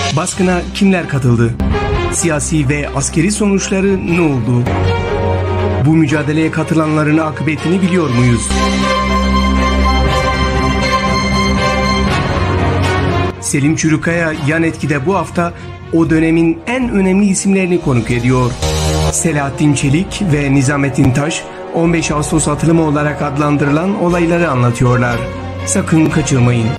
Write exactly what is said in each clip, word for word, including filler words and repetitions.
Baskına kimler katıldı? Siyasi ve askeri sonuçları ne oldu? Bu mücadeleye katılanların akıbetini biliyor muyuz? Selim Çürükaya yan etkide bu hafta o dönemin en önemli isimlerini konuk ediyor. Selahattin Çelik ve Nizamettin Taş on beş Ağustos atılımı olarak adlandırılan olayları anlatıyorlar. Sakın kaçırmayın.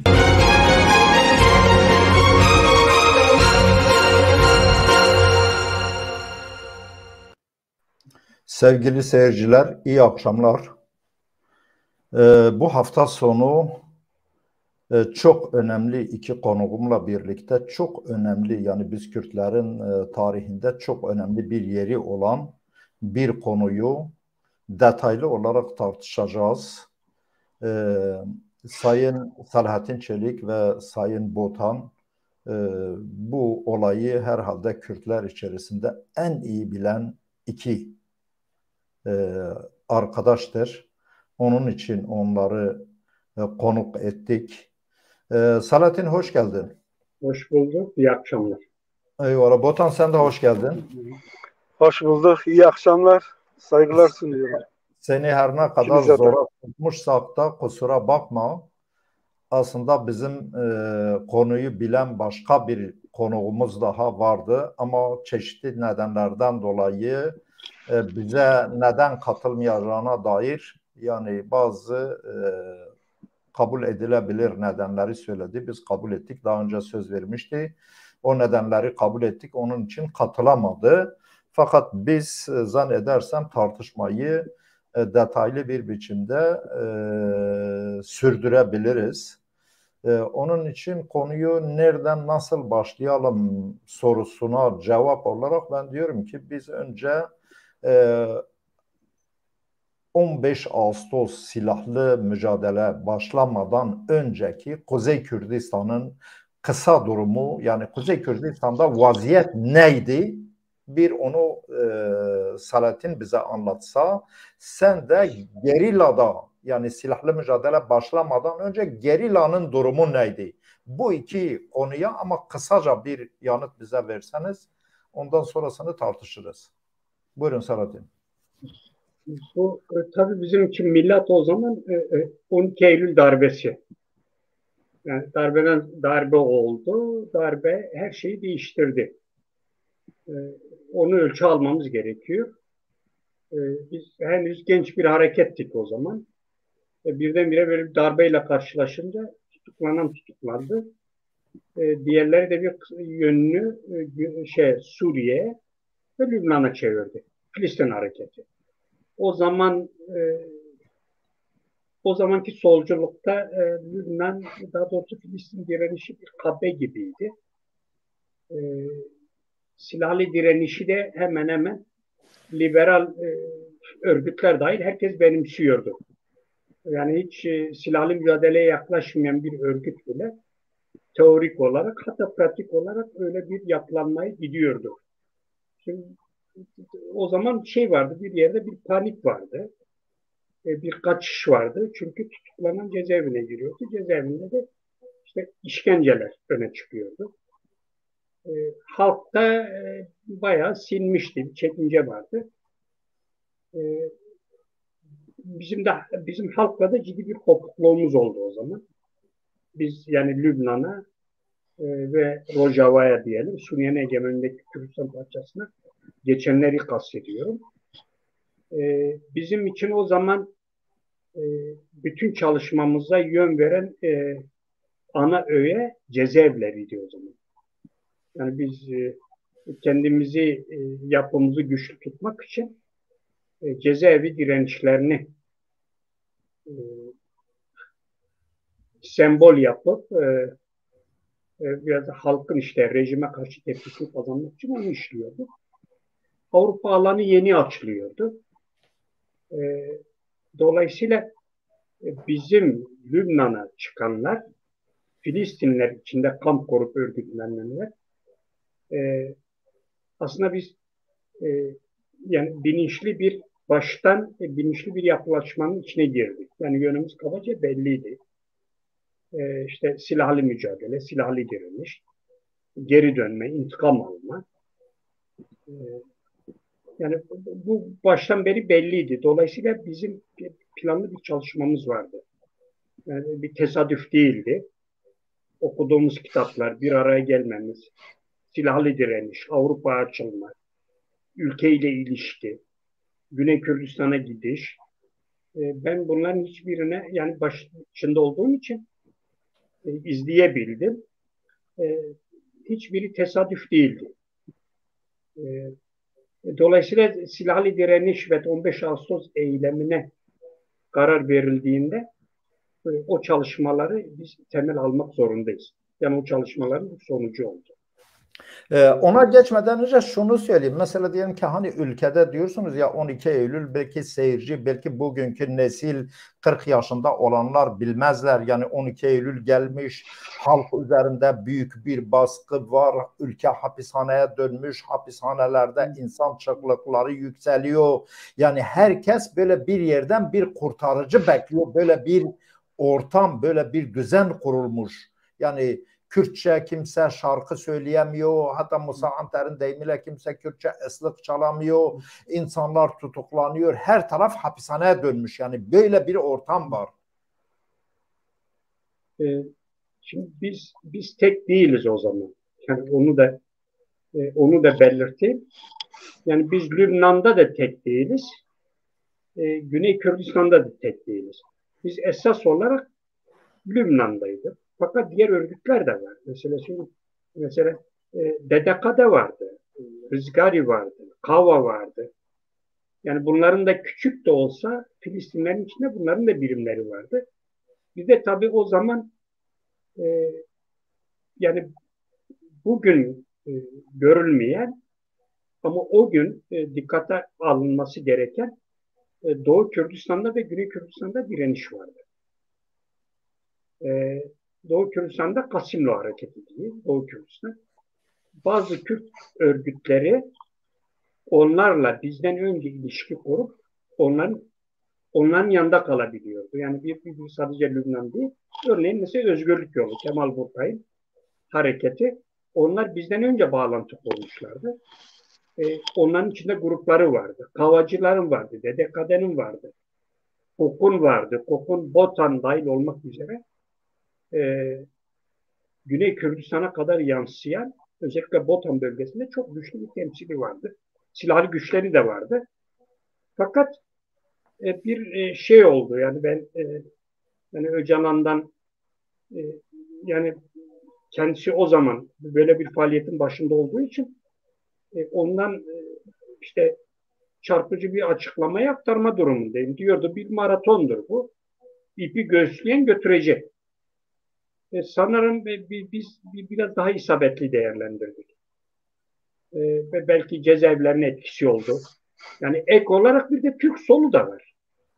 Sevgili seyirciler, iyi akşamlar. Ee, bu hafta sonu e, çok önemli iki konuğumla birlikte çok önemli, yani biz Kürtlerin e, tarihinde çok önemli bir yeri olan bir konuyu detaylı olarak tartışacağız. Ee, Sayın Selahattin Çelik ve Sayın Botan e, bu olayı herhalde Kürtler içerisinde en iyi bilen iki e, arkadaştır. Onun için onları e, konuk ettik. E, Selahattin hoş geldin. Hoş bulduk. İyi akşamlar. Eyvallah. Botan sen de hoş geldin. Hoş bulduk. İyi akşamlar. Saygılar sunuyorum. Seni her ne kadar İkinize de. zora tutmuşsak da kusura bakma. Aslında bizim e, konuyu bilen başka bir konuğumuz daha vardı ama çeşitli nedenlerden dolayı e, bize neden katılmayacağına dair yani bazı e, kabul edilebilir nedenleri söyledi. Biz kabul ettik. Daha önce söz vermişti. O nedenleri kabul ettik. Onun için katılamadı. Fakat biz e, zannedersem tartışmayı e, detaylı bir biçimde e, sürdürebiliriz. Ee, onun için konuyu nereden nasıl başlayalım sorusuna cevap olarak ben diyorum ki biz önce e, on beş Ağustos silahlı mücadele başlamadan önceki Kuzey Kürdistan'ın kısa durumu, yani Kuzey Kürdistan'da vaziyet neydi? Bir onu e, Selahattin bize anlatsa, sen de gerillada, yani silahlı mücadele başlamadan önce gerillanın durumu neydi? Bu iki konuya ama kısaca bir yanıt bize verseniz ondan sonrasını tartışırız. Buyurun Selahattin. Bu e, tabii bizim için millet o zaman e, e, on iki Eylül darbesi. Yani darbeden darbe oldu. Darbe her şeyi değiştirdi. E, onu ölçü almamız gerekiyor. E, biz henüz genç bir harekettik o zaman. E, birdenbire böyle bir darbeyle karşılaşınca tutuklanan tutuklandı. E, diğerleri de bir yönünü e, şey Suriye ve Lübnan'a çevirdi. Filistin hareketi. O zaman e, o zamanki solculukta e, Lübnan, daha doğrusu Filistin direnişi bir kabe gibiydi. E, silahlı direnişi de hemen hemen liberal e, örgütler dahil herkes benimsiyordu. Yani hiç e, silahlı mücadeleye yaklaşmayan bir örgüt bile teorik olarak hatta pratik olarak öyle bir yapılanmayı gidiyordu. Şimdi o zaman şey vardı, bir yerde bir panik vardı. E, bir kaçış vardı. Çünkü tutuklanan cezaevine giriyordu. Cezaevinde de işte işkenceler öne çıkıyordu. E, halkta e, bayağı sinmişti. Bir çekince vardı. E, bizim de bizim halkla da ciddi bir kopukluğumuz oldu o zaman. Biz yani Lübnan'a e, ve Rojava'ya diyelim, Suriye'nin egemenliğindeki Kürdistan parçasına geçenleri kastediyorum. E, bizim için o zaman e, bütün çalışmamıza yön veren e, ana öğe cezaevleriydi o zaman. Yani biz e, kendimizi, e, yapımızı güçlü tutmak için e, cezaevi direnişlerini e, sembol yapıp e, e, biraz da halkın işte rejime karşı tepkisini kazanmak için onu işliyorduk. Avrupa alanı yeni açılıyordu. E, dolayısıyla e, bizim Lübnan'a çıkanlar, Filistinler içinde kamp kurup örgütlenenler, e, aslında biz e, yani bilinçli bir baştan e, bilinçli bir yapılaşmanın içine girdik. Yani yönümüz kabaca belliydi. E, işte silahlı mücadele, silahlı direniş, geri dönme, intikam alma. E, yani bu baştan beri belliydi. Dolayısıyla bizim planlı bir çalışmamız vardı. Yani bir tesadüf değildi. Okuduğumuz kitaplar, bir araya gelmemiz, silahlı direniş, Avrupa açılma, ülkeyle ilişki, Güney Kürdistan'a gidiş. Ben bunların hiçbirine yani başında olduğum için izleyebildim. Hiçbiri tesadüf değildi. Dolayısıyla silahlı direniş ve on beş Ağustos eylemine karar verildiğinde o çalışmaları biz temel almak zorundayız. Yani o çalışmaların sonucu oldu. Ee, ona geçmeden önce şunu söyleyeyim. Mesela diyelim ki hani ülkede diyorsunuz ya on iki Eylül belki seyirci, belki bugünkü nesil kırk yaşında olanlar bilmezler. Yani on iki Eylül gelmiş, halk üzerinde büyük bir baskı var. Ülke hapishaneye dönmüş, hapishanelerde insan çıklıkları yükseliyor. Yani herkes böyle bir yerden bir kurtarıcı bekliyor. Böyle bir ortam, böyle bir düzen kurulmuş. Yani Kürtçe kimse şarkı söyleyemiyor. Hatta Musa Anter'in deyimiyle kimse Kürtçe ıslık çalamıyor. İnsanlar tutuklanıyor. Her taraf hapishaneye dönmüş. Yani böyle bir ortam var. Ee, şimdi biz biz tek değiliz o zaman. Yani onu da e, onu da belirteyim. Yani biz Lübnan'da da tek değiliz. E, Güney Kürdistan'da da tek değiliz. Biz esas olarak Lübnan'daydık. Fakat diğer örgütler de var. Mesela şimdi mesela e, D D K'de vardı, Rızgari vardı, Kava vardı. Yani bunların da küçük de olsa Filistinlerin içinde bunların da birimleri vardı. Bir de tabii o zaman e, yani bugün e, görülmeyen ama o gün e, dikkate alınması gereken e, Doğu Kürdistan'da ve Güney Kürdistan'da direniş vardı. E, Doğu Kürdistan'da Kasimlo hareketi değil, Doğu Kürdistan. Bazı Kürt örgütleri onlarla bizden önce ilişki kurup onların onların yanında kalabiliyordu. Yani bir, bir, bir sadece Lübnan değil. Örneğin mesela Özgürlük Yolu, Kemal Burkay'ın hareketi. Onlar bizden önce bağlantı kurmuşlardı. Ee, onların içinde grupları vardı. Kavacıların vardı, D D K'nin vardı. Kokun vardı. Kokun Botan dahil olmak üzere e, Güney Kürdistan'a kadar yansıyan özellikle Botan bölgesinde çok güçlü bir temsili vardı. Silahlı güçleri de vardı. Fakat e, bir e, şey oldu. Yani ben e, yani Öcalan'dan e, yani kendisi o zaman böyle bir faaliyetin başında olduğu için e, ondan e, işte çarpıcı bir açıklama aktarma durumundayım. Diyordu bir maratondur bu. İpi göğüsleyen götürecek. E, sanırım e, biz bir, biraz daha isabetli değerlendirdik. E, ve belki cezaevlerine etkisi oldu. Yani ek olarak bir de Türk solu da var.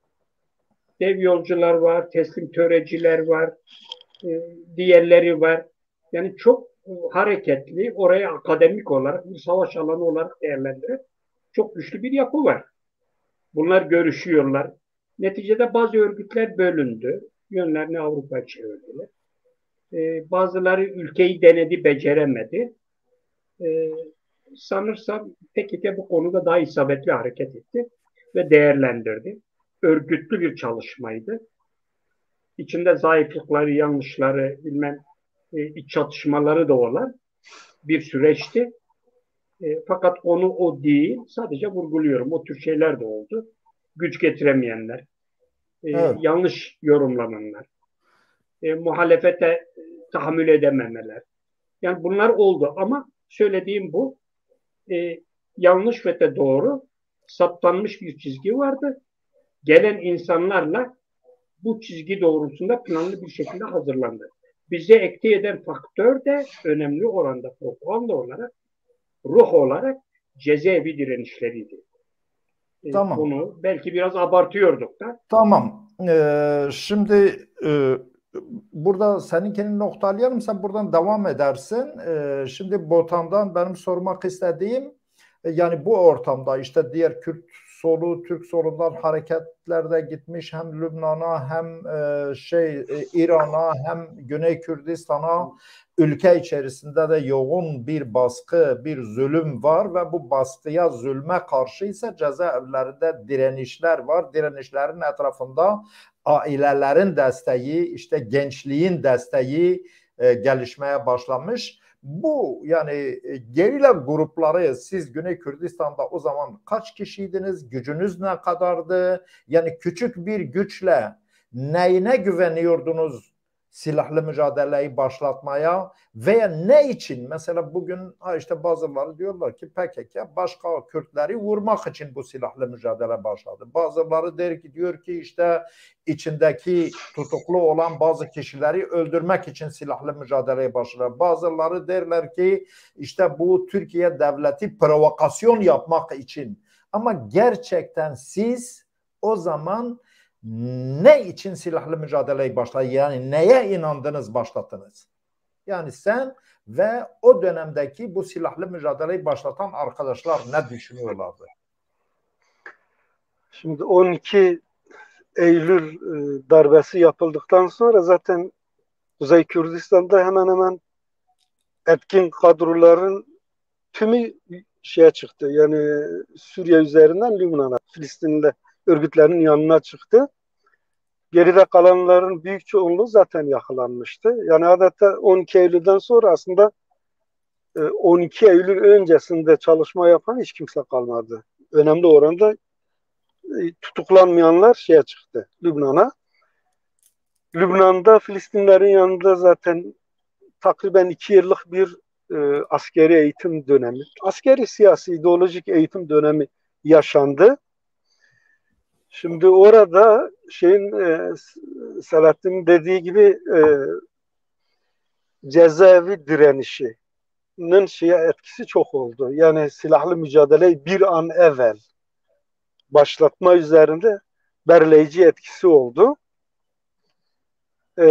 Dev yolcular var, teslim töreciler var, e, diğerleri var. Yani çok e, hareketli, oraya akademik olarak bir savaş alanı olarak değerlendiren çok güçlü bir yapı var. Bunlar görüşüyorlar. Neticede bazı örgütler bölündü. Yönlerini Avrupa'ya çevirdiler. E, bazıları ülkeyi denedi, beceremedi. E, sanırsam P K K bu konuda daha isabetli hareket etti ve değerlendirdi. Örgütlü bir çalışmaydı. İçinde zayıflıkları, yanlışları, bilmem e, iç çatışmaları da olan bir süreçti. E, fakat onu o değil, sadece vurguluyorum. O tür şeyler de oldu. Güç getiremeyenler, e, Evet. yanlış yorumlananlar, e, muhalefete e, tahammül edememeler. Yani bunlar oldu ama söylediğim bu. E, yanlış ve de doğru saptanmış bir çizgi vardı. Gelen insanlarla bu çizgi doğrultusunda planlı bir şekilde hazırlandı. Bize ekte eden faktör de önemli oranda propaganda olarak, ruh olarak cezaevi direnişleriydi. Tamam. Bunu belki biraz abartıyorduk da. Tamam. Ee, şimdi e, burada seninkini noktalayalım. Sen buradan devam edersin. Ee, şimdi Botan'dan benim sormak istediğim e, yani bu ortamda işte diğer Kürt solu, Türk solundan hareketlerde gitmiş hem Lübnan'a hem e, şey e, İran'a hem Güney Kürdistan'a, ülke içerisinde de yoğun bir baskı, bir zulüm var ve bu baskıya, zulme karşı ise cezaevlerinde direnişler var. Direnişlerin etrafında ailelerin desteği, işte gençliğin desteği e, gelişmeye başlamış. Bu yani e, gerilla grupları, siz Güney Kürdistan'da o zaman kaç kişiydiniz? Gücünüz ne kadardı? Yani küçük bir güçle neyine güveniyordunuz silahlı mücadeleyi başlatmaya veya ne için? Mesela bugün ha işte bazıları diyorlar ki P K K başka Kürtleri vurmak için bu silahlı mücadele başladı. Bazıları der ki diyor ki işte içindeki tutuklu olan bazı kişileri öldürmek için silahlı mücadeleye başladı. Bazıları derler ki işte bu Türkiye devleti provokasyon yapmak için. Ama gerçekten siz o zaman ne için silahlı mücadeleyi başlattınız? Yani neye inandınız başlattınız? Yani sen ve o dönemdeki bu silahlı mücadeleyi başlatan arkadaşlar ne düşünüyorlardı? Şimdi on iki Eylül darbesi yapıldıktan sonra zaten Kuzey Kürdistan'da hemen hemen etkin kadroların tümü şeye çıktı. Yani Suriye üzerinden Lübnan'a, Filistinli örgütlerin yanına çıktı. Geride kalanların büyük çoğunluğu zaten yakalanmıştı. Yani adeta on iki Eylül'den sonra aslında on iki Eylül öncesinde çalışma yapan hiç kimse kalmadı. Önemli oranda tutuklanmayanlar şeye çıktı, Lübnan'a. Lübnan'da Filistinlerin yanında zaten takriben iki yıllık bir e, askeri eğitim dönemi, askeri siyasi ideolojik eğitim dönemi yaşandı. Şimdi orada şeyin e, Selahattin'in dediği gibi e, cezaevi direnişinin şeye etkisi çok oldu. Yani silahlı mücadeleyi bir an evvel başlatma üzerinde belirleyici etkisi oldu. E,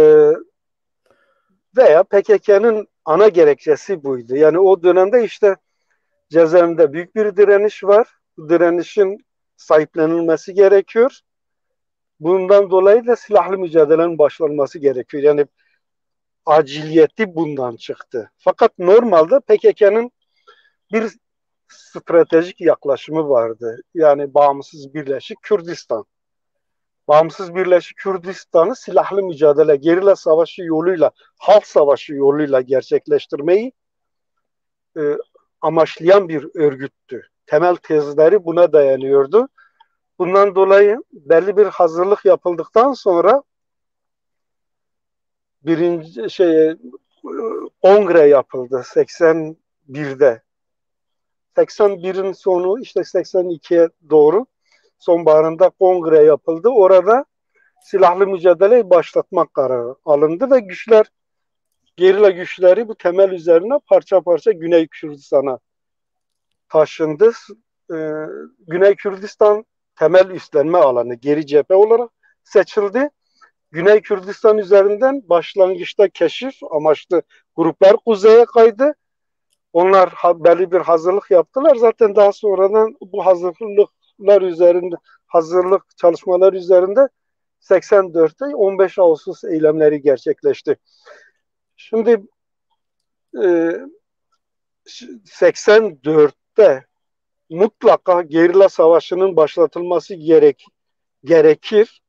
veya P K K'nın ana gerekçesi buydu. Yani o dönemde işte cezaevinde büyük bir direniş var. Bu direnişin sahiplenilmesi gerekiyor. Bundan dolayı da silahlı mücadelenin başlanması gerekiyor. Yani aciliyeti bundan çıktı. Fakat normalde P K K'nın bir stratejik yaklaşımı vardı. Yani bağımsız Birleşik Kürdistan. Bağımsız Birleşik Kürdistan'ı silahlı mücadele, gerilla savaşı yoluyla, halk savaşı yoluyla gerçekleştirmeyi e, amaçlayan bir örgüttü. Temel tezleri buna dayanıyordu. Bundan dolayı belli bir hazırlık yapıldıktan sonra birinci şey kongre yapıldı seksen birde. seksen birin sonu işte seksen ikiye doğru sonbaharında kongre yapıldı. Orada silahlı mücadeleyi başlatmak kararı alındı ve güçler, gerilla güçleri bu temel üzerine parça parça Güney Kürdistan'a taşındı. Ee, Güney Kürdistan temel üstlenme alanı, geri cephe olarak seçildi. Güney Kürdistan üzerinden başlangıçta keşif amaçlı gruplar kuzeye kaydı. Onlar belli bir hazırlık yaptılar. Zaten daha sonradan bu hazırlıklar üzerinde, hazırlık çalışmaları üzerinde seksen dörtte on beş Ağustos eylemleri gerçekleşti. Şimdi e, seksen dörtte mutlaka gerilla savaşının başlatılması gerek gerekir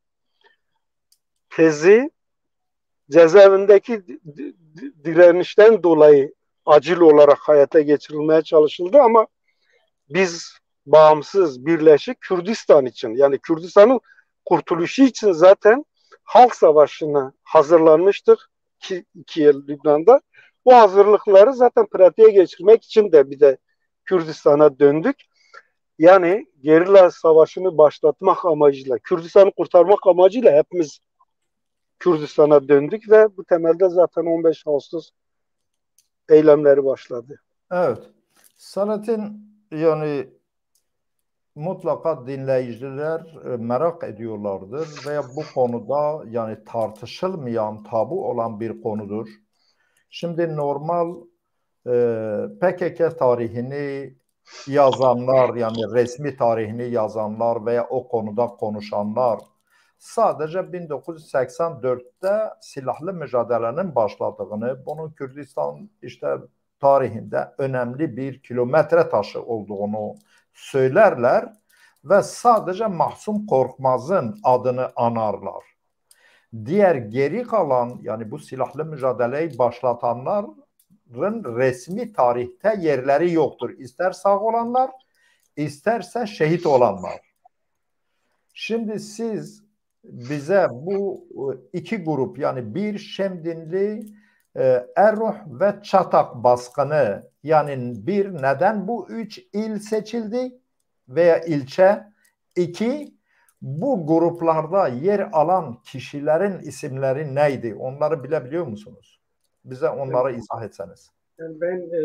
tezi cezaevindeki direnişten dolayı acil olarak hayata geçirilmeye çalışıldı ama biz bağımsız Birleşik Kürdistan için, yani Kürdistan'ın kurtuluşu için zaten halk savaşına hazırlanmıştık iki, iki yıl Lübnan'da. Bu hazırlıkları zaten pratiğe geçirmek için de bir de Kürdistan'a döndük. Yani gerilla savaşını başlatmak amacıyla, Kürdistan'ı kurtarmak amacıyla hepimiz Kürdistan'a döndük ve bu temelde zaten on beş Ağustos eylemleri başladı. Evet. Selahattin, yani mutlaka dinleyiciler merak ediyorlardır veya bu konuda yani tartışılmayan, tabu olan bir konudur. Şimdi normal e, P K K tarihini yazanlar, yani resmi tarihini yazanlar veya o konuda konuşanlar sadece bin dokuz yüz seksen dörtte silahlı mücadelenin başladığını, bunun Kürdistan işte tarihinde önemli bir kilometre taşı olduğunu söylerler ve sadece Mahsum Korkmaz'ın adını anarlar. Diğer geri kalan, yani bu silahlı mücadeleyi başlatanların resmi tarihte yerleri yoktur. İster sağ olanlar, isterse şehit olanlar. Şimdi siz bize bu iki grup, yani bir Şemdinli, Erruh ve Çatak baskını, yani bir, neden bu üç il seçildi veya ilçe, iki, bu gruplarda yer alan kişilerin isimleri neydi? Onları bilebiliyor musunuz? Bize onları izah etseniz. Yani ben e,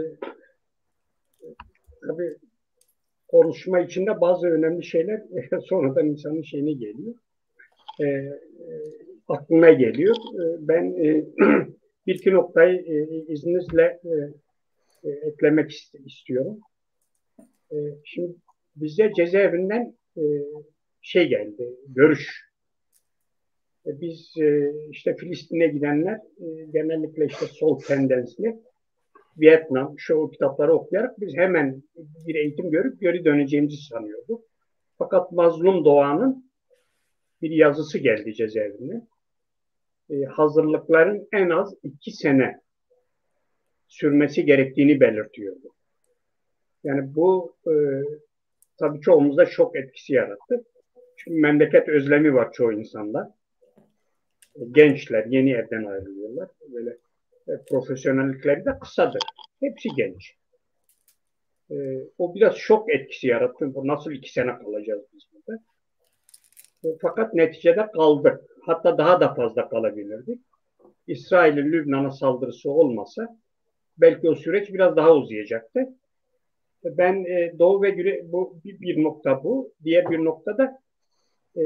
tabii konuşma içinde bazı önemli şeyler e, sonradan insanın şeyine geliyor. E, e, aklına geliyor. E, ben e, bir iki noktayı e, izninizle e, e, eklemek ist- istiyorum. E, şimdi bize cezaevinden e, şey geldi, görüş. E, biz e, işte Filistin'e gidenler e, genellikle işte sol tendensli Vietnam, şu kitapları okuyarak biz hemen bir eğitim görüp geri döneceğimizi sanıyorduk. Fakat Mazlum Doğan'ın bir yazısı geldi cezaevinden. E, hazırlıkların en az iki sene sürmesi gerektiğini belirtiyordu. Yani bu e, tabii çoğumuzda şok etkisi yarattı. Çünkü memleket özlemi var çoğu insanda. E, gençler yeni evden ayrılıyorlar. Böyle e, profesyonellikleri de kısadır. Hepsi genç. E, o biraz şok etkisi yarattı. Bu nasıl iki sene kalacağız biz burada? E, fakat neticede kaldık. Hatta daha da fazla kalabilirdik. İsrail'in Lübnan'a saldırısı olmasa belki o süreç biraz daha uzayacaktı. E, ben e, Doğu ve Güney, bu bir, bir nokta bu. Diğer bir nokta da e,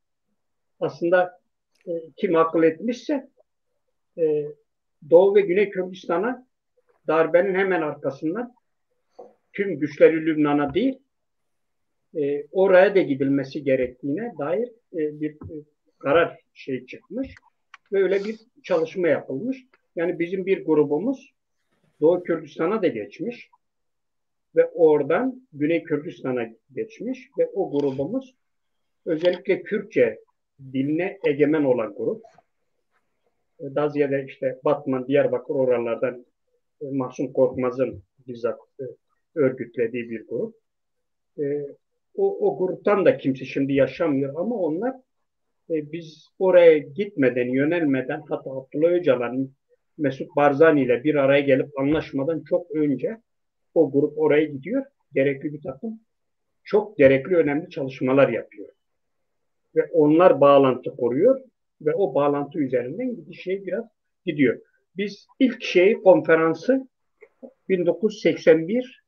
aslında e, kim akıl etmişse e, Doğu ve Güney Kürdistan'a darbenin hemen arkasından tüm güçleri Lübnan'a değil, e, oraya da gidilmesi gerektiğine dair e, bir e, karar şey çıkmış ve öyle bir çalışma yapılmış. Yani bizim bir grubumuz Doğu Kürdistan'a da geçmiş ve oradan Güney Kürdistan'a geçmiş ve o grubumuz özellikle Kürtçe diline egemen olan grup. Daha ziyade işte Batman, Diyarbakır oralardan e, Mahsum Korkmaz'ın bizzat e, örgütlediği bir grup. E, o, o gruptan da kimse şimdi yaşamıyor ama onlar e, biz oraya gitmeden, yönelmeden, hatta Abdullah Öcalan'ın Mesut Barzani ile bir araya gelip anlaşmadan çok önce o grup oraya gidiyor. Gerekli bir takım çok gerekli önemli çalışmalar yapıyor. Ve onlar bağlantı kuruyor ve o bağlantı üzerinden gidiş şey biraz gidiyor. Biz ilk şeyi konferansı bin dokuz yüz seksen bir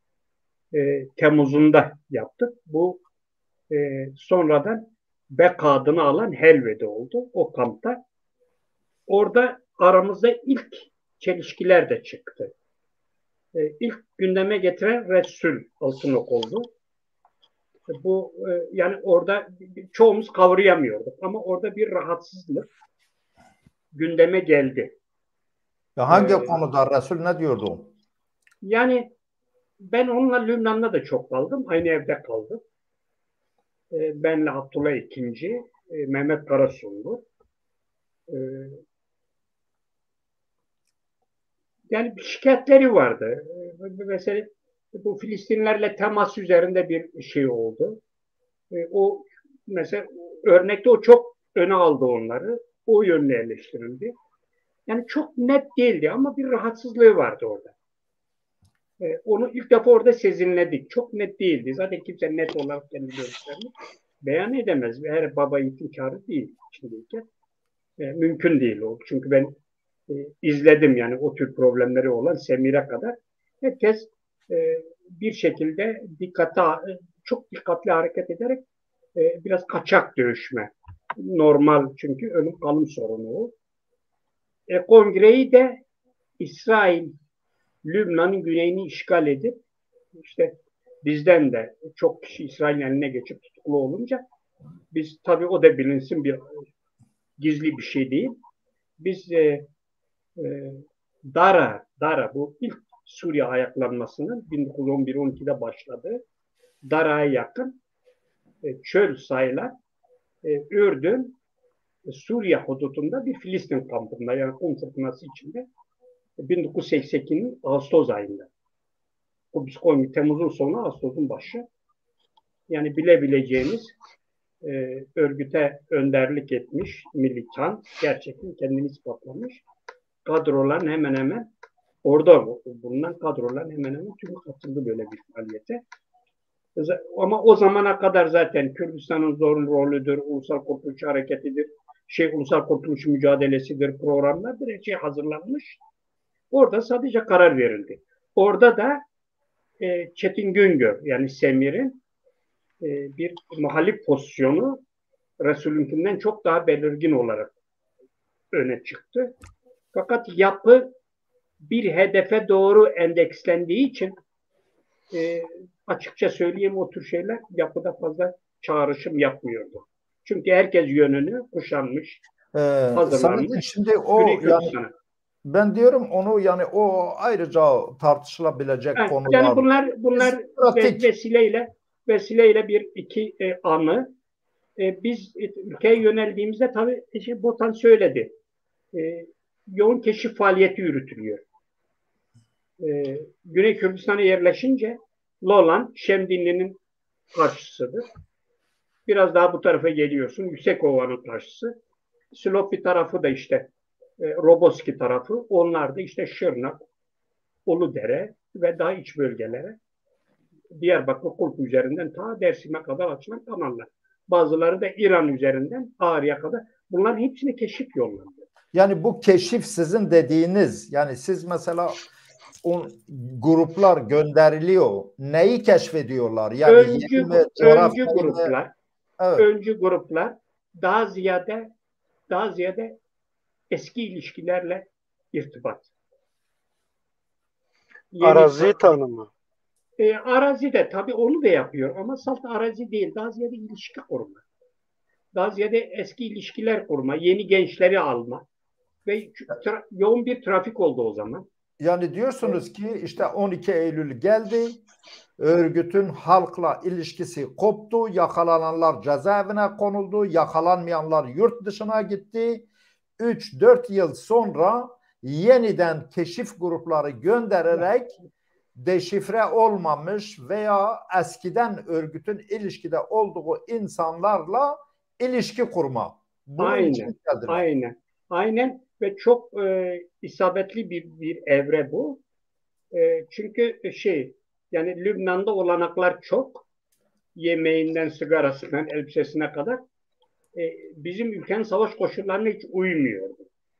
e, Temmuz'unda yaptık. Bu e, sonradan Beka adını alan Helve'de oldu o kampta. Orada aramızda ilk çelişkiler de çıktı. E, ilk gündeme getiren Resul Altınok oldu. Bu e, yani orada çoğumuz kavrayamıyorduk ama orada bir rahatsızlık gündeme geldi. Ya hangi Ee, konuda Resul ne diyordu? Yani ben onunla Lübnan'da da çok kaldım. Aynı evde kaldım. Ee, benle Abdullah ikinci, e, Mehmet Karasunlu. Ee, yani şikayetleri vardı. Ee, mesela bu Filistinlerle temas üzerinde bir şey oldu. Ee, o mesela örnekte o çok öne aldı onları. O yönle eleştirildi. Yani çok net değildi ama bir rahatsızlığı vardı orada. Ee, onu ilk defa orada sezinledik. Çok net değildi. Zaten kimse net olarak kendi görüşlerini beyan edemez. Her baba yiğitin kârı değil şimdiyken. E, mümkün değil o. Çünkü ben e, izledim yani o tür problemleri olan Semir'e kadar. Herkes e, bir şekilde dikkate, çok dikkatli hareket ederek e, biraz kaçak dövüşme. Normal çünkü ölüm kalım sorunu o. E, kongreyi de İsrail Lübnan'ın güneyini işgal edip işte bizden de çok kişi İsrail'in eline geçip tutuklu olunca biz tabii o da bilinsin bir gizli bir şey değil. Biz e, e, Dara, Dara bu ilk Suriye ayaklanmasının bin dokuz yüz on bir on ikide başladığı Dara'ya yakın e, çöl sayılan e, Ürdün Suriye hudutunda bir Filistin kampında yani kum fırtınası içinde bin dokuz yüz seksen ikinin Ağustos ayında. O biz Temmuz'un sonu Ağustos'un başı. Yani bilebileceğiniz e, örgüte önderlik etmiş militan, gerçekten kendini ispatlamış kadroların hemen hemen orada bulunan kadroların hemen hemen tümü katıldı böyle bir faaliyete. Ama o zamana kadar zaten Kürdistan'ın zorunlu rolüdür, Ulusal Kurtuluş Hareketi'dir, şey Ulusal Kurtuluş Mücadelesi'dir, programlardır, her şey hazırlanmış. Orada sadece karar verildi. Orada da e, Çetin Güngör yani Semir'in e, bir muhalif pozisyonu Resulünkinden çok daha belirgin olarak öne çıktı. Fakat yapı bir hedefe doğru endekslendiği için e, açıkça söyleyeyim o tür şeyler yapıda fazla çağrışım yapmıyordu. Çünkü herkes yönünü kuşanmış, Ee, hazırlanmış. Şimdi o yani ben diyorum onu yani o ayrıca tartışılabilecek yani, konular. Yani bunlar bunlar vesileyle vesileyle bir iki e, anı. E, biz e, ülkeye yöneldiğimizde tabii işte Botan söyledi. E, yoğun keşif faaliyeti yürütülüyor. E, Güney Kürdistan'a yerleşince Lolan, Şemdinli'nin karşısıdır. Biraz daha bu tarafa geliyorsun. Yüksekova'nın karşısı. Silopi tarafı da işte e, Roboski tarafı. Onlar da işte Şırnak, Uludere ve daha iç bölgelere Diyarbakır Kulp üzerinden ta Dersim'e kadar açılan kanallar. Bazıları da İran üzerinden Ağrı'ya kadar. Bunların hepsini keşif yollandı. Yani bu keşif sizin dediğiniz yani siz mesela o gruplar gönderiliyor. Neyi keşfediyorlar? Yani öncü, mi, öncü gruplar evet. öncü gruplar daha ziyade daha ziyade eski ilişkilerle irtibat. Yeni arazi tanımı. E, arazi de tabii onu da yapıyor ama salt arazi değil. Daha ziyade ilişki kurma. Daha ziyade eski ilişkiler kurma. Yeni gençleri alma. Ve tra- yoğun bir trafik oldu o zaman. Yani diyorsunuz evet. ki işte on iki Eylül geldi. Örgütün halkla ilişkisi koptu. Yakalananlar cezaevine konuldu. Yakalanmayanlar yurt dışına gitti. üç dört yıl sonra yeniden keşif grupları göndererek deşifre olmamış veya eskiden örgütün ilişkide olduğu insanlarla ilişki kurma. Bunun aynen, aynen, aynen ve çok e, isabetli bir, bir evre bu. E, çünkü şey, yani Lübnan'da olanaklar çok. Yemeğinden, sigarasından, elbisesine kadar. E, bizim ülkenin savaş koşullarına hiç uymuyordu.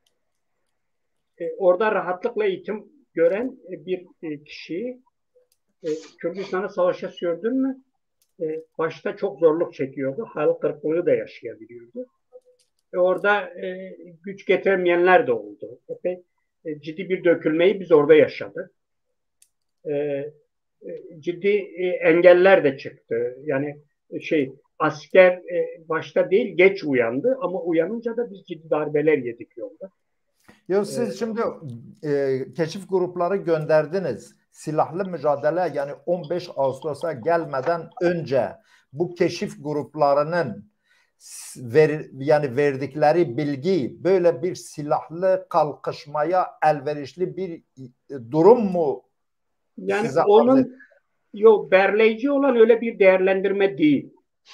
E, orada rahatlıkla eğitim gören bir e, kişiyi e, Kürdistan'a savaşa sürdün mü e, başta çok zorluk çekiyordu. Hayal kırıklığı da yaşayabiliyordu. E, orada e, güç getiremeyenler de oldu. Epey e, ciddi bir dökülmeyi biz orada yaşadık. E, e, ciddi e, engeller de çıktı. Yani e, şey asker e, başta değil geç uyandı ama uyanınca da biz ciddi darbeler yedik yolda. Yok siz ee, şimdi e, keşif grupları gönderdiniz. Silahlı mücadele yani on beş Ağustos'a gelmeden önce bu keşif gruplarının ver, yani verdikleri bilgi böyle bir silahlı kalkışmaya elverişli bir durum mu? Yani onun yok belirleyici olan öyle bir değerlendirme değil.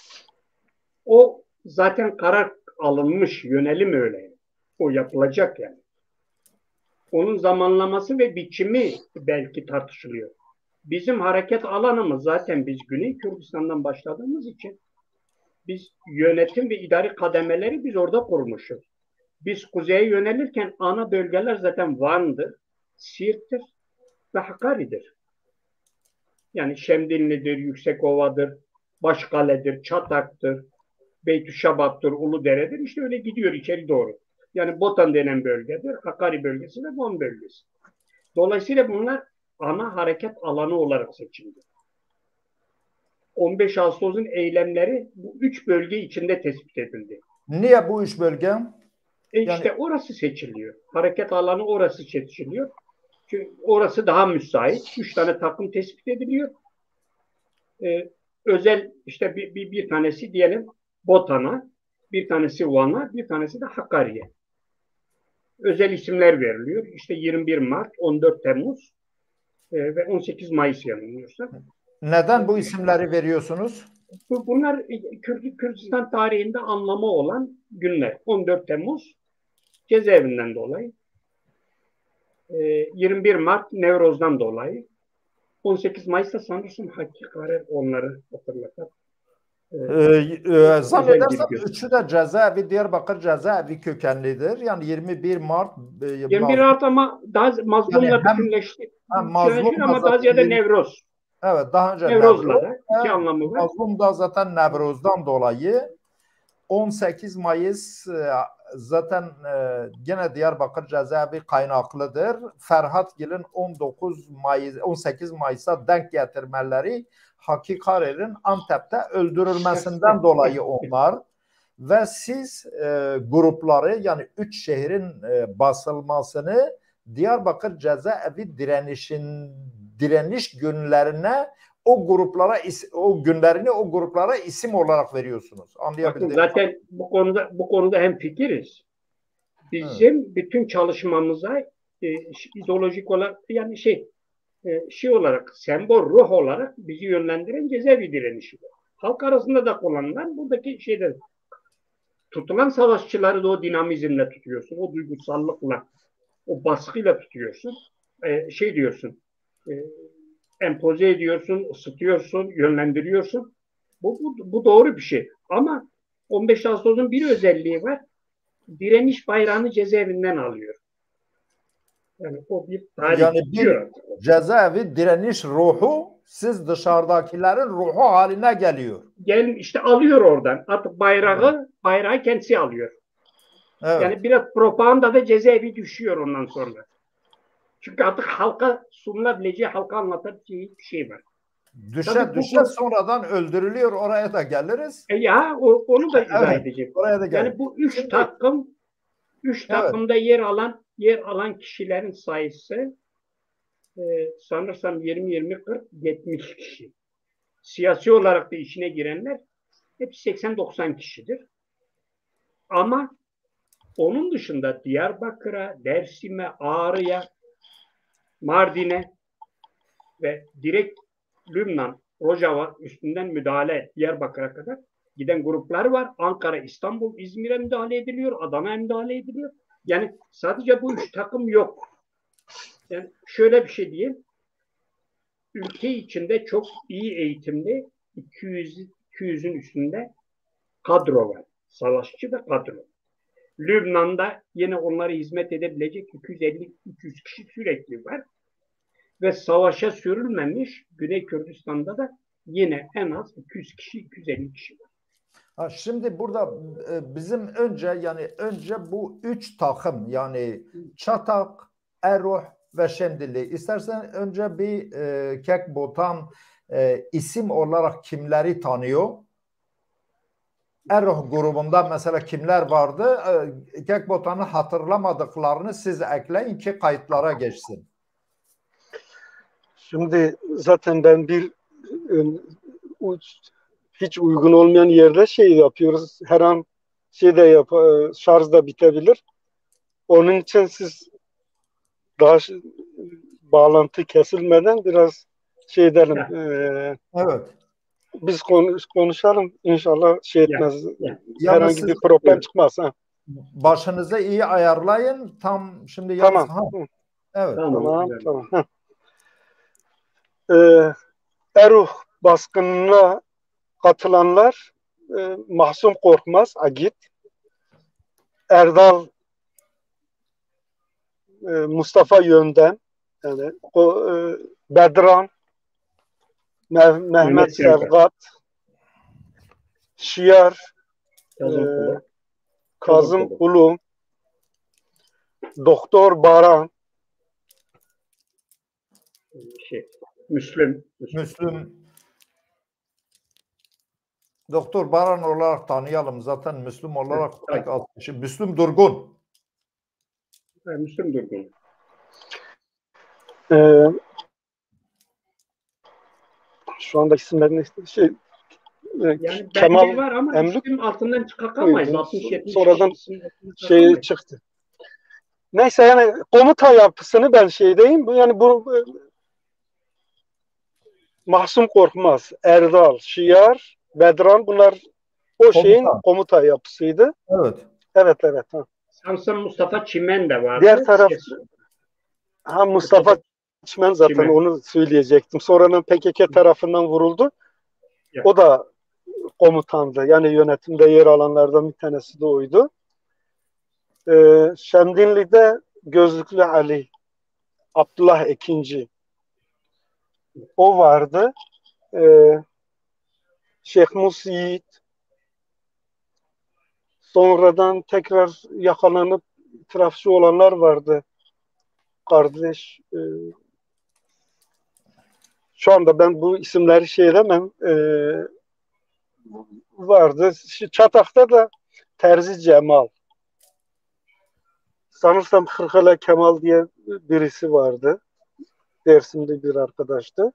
O zaten karar alınmış, yönelim öyle. O yapılacak yani. Onun zamanlaması ve biçimi belki tartışılıyor. Bizim hareket alanımız zaten biz Güney Kürdistan'dan başladığımız için biz yönetim ve idari kademeleri biz orada kurmuşuz. Biz kuzeye yönelirken ana bölgeler zaten Van'dır, Siirt'tir ve Hakkari'dir. Yani Şemdinli'dir, Yüksekova'dır, Başkale'dir, Çatak'tır, Beytüşşabat'tır, Uludere'dir. İşte öyle gidiyor içeri doğru. Yani Botan denen bölgedir, Hakkari bölgesi ve Van bölgesi. Dolayısıyla bunlar ana hareket alanı olarak seçildi. on beş Ağustos'un eylemleri bu üç bölge içinde tespit edildi. Niye bu üç bölge? E Yani... işte orası seçiliyor. Hareket alanı orası seçiliyor. Çünkü orası daha müsait. Üç tane takım tespit ediliyor. Ee, özel işte bir, bir, bir tanesi diyelim Botan'a, bir tanesi Van'a, bir tanesi de Hakkari'ye. Özel isimler veriliyor. İşte yirmi bir Mart, on dört Temmuz e, ve on sekiz Mayıs yanılmıyorsa. Neden bu isimleri veriyorsunuz? Bunlar Kürt, Kürdistan tarihinde anlamı olan günler. on dört Temmuz cezaevinden dolayı. yirmi bir Mart Nevroz'dan dolayı. on sekiz Mayıs'ta sanırsam Hakkari onları hatırlatar. Ee, e, zannedersem üçü de cezaevi, Diyarbakır cezaevi kökenlidir. Yani yirmi bir Mart e, yirmi bir Mart ama daha mazlumla yani bütünleşti. Hem mazlum ama daha ziyade Nevroz. Evet, daha önce Nevroz'la Nevruz, da iki anlamı var. Mazlum da zaten Nevroz'dan dolayı. on sekiz Mayıs zaten gene Diyarbakır cezaevi kaynaklıdır. Ferhat Gil'in on dokuz Mayıs on sekiz Mayıs'a denk getirmeleri Hakkari'nin Antep'te öldürülmesinden dolayı onlar ve siz e, grupları yani üç şehrin e, basılmasını Diyarbakır cezaevi direnişin direniş günlerine o gruplara o günlerini o gruplara isim olarak veriyorsunuz. Anlayabildiniz. Zaten bu konuda bu konuda hemfikiriz. Bizim evet. bütün çalışmamıza e, ideolojik olarak yani şey e, şey olarak sembol ruh olarak bizi yönlendiren cezaevi direnişi. Halk arasında da kullanılan buradaki şeyler tutulan savaşçıları da o dinamizmle tutuyorsun. O duygusallıkla, o baskıyla tutuyorsun. E, şey diyorsun. E, empoze ediyorsun, ısıtıyorsun, yönlendiriyorsun. Bu, bu, bu doğru bir şey. Ama on beş Ağustos'un bir özelliği var. Direniş bayrağını cezaevinden alıyor. Yani o bir tarih. Yani bir cezaevi direniş ruhu siz dışarıdakilerin ruhu haline geliyor. Gel işte alıyor oradan. Artık bayrağı, evet. bayrağı kendisi alıyor. Evet. Yani biraz propaganda da cezaevi düşüyor ondan sonra. Çünkü artık halka sunulabileceği, halka anlatabileceği bir şey var. Düşe düşe sonradan öldürülüyor, oraya da geliriz. E ya o, onu da izah evet, edeceğim. Oraya da geliriz. Yani bu üç Şimdi, takım, üç evet. takımda yer alan yer alan kişilerin sayısı e, sanırsam yirmi yirmi kırk yetmiş kişi. Siyasi olarak da içine girenler hep seksen doksan kişidir. Ama onun dışında Diyarbakır'a, Dersim'e, Ağrı'ya, Mardin'e ve direkt Lübnan, Rojava üstünden müdahale Diyarbakır'a kadar giden gruplar var. Ankara, İstanbul, İzmir'e müdahale ediliyor. Adana'ya müdahale ediliyor. Yani sadece bu üç takım yok. Yani şöyle bir şey diyeyim. Ülke içinde çok iyi eğitimli iki yüz iki yüzün üstünde kadro var. Savaşçı ve kadro. Lübnan'da yine onlara hizmet edebilecek iki yüz elli üç yüz kişi sürekli var. Ve savaşa sürülmemiş Güney Kürdistan'da da yine en az iki yüz kişi, iki yüz elli kişi var. Ha, şimdi burada bizim önce yani önce bu üç takım yani Çatak, Eruh ve Şemdinli. İstersen önce bir e, Kekbotan e, isim olarak kimleri tanıyor? Eruh grubunda mesela kimler vardı? E, Kekbotan'ı hatırlamadıklarını siz ekleyin ki kayıtlara geçsin. Şimdi zaten ben bir hiç uygun olmayan yerde şey yapıyoruz. Her an şeyde yap, şarj da bitebilir. Onun için siz daha bağlantı kesilmeden biraz şey edelim. Ee, evet. Biz konuş, konuşalım. İnşallah şey etmez. Ya, ya. Herhangi siz, bir problem evet. çıkmaz. Ha. Başınızı iyi ayarlayın. Tam şimdi tamam. Yalnız, evet. Tamam. Tamam. tamam. Ee, Eruh baskınına katılanlar e, Mahsum Korkmaz, Agit, Erdal e, Mustafa Yöndem, yani, o, e, Bedran, Meh Mehmet, Mehmet Sevgat, Şiar, Kazım, e, Kazım Ulu, Doktor Baran, şey, Müslüm, Müslüm, Doktor Baran olarak tanıyalım. Zaten Müslüm olarak Evet, pek az kişi. Müslüm Durgun. evet, Müslüm Durgun. Ee, şu anda isimlerini şey e, Yani Kemal bende var ama Emlük isim altından kalkamayız. muydu? altmış yetmiş Sonradan isim altından şey kalkamayız. çıktı. Neyse yani komuta yapısını ben şeydeyim. Bu yani bu bu- Mahsum Korkmaz, Erdal, Şiar, Bedran bunlar o şeyin Komutan. komuta yapısıydı. Evet. Evet evet. Ha. Samsun Mustafa Çimen de vardı. Diğer taraf Ses, ha Mustafa Çimen zaten Çimen. onu söyleyecektim. Sonradan P K K tarafından vuruldu. Evet. O da komutandı. Yani yönetimde yer alanlardan bir tanesi de oydu. Ee, Şemdinli'de Gözlüklü Ali, Abdullah Ekinci o vardı. Ee, Şeyh Musi Yiğit sonradan tekrar yakalanıp itirafçı olanlar vardı. Kardeş e, şu anda ben bu isimleri şey edemem. E, vardı. Çatak'ta da Terzi Cemal. Sanırsam Hırkala Kemal diye birisi vardı. Dersim'de bir arkadaştı.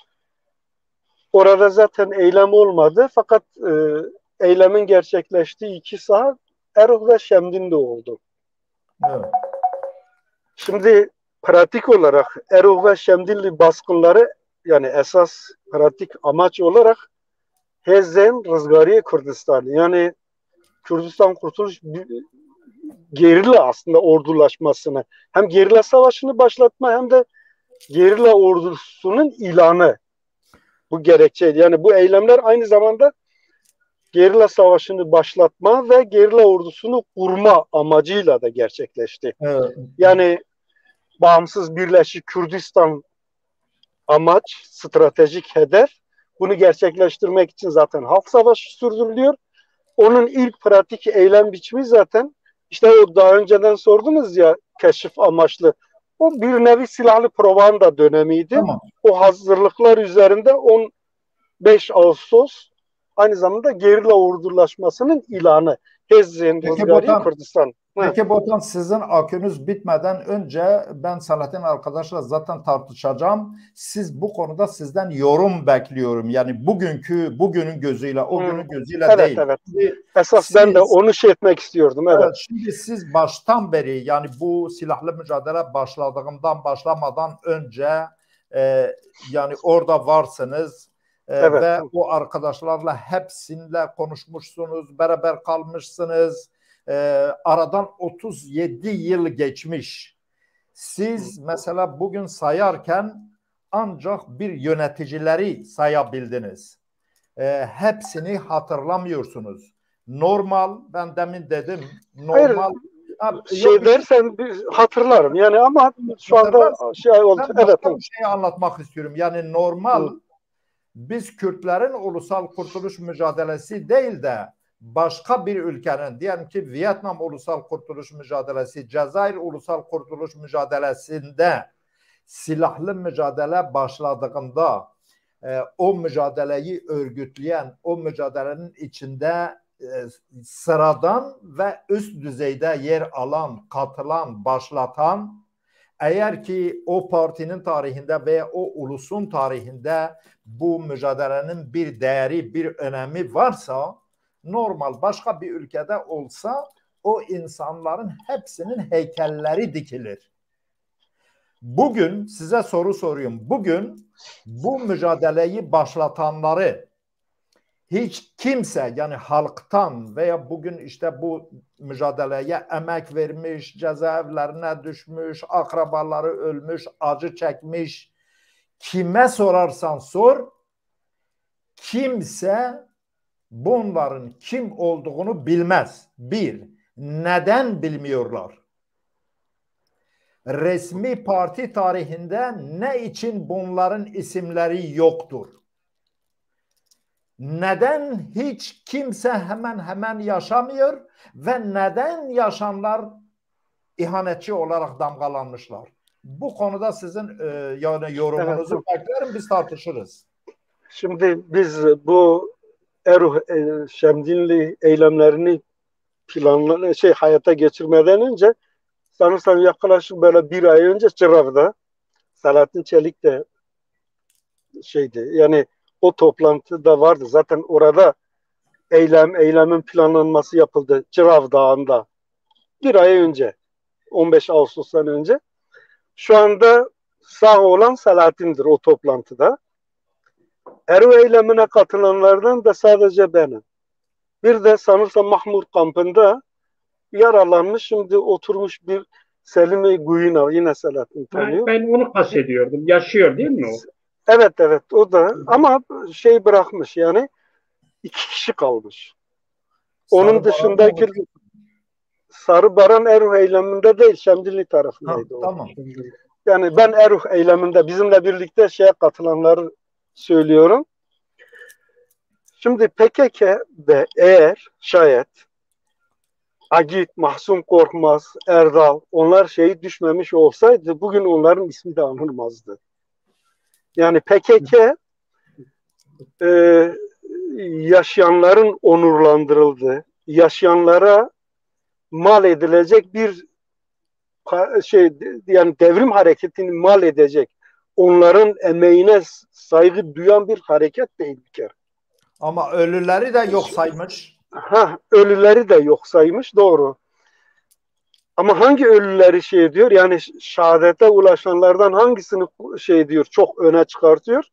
Orada zaten eylem olmadı. Fakat e, eylemin gerçekleştiği iki saat Erol ve Şemdin'de oldu. Evet. Şimdi pratik olarak Erol ve Şemdinli baskınları yani esas pratik amaç olarak Hezzen Rızgariye Kürdistan yani Kürdistan Kurtuluş gerilla aslında ordulaşmasını hem gerilla savaşını başlatma hem de gerilla ordusunun ilanı bu gerekçeydi. Yani bu eylemler aynı zamanda gerilla savaşını başlatma ve gerilla ordusunu kurma amacıyla da gerçekleşti. Evet. Yani bağımsız Birleşik Kürdistan amaç, stratejik hedef. Bunu gerçekleştirmek için zaten halk savaşı sürdürülüyor. Onun ilk pratik eylem biçimi zaten işte o daha önceden sordunuz ya keşif amaçlı. O bir nevi silahlı propaganda dönemiydi. Tamam. O hazırlıklar üzerinde on beş Ağustos aynı zamanda gerilla ordulaşmasının ilanı. Hezzen Peki Rızgariye Botan, Kürdistan. peki Botan sizin akınız bitmeden önce ben Selahattin arkadaşla zaten tartışacağım. Siz bu konuda sizden yorum bekliyorum. Yani bugünkü bugünün gözüyle o günün gözüyle evet, değil. Evet Şimdi Esas siz, ben de onu şey etmek istiyordum. Evet. evet. Şimdi siz baştan beri yani bu silahlı mücadele başladığından başlamadan önce e, yani orada varsınız. Ee, Evet. ve o arkadaşlarla hepsiyle konuşmuşsunuz, beraber kalmışsınız. Ee, aradan otuz yedi yıl geçmiş. Siz mesela bugün sayarken ancak bir yöneticileri sayabildiniz. Ee, hepsini hatırlamıyorsunuz. Normal, ben demin dedim, normal. Hayır, Ha, şey yok bir şey dersen hatırlarım yani ama şu anda şey oldu. ben Evet. başka bir şey anlatmak istiyorum. Yani normal Hı. biz Kürtlerin ulusal kurtuluş mücadelesi değil de başka bir ülkenin diyelim ki Vietnam ulusal kurtuluş mücadelesi, Cezayir ulusal kurtuluş mücadelesinde silahlı mücadele başladığında e, o mücadeleyi örgütleyen, o mücadelenin içinde e, sıradan ve üst düzeyde yer alan, katılan, başlatan eğer ki o partinin tarihinde veya o ulusun tarihinde bu mücadelenin bir değeri, bir önemi varsa normal başka bir ülkede olsa o insanların hepsinin heykelleri dikilir. Bugün size soru soruyorum. Bugün bu mücadeleyi başlatanları hiç kimse yani halktan veya bugün işte bu mücadeleye emek vermiş, cezaevlerine düşmüş, akrabaları ölmüş, acı çekmiş, kime sorarsan sor, kimse bunların kim olduğunu bilmez. Bir, neden bilmiyorlar? Resmi parti tarihinde ne için bunların isimleri yoktur? Neden hiç kimse hemen hemen yaşamıyor ve neden yaşamlar ihanetçi olarak damgalanmışlar? Bu konuda sizin e, yani yorumunuzu Evet. beklerim, biz tartışırız. Şimdi biz bu Eruh e, Şemdinli eylemlerini planla şey hayata geçirmeden önce sanırsam yaklaşık böyle bir ay önce Çırav'da Selahattin Çelik de şeydi yani o toplantıda vardı. Zaten orada eylem eylemin planlanması yapıldı Çırav Dağı'nda bir ay önce on beş Ağustos'tan önce. Şu anda sağ olan Selahattin'dir o toplantıda. Eru eylemine katılanlardan da sadece benim. Bir de sanırsam Mahmut kampında yaralanmış şimdi oturmuş bir Selimi Guyina yine Selahattin tanıyor. Ben, ben onu kastediyordum. Yaşıyor değil mi o? Evet evet o da ama şey bırakmış yani iki kişi kalmış. Onun Sarı dışındaki Baran Sarı Baran Eruh eyleminde değil Şemdinli ha, tarafındaydı o. tamam. Yani ben Eruh eyleminde bizimle birlikte şeye katılanları söylüyorum. Şimdi P K K'de eğer şayet Agit, Mahsun Korkmaz, Erdal onlar şehit düşmemiş olsaydı bugün onların ismi de anılmazdı. Yani P K K e, yaşayanların onurlandırıldığı, yaşayanlara mal edilecek bir şey yani devrim hareketini mal edecek, onların emeğine saygı duyan bir hareket değil bir kere. Ama ölüleri de yok saymış. Ha, ölüleri de yok saymış doğru. Ama hangi ölüleri şey diyor? Yani şehadete ulaşanlardan hangisini şey diyor? Çok öne çıkartıyor.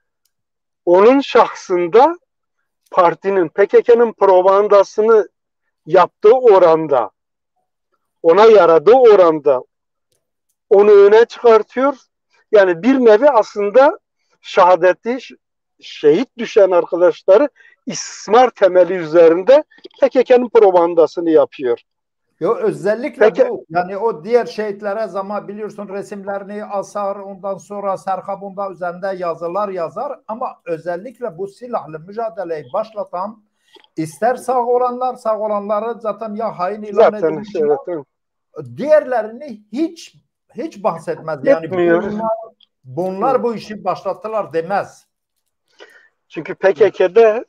Onun şahsında partinin P K K'nın propagandasını yaptığı oranda, ona yaradığı oranda onu öne çıkartıyor. Yani bir nevi aslında şehadeti şehit düşen arkadaşları istismar temeli üzerinde P K K'nın propagandasını yapıyor. Yo, özellikle Peki, bu yani o diğer şehitlere zaman biliyorsun resimlerini asar ondan sonra serkabunda üzerinde yazılar yazar ama özellikle bu silahlı mücadeleyi başlatan ister sağ olanlar sağ olanları zaten ya hain ilan zaten edilmiş şey, evet, diğerlerini hiç hiç bahsetmez. Yani etmiyor. bunlar, bunlar bu işi başlattılar demez. Çünkü P K K'de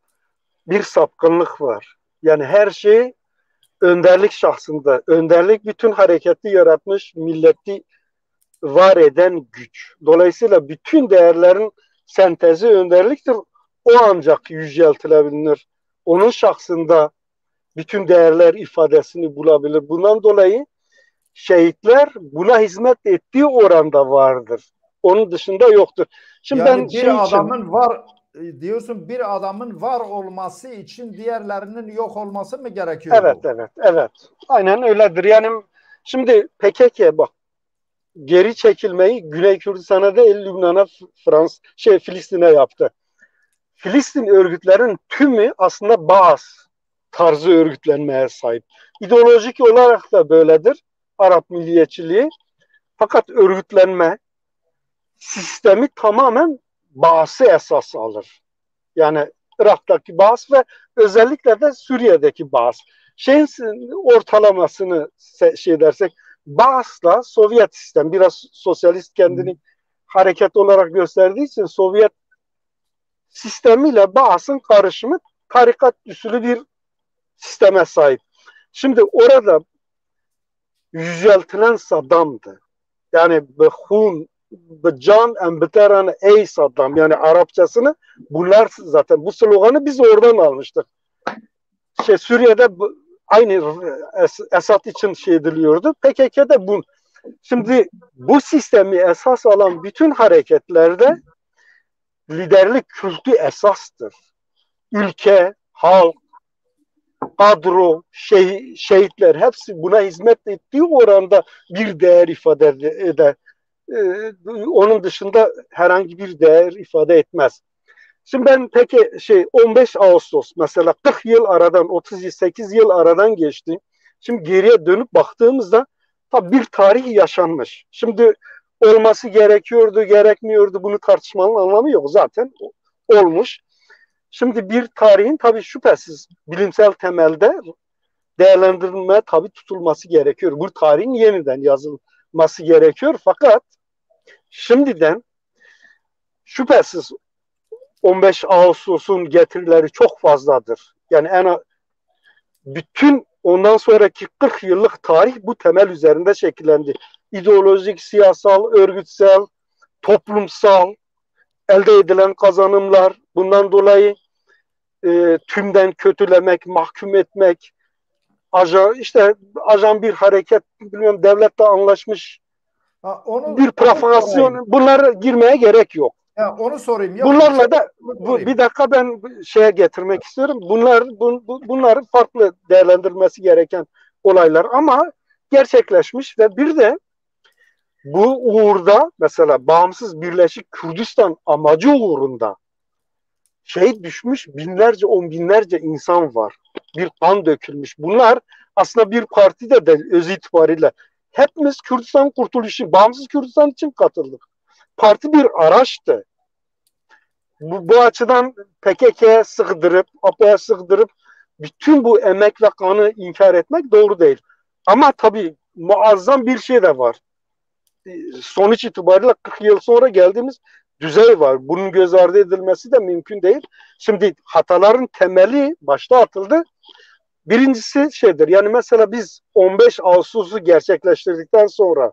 bir sapkınlık var. Yani her şey önderlik şahsında. Önderlik bütün hareketi yaratmış, milleti var eden güç. Dolayısıyla bütün değerlerin sentezi önderliktir. O ancak yüceltilebilir. Onun şahsında bütün değerler ifadesini bulabilir. Bundan dolayı şehitler buna hizmet ettiği oranda vardır. Onun dışında yoktur. Şimdi yani ben bir şey adamın için, var diyorsun bir adamın var olması için diğerlerinin yok olması mı gerekiyor? evet evet evet aynen öyledir. Yani şimdi P K K bak geri çekilmeyi Güney Kürdistan'a değil Lübnan'a Frans şey Filistin'e yaptı. Filistin örgütlerin tümü aslında Baas tarzı örgütlenmeye sahip. İdeolojik olarak da böyledir Arap milliyetçiliği. Fakat örgütlenme sistemi tamamen Baas'ı esas alır. Yani Irak'taki Baas ve özellikle de Suriye'deki Baas. Şeyin ortalamasını şey dersek Baas'la Sovyet sistem biraz sosyalist kendini hareket olarak gösterdiği için Sovyet sistemiyle Baas'ın karışımı tarikat usulü bir sisteme sahip. Şimdi orada yüceltilen Saddam'dı. Yani Behun, Can en beteran ey Saddam yani Arapçasını bunlar zaten bu sloganı biz oradan almıştık. Şey Suriye'de aynı Esad için şey ediliyordu. P K K'de bu. Şimdi bu sistemi esas alan bütün hareketlerde liderlik kültü esastır. Ülke, halk, kadro, şey, şehitler hepsi buna hizmet ettiği oranda bir değer ifade eder. Ee, onun dışında herhangi bir değer ifade etmez. Şimdi ben peki şey on beş Ağustos mesela kırk yıl aradan otuz sekiz yıl aradan geçti. Şimdi geriye dönüp baktığımızda tabii bir tarih yaşanmış. Şimdi olması gerekiyordu, gerekmiyordu bunu tartışmanın anlamı yok. Zaten olmuş. Şimdi bir tarihin tabii şüphesiz bilimsel temelde değerlendirilmeye tabii tutulması gerekiyor. Bu tarihin yeniden yazılması gerekiyor. Fakat şimdiden şüphesiz on beş Ağustos'un getirileri çok fazladır. Yani en bütün ondan sonraki kırk yıllık tarih bu temel üzerinde şekillendi. İdeolojik, siyasal, örgütsel, toplumsal elde edilen kazanımlar, bundan dolayı e, tümden kötülemek, mahkum etmek, ajan, işte ajan bir hareket, bilmiyorum, devletle anlaşmış Ha, onu, bir provokasyon, bunlara girmeye gerek yok. Ya onu sorayım. Ya, Bunlarla da bu, bir dakika ben şeye getirmek istiyorum. Bunlar bu, bu, bunların farklı değerlendirilmesi gereken olaylar ama gerçekleşmiş ve bir de bu uğurda mesela bağımsız Birleşik Kürdistan amacı uğrunda şehit düşmüş binlerce, on binlerce insan var. Bir kan dökülmüş. Bunlar aslında bir partide de öz itibariyle hepimiz Kürdistan kurtuluşu, bağımsız Kürdistan için katıldık. Parti bir araçtı. Bu, bu açıdan P K K'ye sığdırıp, A P O'ya sığdırıp bütün bu emek ve kanı inkar etmek doğru değil. Ama tabii muazzam bir şey de var. Sonuç itibariyle kırk yıl sonra geldiğimiz düzey var. Bunun göz ardı edilmesi de mümkün değil. Şimdi hataların temeli başta atıldı. Birincisi şeydir, yani mesela biz on beş Ağustos'u gerçekleştirdikten sonra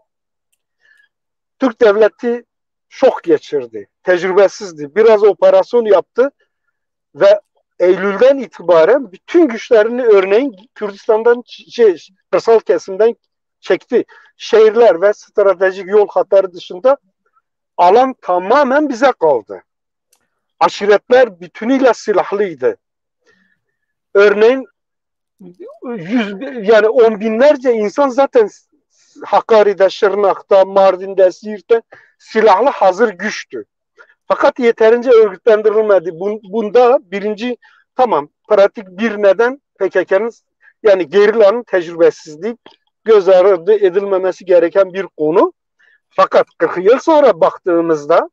Türk devleti şok geçirdi. Tecrübesizdi. Biraz operasyon yaptı ve Eylül'den itibaren bütün güçlerini örneğin Kürdistan'dan, şey, kırsal kesimden çekti. Şehirler ve stratejik yol hatları dışında alan tamamen bize kaldı. Aşiretler bütünüyle silahlıydı. Örneğin yüz, yani on binlerce insan zaten Hakkari'de, Şırnak'ta, Mardin'de, Siirt'te silahlı hazır güçtü. Fakat yeterince örgütlendirilmedi. Bunda birinci, tamam, pratik bir neden P K K'nın, yani gerilanın tecrübesizliği, göz ardı edilmemesi gereken bir konu. Fakat kırk yıl sonra baktığımızda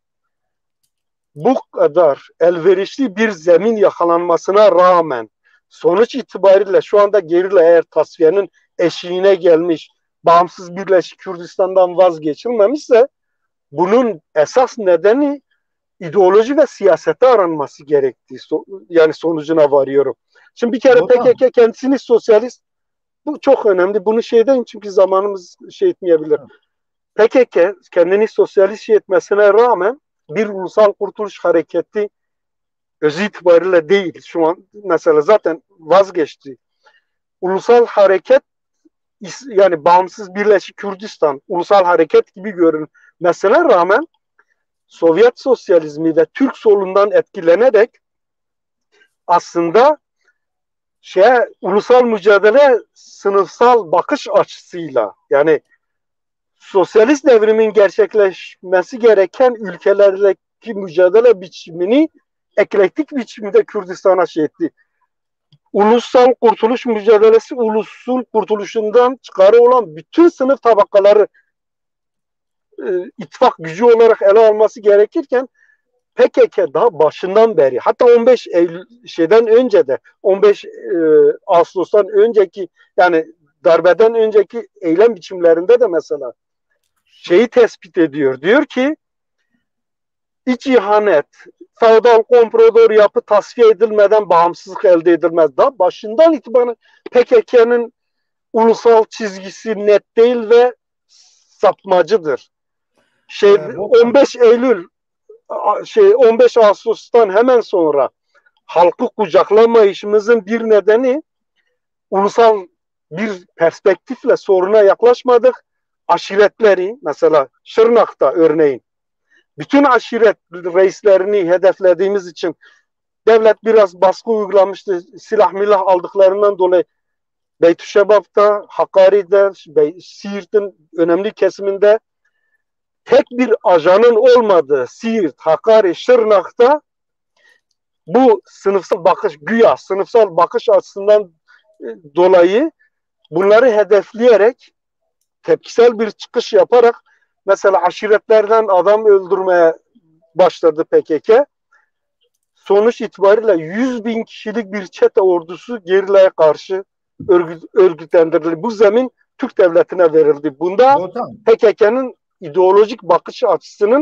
bu kadar elverişli bir zemin yakalanmasına rağmen sonuç itibariyle şu anda gerilla eğer tasfiyenin eşiğine gelmiş, bağımsız Birleşik Kürdistan'dan vazgeçilmemişse bunun esas nedeni ideoloji ve siyasete aranması gerektiği, yani sonucuna varıyorum. Şimdi bir kere P K K kendisini sosyalist, bu çok önemli. Bunu şeyden, çünkü zamanımız şey etmeyebilir. P K K kendini sosyalist şey etmesine rağmen bir ulusal kurtuluş hareketi öz itibariyle değil. Şu an mesela zaten vazgeçti. Ulusal hareket, yani bağımsız Birleşik Kürdistan ulusal hareket gibi görünmesine rağmen Sovyet sosyalizmi ve Türk solundan etkilenerek aslında şey, ulusal mücadele sınıfsal bakış açısıyla, yani sosyalist devrimin gerçekleşmesi gereken ülkelerdeki mücadele biçimini eklektik biçimde Kürdistan'a şey etti. Ulusal kurtuluş mücadelesi, ulusun kurtuluşundan çıkarı olan bütün sınıf tabakaları e, ittifak gücü olarak ele alması gerekirken P K K daha başından beri, hatta on beş Eylül şeyden önce de on beş e, Ağustos'tan önceki, yani darbeden önceki eylem biçimlerinde de mesela şeyi tespit ediyor. Diyor ki iç ihanet, feodal komprador yapı tasfiye edilmeden bağımsızlık elde edilmez. Daha başından itibaren P K K'nın ulusal çizgisi net değil ve sapmacıdır. Şey, ee, on beş Eylül şey on beş Ağustos'tan hemen sonra halkı kucaklamayışımızın bir nedeni ulusal bir perspektifle soruna yaklaşmadık. Aşiretleri, mesela Şırnak'ta örneğin bütün aşiret reislerini hedeflediğimiz için devlet biraz baskı uygulamıştı. Silah milah aldıklarından dolayı Beytüşşebap'ta, Hakkari'de, Siirt'in önemli kesiminde tek bir ajanın olmadığı Siirt, Hakkari, Şırnak'ta bu sınıfsal bakış, güya sınıfsal bakış açısından dolayı bunları hedefleyerek tepkisel bir çıkış yaparak mesela aşiretlerden adam öldürmeye başladı P K K. Sonuç itibariyle yüz bin kişilik bir çete ordusu gerillaya karşı örgüt, örgütlendirildi. Bu zemin Türk devletine verildi. Bunda P K K'nın ideolojik bakış açısının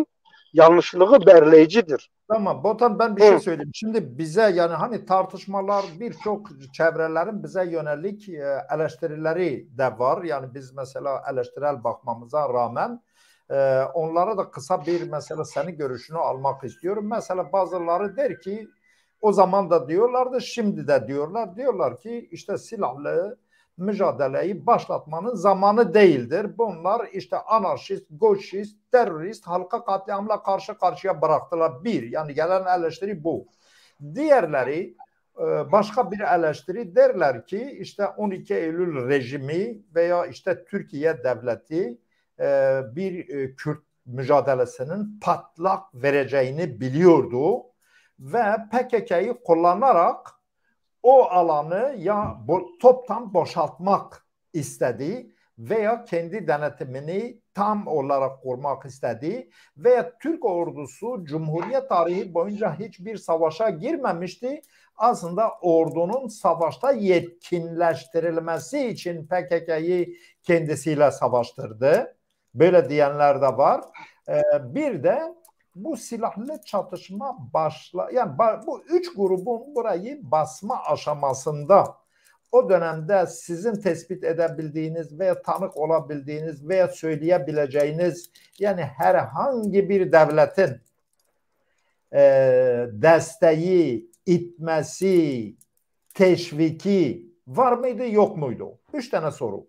yanlışlığı belirleyicidir. Tamam Botan, ben bir Hı. şey söyleyeyim. Şimdi bize yani hani tartışmalar, birçok çevrelerin bize yönelik e, eleştirileri de var. Yani biz mesela eleştirel bakmamıza rağmen e, onlara da kısa bir mesela senin görüşünü almak istiyorum. Mesela bazıları der ki o zaman da diyorlardı, şimdi de diyorlar. Diyorlar ki işte silahlı mücadeleyi başlatmanın zamanı değildir. Bunlar işte anarşist, goşist, terörist, halka katliamla karşı karşıya bıraktılar. Bir, yani gelen eleştiri bu. Diğerleri başka bir eleştiri, derler ki işte on iki Eylül rejimi veya işte Türkiye devleti bir Kürt mücadelesinin patlak vereceğini biliyordu ve P K K'yı kullanarak o alanı ya bo toptan boşaltmak istedi veya kendi denetimini tam olarak kurmak istedi veya Türk ordusu Cumhuriyet tarihi boyunca hiçbir savaşa girmemişti. Aslında ordunun savaşta yetkinleştirilmesi için P K K'yı kendisiyle savaştırdı. Böyle diyenler de var. Ee, bir de bu silahlı çatışma başla yani bu üç grubun burayı basma aşamasında o dönemde sizin tespit edebildiğiniz veya tanık olabildiğiniz veya söyleyebileceğiniz yani herhangi bir devletin e, desteği, itmesi, teşviki var mıydı, yok muydu? Üç tane soru.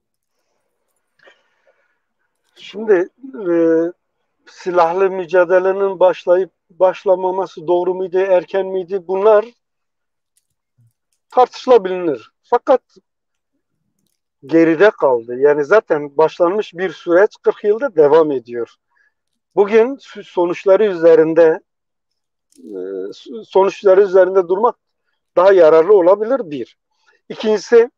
Şimdi e, silahlı mücadelenin başlayıp başlamaması doğru muydu, erken miydi? Bunlar tartışılabilir. Fakat geride kaldı. Yani zaten başlanmış bir süreç kırk yılda devam ediyor. Bugün sonuçları üzerinde sonuçları üzerinde durmak daha yararlı olabilir bir. İkincisi,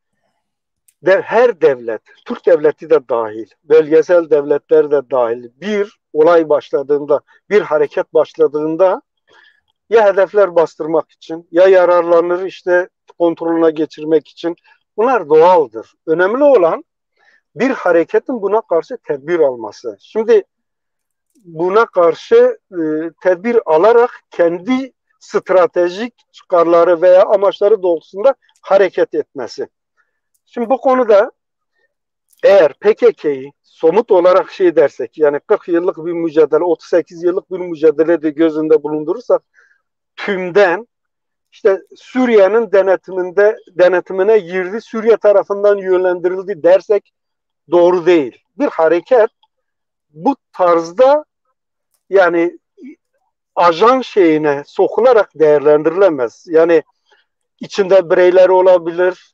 her devlet, Türk devleti de dahil, bölgesel devletler de dahil, bir olay başladığında, bir hareket başladığında ya hedefler bastırmak için ya yararlanır işte kontrolüne geçirmek için, bunlar doğaldır. Önemli olan bir hareketin buna karşı tedbir alması. Şimdi buna karşı e, tedbir alarak kendi stratejik çıkarları veya amaçları doğrultusunda hareket etmesi. Şimdi bu konuda eğer P K K'yı somut olarak şey dersek, yani kırk yıllık bir mücadele, otuz sekiz yıllık bir mücadele de gözünde bulundurursak, tümden işte Suriye'nin denetiminde denetimine girdi, Suriye tarafından yönlendirildi dersek doğru değil. Bir hareket bu tarzda yani ajan şeyine sokularak değerlendirilemez. Yani içinde bireyler olabilir,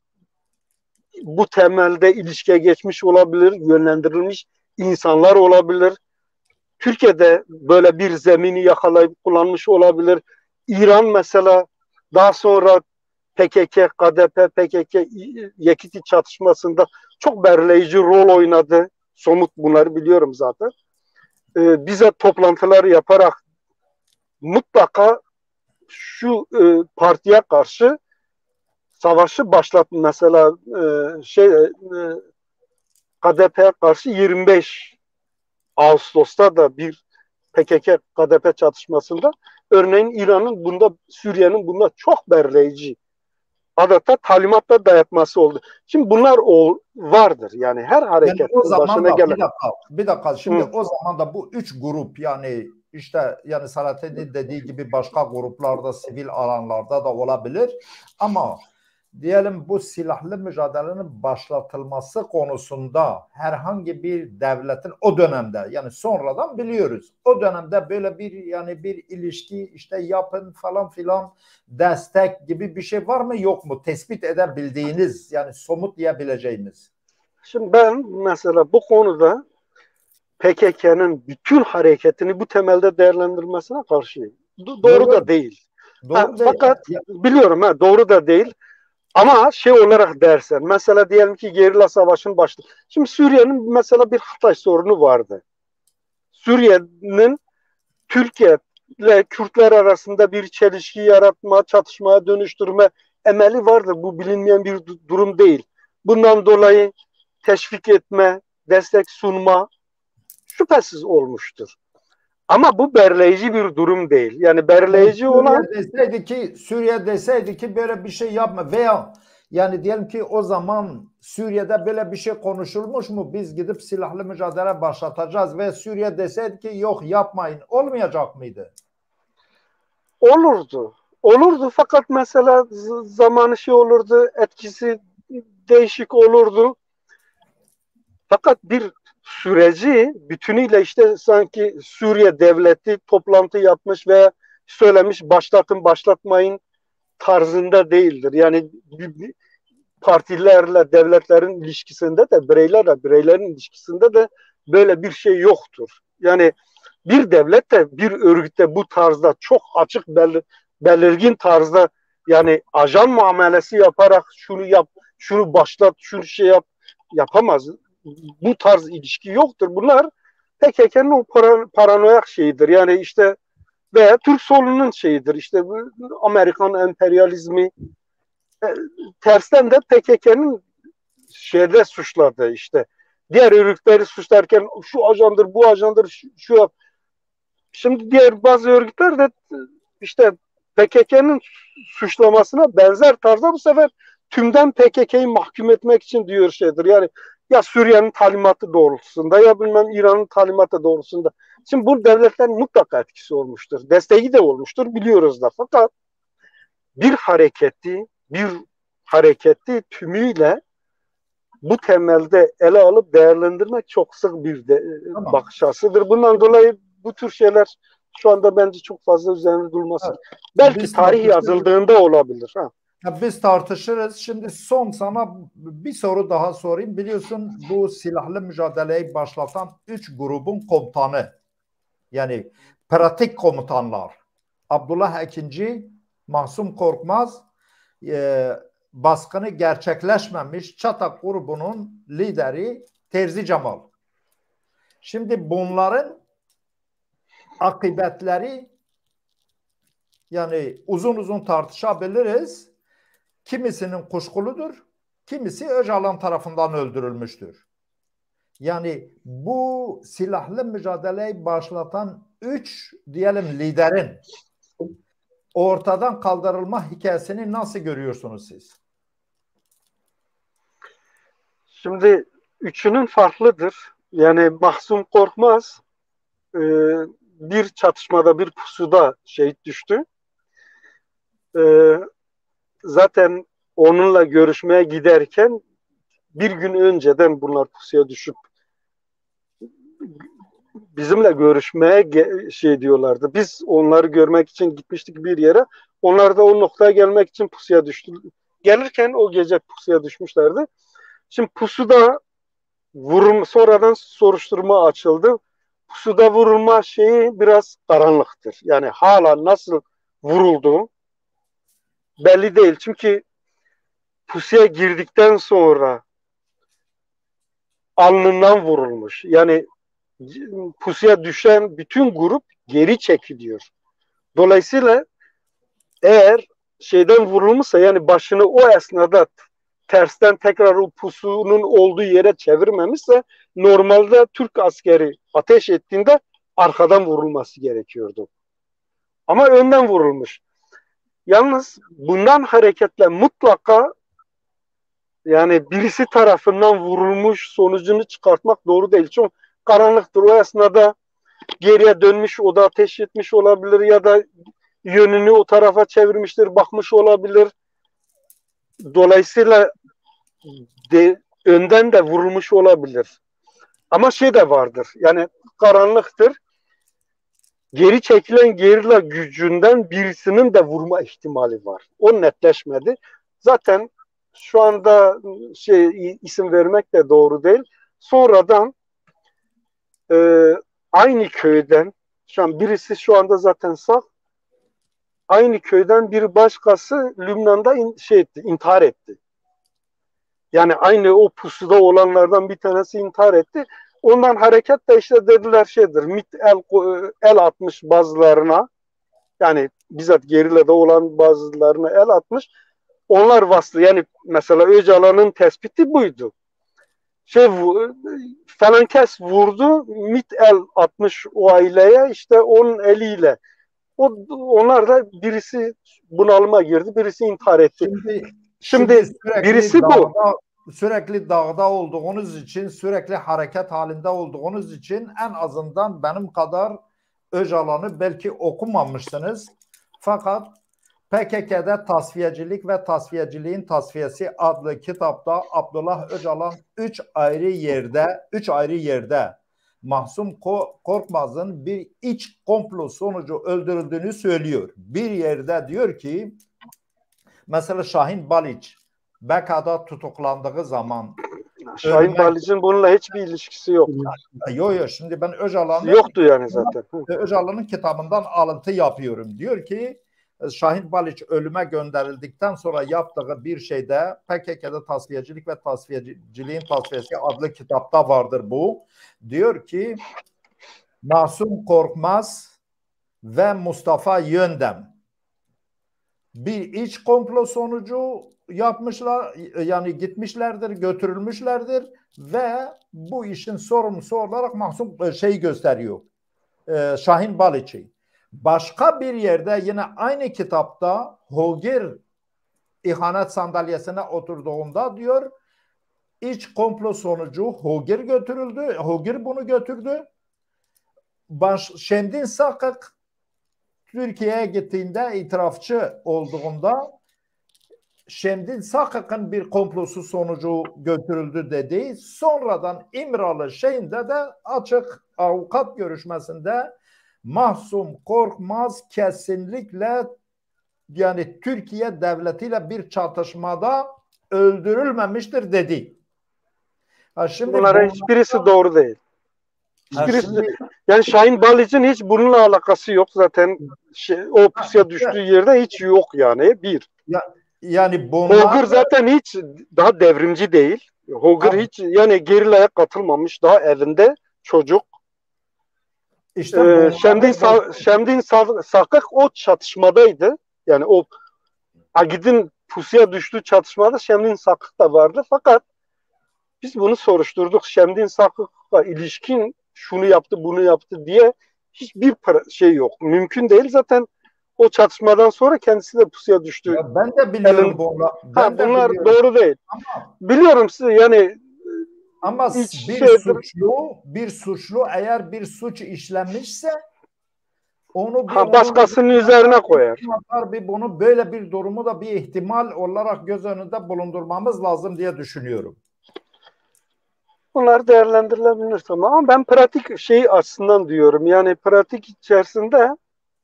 bu temelde ilişkiye geçmiş olabilir, yönlendirilmiş insanlar olabilir. Türkiye'de böyle bir zemini yakalayıp kullanmış olabilir. İran mesela daha sonra P K K, K D P, P K K, Yekiti çatışmasında çok belirleyici rol oynadı. Somut bunları biliyorum zaten. Ee, bize toplantılar yaparak mutlaka şu e, partiye karşı savaşı başlattı. Mesela e, şey e, K D P'ye karşı yirmi beş Ağustos'ta da bir P K K K D P çatışmasında örneğin İran'ın bunda, Suriye'nin bunda çok belirleyici adeta talimatla dayatması oldu. Şimdi bunlar o vardır. Yani her hareket yani o zaman başına da, gelen. bir dakika, bir dakika. Şimdi Hı. o zaman da bu üç grup, yani işte yani Selahattin'in dediği gibi başka gruplarda, sivil alanlarda da olabilir. Ama diyelim bu silahlı mücadelenin başlatılması konusunda herhangi bir devletin o dönemde, yani sonradan biliyoruz, o dönemde böyle bir yani bir ilişki işte yapın falan filan destek gibi bir şey var mı, yok mu? Tespit edebildiğiniz, yani somut diyebileceğimiz. Şimdi ben mesela bu konuda P K K'nın bütün hareketini bu temelde değerlendirmesine karşıyım. Do- doğru, doğru da değil. Doğru ha, değil. Fakat biliyorum ha, doğru da değil. Ama şey olarak dersen, mesela diyelim ki gerilla savaşın başladı. Şimdi Suriye'nin mesela bir Hatay sorunu vardı. Suriye'nin Türkiye ile Kürtler arasında bir çelişki yaratma, çatışmaya dönüştürme emeli vardır. Bu bilinmeyen bir durum değil. Bundan dolayı teşvik etme, destek sunma şüphesiz olmuştur. Ama bu belirleyici bir durum değil. Yani belirleyici Yani olan Suriye deseydi ki Suriye deseydi ki böyle bir şey yapma veya yani diyelim ki o zaman Suriye'de böyle bir şey konuşulmuş mu? Biz gidip silahlı mücadele başlatacağız ve Suriye deseydi ki yok yapmayın. Olmayacak mıydı? olurdu. Olurdu fakat mesela zamanı şey olurdu, etkisi değişik olurdu. Fakat bir süreci bütünüyle işte sanki Suriye devleti toplantı yapmış ve söylemiş başlatın başlatmayın tarzında değildir. Yani partilerle devletlerin ilişkisinde de bireylerle bireylerin ilişkisinde de böyle bir şey yoktur. Yani bir devlet de bir örgütte bu tarzda çok açık belir, belirgin tarzda yani ajan muamelesi yaparak şunu yap, şunu başlat, şunu şey yap yapamaz. Bu tarz ilişki yoktur. Bunlar P K K'nın o paranoyak şeyidir. Yani işte veya Türk solunun şeyidir. İşte bu Amerikan emperyalizmi tersten de P K K'nın şeyde suçladı işte. Diğer örgütleri suçlarken şu ajandır, bu ajandır, şu, şu yap. Şimdi diğer bazı örgütler de işte P K K'nın suçlamasına benzer tarzda bu sefer tümden P K K'yı mahkum etmek için diyor şeydir. Yani ya Suriye'nin talimatı doğrultusunda ya bilmem İran'ın talimatı doğrultusunda. Şimdi bu devletlerin mutlaka etkisi olmuştur. Desteği de olmuştur biliyoruz da. Fakat bir hareketi, bir hareketi tümüyle bu temelde ele alıp değerlendirmek çok sık bir de, tamam. bakış açısıdır. Bundan dolayı bu tür şeyler şu anda bence çok fazla üzerine durulması. Evet. Belki biz tarih yazıldığında olabilir. Ha. Ya biz tartışırız. Şimdi son sana bir soru daha sorayım. Biliyorsun bu silahlı mücadeleyi başlatan üç grubun komutanı. Yani pratik komutanlar. Abdullah Ekinci, Mahsum Korkmaz, e, baskını gerçekleşmemiş Çatak grubunun lideri Terzi Cemal. Şimdi bunların akıbetleri yani uzun uzun tartışabiliriz. Kimisinin kuşkuludur, kimisi Öcalan tarafından öldürülmüştür. Yani bu silahlı mücadeleyi başlatan üç diyelim liderin ortadan kaldırılma hikayesini nasıl görüyorsunuz siz? Şimdi üçünün farklıdır. Yani Mahsum Korkmaz e, bir çatışmada, bir pusuda şehit düştü. E, zaten onunla görüşmeye giderken bir gün önceden bunlar pusuya düşüp bizimle görüşmeye şey diyorlardı. Biz onları görmek için gitmiştik bir yere. Onlar da o noktaya gelmek için pusuya düştü. Gelirken o gece pusuya düşmüşlerdi. Şimdi pusuda vurulma, sonradan soruşturma açıldı. Pusuda vurulma şeyi biraz karanlıktır. Yani hala nasıl vurulduğu belli değil. Çünkü pusuya girdikten sonra alnından vurulmuş. Yani pusuya düşen bütün grup geri çekiliyor. Dolayısıyla eğer şeyden vurulmuşsa yani başını o esnada tersten tekrar o pusunun olduğu yere çevirmemişse normalde Türk askeri ateş ettiğinde arkadan vurulması gerekiyordu. Ama önden vurulmuş. Yalnız bundan hareketle mutlaka yani birisi tarafından vurulmuş sonucunu çıkartmak doğru değil. Çünkü karanlıktır. O esnada geriye dönmüş, o da ateş etmiş olabilir ya da yönünü o tarafa çevirmiştir, bakmış olabilir. Dolayısıyla de, önden de vurulmuş olabilir. Ama şey de vardır. Yani karanlıktır. Geri çekilen gerilla gücünden birisinin de vurma ihtimali var. O netleşmedi. Zaten şu anda şey isim vermek de doğru değil. Sonradan e, aynı köyden şu an birisi şu anda zaten sağ. Aynı köyden bir başkası Lübnan'da in, şey etti, intihar etti. Yani aynı o pusuda olanlardan bir tanesi intihar etti. Ondan hareketle işte dediler şeydir, MİT el, el atmış bazılarına, yani bizzat gerilada olan bazılarına el atmış. Onlar vasıtlı, yani mesela Öcalan'ın tespiti buydu. şey felankes vurdu. Mit el atmış o aileye, işte onun eliyle. O, onlar da birisi bunalıma girdi, birisi intihar etti. Şimdi, Şimdi, şimdi sürekli birisi dağda, bu. Sürekli dağda olduğunuz için, sürekli hareket halinde olduğunuz için en azından benim kadar Öcalan'ı belki okumamışsınız. Fakat P K K'de Tasfiyecilik ve Tasfiyeciliğin Tasfiyesi adlı kitapta Abdullah Öcalan üç ayrı yerde, üç ayrı yerde Mahsum Korkmaz'ın bir iç komplo sonucu öldürüldüğünü söylüyor. Bir yerde diyor ki, mesela Şahin Baliç Beka'da tutuklandığı zaman, Şahin ölüme... Balic'in bununla hiçbir ilişkisi yok. Yok yok, şimdi ben Öcalan'ın yoktu yani zaten. Öcalan'ın kitabından alıntı yapıyorum. Diyor ki Şahin Baliç ölüme gönderildikten sonra yaptığı bir şeyde P K K'da Tasfiyecilik ve Tasfiyeciliğin Tasfiyesi adlı kitapta vardır bu. Diyor ki Mahsum Korkmaz ve Mustafa Yöndem bir iç komplo sonucu yapmışlar, yani gitmişlerdir, götürülmüşlerdir ve bu işin sorumlusu olarak Mahsum şey gösteriyor, Şahin Baliç'i. Başka bir yerde yine aynı kitapta Hogir ihanet sandalyesine oturduğunda diyor iç komplo sonucu Hogir götürüldü. Hogir bunu götürdü. Baş, Şemdin Sakık Türkiye'ye gittiğinde itirafçı olduğunda Şemdin Sakık'ın bir komplosu sonucu götürüldü dedi. Sonradan İmralı şeyinde de açık avukat görüşmesinde Mahsum Korkmaz kesinlikle yani Türkiye devletiyle bir çatışmada öldürülmemiştir dedi. Ha şimdi bunların hiçbirisi doğru değil. Hiçbirisi, şimdi, yani Şahin Balic'in hiç bununla alakası yok zaten. Şey, o pusuya düştüğü yerde hiç yok yani. Bir. Ya, yani bunlar... Hogır zaten hiç daha devrimci değil. Hogır hiç yani gerilaya katılmamış. Daha evinde çocuk. İşte ee, Şemdin, Sa Şemdin Sa Sakık o çatışmadaydı. Yani o Agid'in pusuya düştüğü çatışmada Şemdin Sakık da vardı. Fakat biz bunu soruşturduk. Şemdin Sakık'la ilişkin şunu yaptı, bunu yaptı diye hiçbir şey yok. Mümkün değil. Zaten o çatışmadan sonra kendisi de pusuya düştü. Ya ben de biliyorum Elin, bunu. Ben ha, de bunlar biliyorum. doğru değil. Ama, biliyorum size yani ama bir şeydir. suçlu bir suçlu eğer bir suç işlenmişse onu bir ha, başkasının onun, üzerine koyar. Bir bunu böyle bir durumu da bir ihtimal olarak göz önünde bulundurmamız lazım diye düşünüyorum. Bunlar değerlendirilebilir tamam ama ben pratik şey açısından diyorum. Yani pratik içerisinde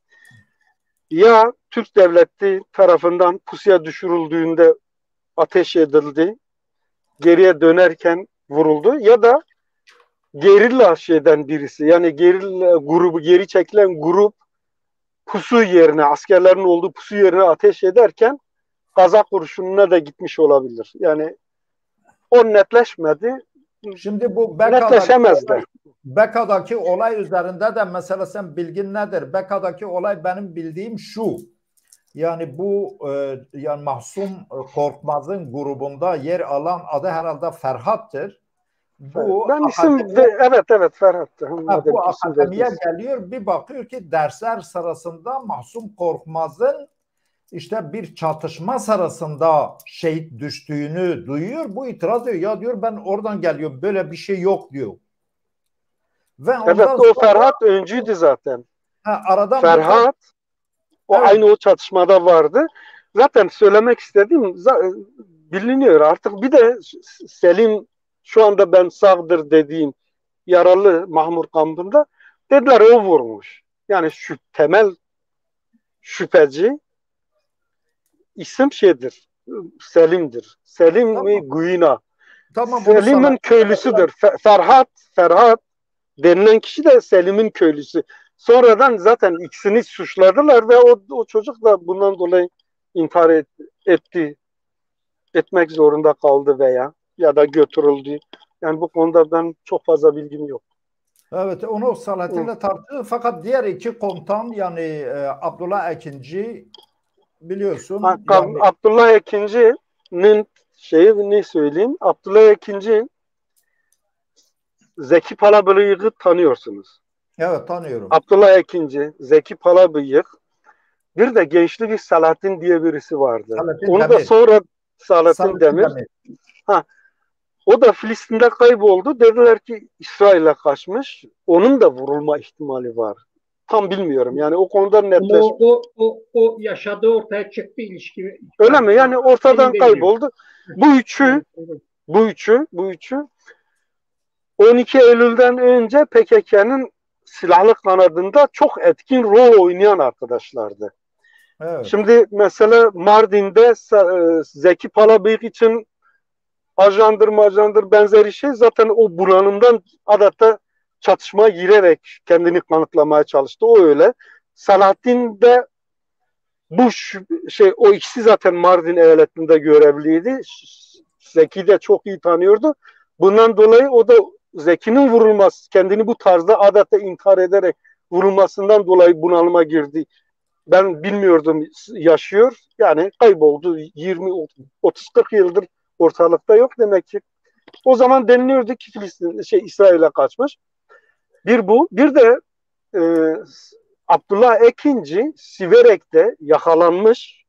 ya Türk devleti tarafından pusuya düşürüldüğünde ateş edildi, geriye dönerken vuruldu ya da gerilla şeyden birisi yani gerilla grubu geri çekilen grup pusu yerine askerlerin olduğu pusu yerine ateş ederken kaza kurşununa da gitmiş olabilir. Yani o netleşmedi. Şimdi bu Beka'daki, Beka'daki olay üzerinde de mesela sen bilgin nedir? Beka'daki olay benim bildiğim şu. Yani bu e, yani Mahsum Korkmaz'ın grubunda yer alan adı herhalde Ferhat'tır. Bu ben isim ve, evet evet Ferhat'tır. Ha, bu akademiye geliyor bir bakıyor ki dersler sırasında Mahsum Korkmaz'ın İşte bir çatışma sırasında şehit düştüğünü duyuyor. Bu itiraz ediyor. Ya diyor ben oradan geliyorum. Böyle bir şey yok diyor. Ve evet o sonra, Ferhat öncüydü zaten. Ha, aradan Ferhat o evet. Aynı o çatışmada vardı. Zaten söylemek istediğim biliniyor artık. Bir de Selim şu anda ben sağdır dediğim yaralı Mahmur kampında dediler o vurmuş. Yani şu temel şüpheci isim şeydir. Selim'dir. Selim tamam. mi Guyina. Tamam, Selim'in köylüsüdür. Ferhat, Ferhat denilen kişi de Selim'in köylüsü. Sonradan zaten ikisini suçladılar ve o, o çocuk da bundan dolayı intihar et, etti. Etmek zorunda kaldı veya ya da götürüldü. Yani bu konuda ben çok fazla bilgim yok. Evet onu Salahattin'le tartışıyor. Fakat diğer iki komutan yani e, Abdullah Ekinci biliyorsun. Ha, yani... Abdullah Ekinci'nin şeyi ne söyleyeyim? Abdullah Ekinci Zeki Palabıyık'ı tanıyorsunuz. Evet, tanıyorum. Abdullah Ekinci, Zeki Palabıyık. Bir de Gençlik Selahattin diye birisi vardı. Selahattin Onu Demir. da sonra Selahattin Selahattin Demir. Demir. Ha, o da Filistin'de kayboldu. Dediler ki İsrail'e kaçmış. Onun da vurulma ihtimali var. Tam bilmiyorum. Yani o konuda Ama netleş. o, o, o, o yaşadığı ortaya çıktı ilişki. Öyle mi? Yani ortadan Benim bilmiyorum. kayboldu. Bu üçü, bu üçü, bu üçü on iki Eylül'den önce P K K'nın silahlı kanadında çok etkin rol oynayan arkadaşlardı. Evet. Şimdi mesela Mardin'de Zeki Palabıyık için ajandır majandır benzeri şey zaten o bunalımdan adeta çatışmaya girerek kendini kanıtlamaya çalıştı. O öyle. Selahattin de bu şey o ikisi zaten Mardin eyaletinde görevliydi. Zeki de çok iyi tanıyordu. Bundan dolayı o da Zeki'nin vurulması, kendini bu tarzda adeta inkar ederek vurulmasından dolayı bunalıma girdi. Ben bilmiyordum yaşıyor. Yani kayboldu. yirmi otuz kırk yıldır ortalıkta yok demek ki. O zaman deniliyordu ki Filistin şey İsrail'e kaçmış. Bir bu, bir de e, Abdullah Ekinci Siverek'te yakalanmış.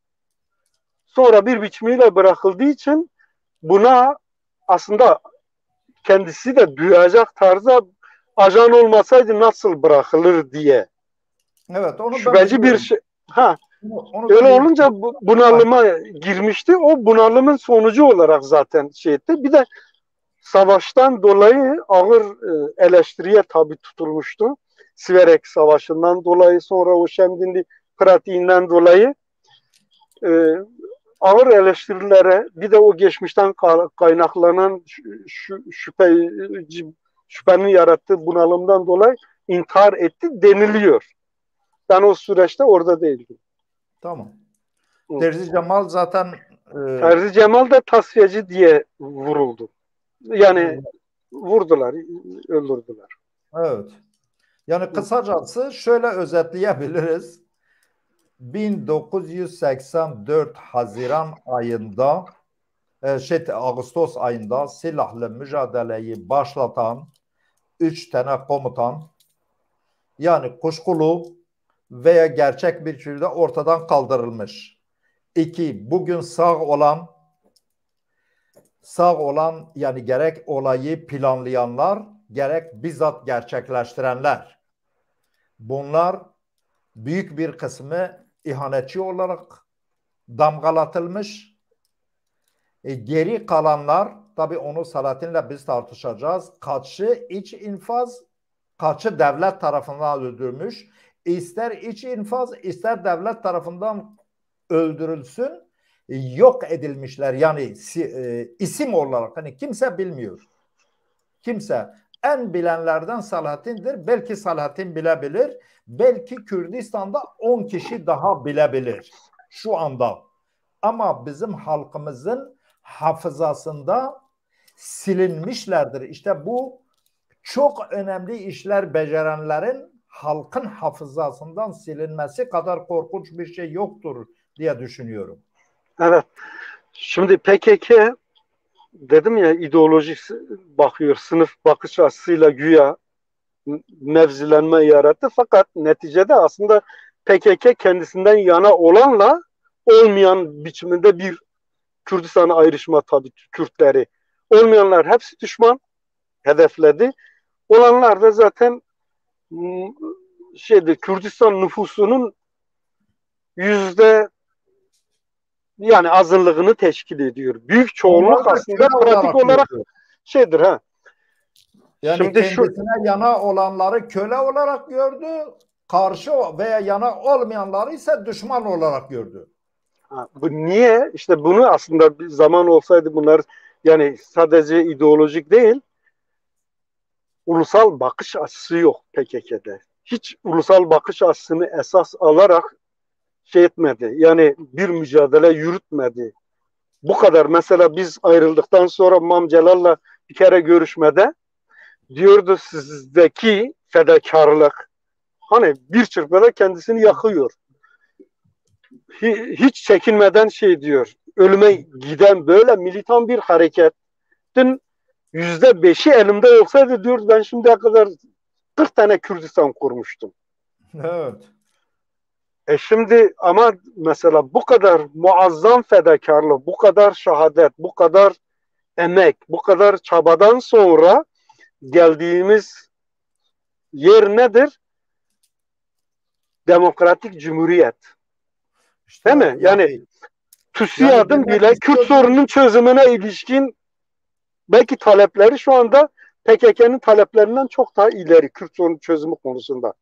Sonra bir biçimiyle bırakıldığı için buna aslında kendisi de duyacak tarzda ajan olmasaydı nasıl bırakılır diye. Evet, onu şüpheci bir şey. Ha. Onu, onu öyle olunca bu, bunalıma girmişti. O bunalımın sonucu olarak zaten şey etti. Bir de savaştan dolayı ağır e, eleştiriye tabi tutulmuştu. Siverek Savaşı'ndan dolayı, sonra o Şemdinli pratiğinden dolayı e, ağır eleştirilere, bir de o geçmişten kaynaklanan şüphe, şüphenin yarattığı bunalımdan dolayı intihar etti deniliyor. Ben o süreçte orada değildim. Tamam. Terzi Cemal zaten e... Terzi Cemal da tasfiyeci diye vuruldu. Yani evet. Vurdular, öldürdüler. Evet. Yani kısacası şöyle özetleyebiliriz. bin dokuz yüz seksen dört Haziran ayında şey, Ağustos ayında silahlı mücadeleyi başlatan üç tane komutan, yani kuşkulu veya gerçek bir şekilde ortadan kaldırılmış. İki, bugün sağ olan sağ olan yani gerek olayı planlayanlar, gerek bizzat gerçekleştirenler. Bunlar büyük bir kısmı ihanetçi olarak damgalatılmış. E, geri kalanlar, tabii onu Selahattin'le biz tartışacağız. Kaçı iç infaz, kaçı devlet tarafından öldürülmüş. İster iç infaz, ister devlet tarafından öldürülsün, yok edilmişler. Yani e, isim olarak hani kimse bilmiyor. Kimse. En bilenlerden Selahattin'dir. Belki Selahattin bilebilir. Belki Kürdistan'da on kişi daha bilebilir şu anda. Ama bizim halkımızın hafızasında silinmişlerdir. İşte bu çok önemli işler becerenlerin halkın hafızasından silinmesi kadar korkunç bir şey yoktur diye düşünüyorum. Evet. Şimdi P K K dedim ya, ideolojik bakıyor, sınıf bakış açısıyla güya mevzilenme yarattı. Fakat neticede aslında P K K kendisinden yana olanla olmayan biçiminde bir Kürdistan'a ayrışma, tabii Kürtleri. Olmayanlar hepsi düşman hedefledi. Olanlar da zaten şeyde Kürdistan nüfusunun yüzde yani azınlığını teşkil ediyor. Büyük çoğunluk aslında pratik olarak şeydir ha. Yani şimdi kendisine şu, yana olanları köle olarak gördü, karşı veya yana olmayanları ise düşman olarak gördü. Ha, bu niye? İşte bunu aslında bir zaman olsaydı bunlar, yani sadece ideolojik değil, ulusal bakış açısı yok P K K'de. Hiç ulusal bakış açısını esas alarak şey etmedi. Yani bir mücadele yürütmedi. Bu kadar. Mesela biz ayrıldıktan sonra Mam Celal'la bir kere görüşmede diyordu, sizdeki fedakarlık hani bir çırpıda kendisini yakıyor. Hiç çekinmeden şey diyor, ölüme giden böyle militan bir hareketin yüzde beşi elimde olsaydı diyor ben şimdiye kadar kırk tane Kürdistan kurmuştum. Evet. E şimdi ama mesela bu kadar muazzam fedakarlık, bu kadar şehadet, bu kadar emek, bu kadar çabadan sonra geldiğimiz yer nedir? Demokratik Cumhuriyet. İşte Değil mi? Yani, yani, TÜSİAD'ın yani bile Kürt istiyorum. sorununun çözümüne ilişkin belki talepleri şu anda P K K'nın taleplerinden çok daha ileri Kürt sorunu çözümü konusunda.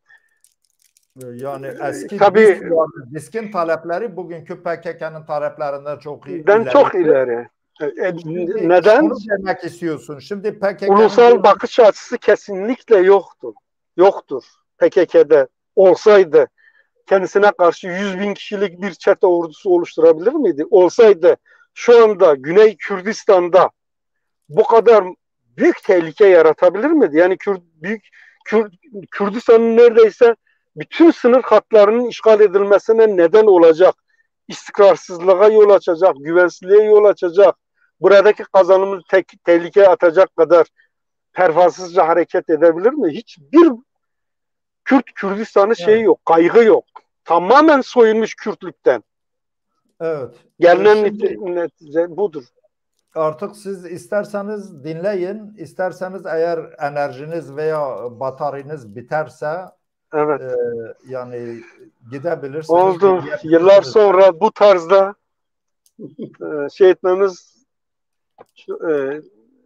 Yani eski Tabii, disk, yani diskin talepleri bugünkü P K K'nın taleplerinden çok den ileri. çok ileri. E, Şimdi neden? şunu demek istiyorsun. Şimdi P K K'nın Ulusal bakış açısı kesinlikle yoktur. Yoktur. P K K'de olsaydı kendisine karşı yüz bin kişilik bir çete ordusu oluşturabilir miydi? Olsaydı şu anda Güney Kürdistan'da bu kadar büyük tehlike yaratabilir miydi? Yani Kürt, büyük Kürt, Kürdistan'ın neredeyse bütün sınır hatlarının işgal edilmesine neden olacak, istikrarsızlığa yol açacak, güvensizliğe yol açacak, buradaki kazanımı te- tehlikeye atacak kadar pervasızca hareket edebilir mi? Hiçbir Kürt Kürdistan'ı şeyi Evet. yok, kaygı yok. Tamamen soyulmuş Kürtlükten. Evet. Gelinen Şimdi netice budur. artık siz isterseniz dinleyin, isterseniz eğer enerjiniz veya bataryanız biterse Evet. e, yani gidebilirsiniz. Oldu. Yıllar sonra bu tarzda e, şey etmemiz e,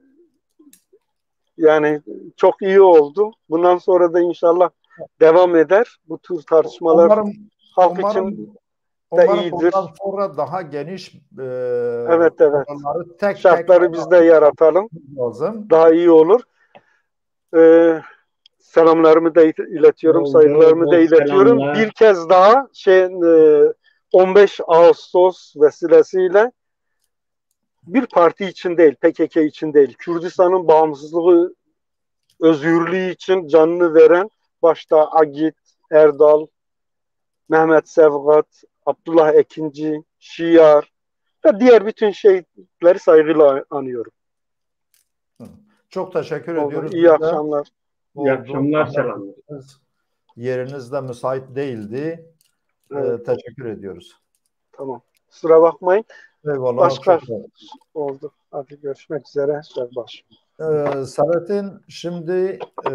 yani çok iyi oldu. Bundan sonra da inşallah devam eder. Bu tür tartışmalar Umarım, halk umarım, için de umarım iyidir. bundan sonra daha geniş e, Evet evet. konuları tek Şartları tek biz de yaratalım. lazım. Daha iyi olur. Ee, selamlarımı da iletiyorum, Oldu, saygılarımı da bol iletiyorum. selamlar. Bir kez daha şey e, on beş Ağustos vesilesiyle bir parti için değil, P K K için değil, Kürdistan'ın bağımsızlığı, özgürlüğü için canını veren başta Agit, Erdal, Mehmet Sevgat, Abdullah Ekinci, Şiar ve diğer bütün şehitleri saygıyla anıyorum. Çok teşekkür Oldu. ediyoruz. İyi akşamlar. İyi akşamlar, selamlar. Yeriniz de müsait değildi. Evet. Ee, teşekkür ediyoruz. Tamam. Kusura bakmayın. Eyvallah. Başka Çok oldu. Hadi görüşmek üzere. Şerbaş. Ee, Salettin, şimdi e,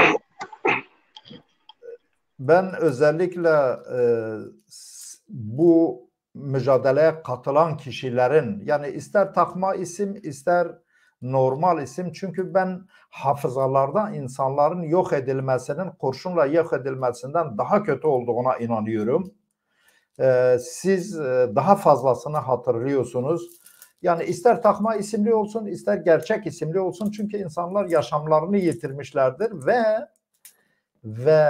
ben özellikle e, bu mücadeleye katılan kişilerin, yani ister takma isim ister normal isim, çünkü ben hafızalarda insanların yok edilmesinin kurşunla yok edilmesinden daha kötü olduğuna inanıyorum. Ee, siz daha fazlasını hatırlıyorsunuz. Yani ister takma isimli olsun ister gerçek isimli olsun, çünkü insanlar yaşamlarını yitirmişlerdir ve ve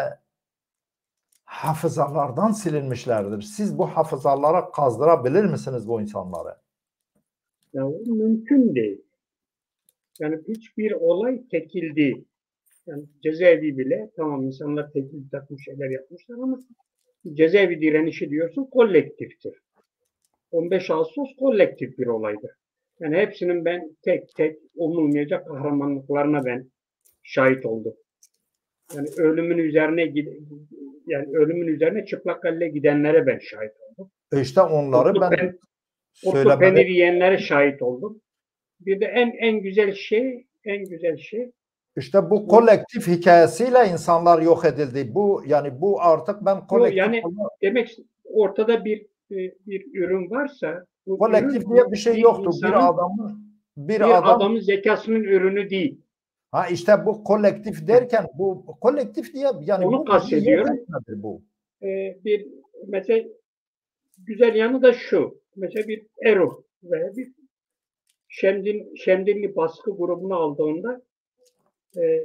hafızalardan silinmişlerdir. Siz bu hafızalara kazdırabilir misiniz bu insanları? Ya, o mümkün değil. Yani hiçbir olay tekil değil. Yani cezaevi bile tamam insanlar tekil takım şeyler yapmışlar ama cezaevi direnişi diyorsun kolektiftir. on beş Ağustos kolektif bir olaydı. Yani hepsinin ben tek tek umulmayacak kahramanlıklarına ben şahit oldum. Yani ölümün üzerine yani ölümün üzerine çıplak elle gidenlere ben şahit oldum. İşte onları Otlu ben pen, otlu penir yiyenlere şahit oldum. Bir de en en güzel şey, en güzel şey. İşte bu kolektif hikayesiyle insanlar yok edildi. Bu yani bu artık ben kolektif yani demek ortada bir bir ürün varsa bu kolektif ürün, diye bir şey bir yoktu. insanın, bir adamın bir, bir adam adamın zekasının ürünü değil. Ha işte bu kolektif derken bu kolektif diye yani onu bu kastediyorum. Bu. Ee, bir mesela güzel yanı da şu. Mesela bir Erol veya bir Şemdin, Şemdinli baskı grubunu aldığında e,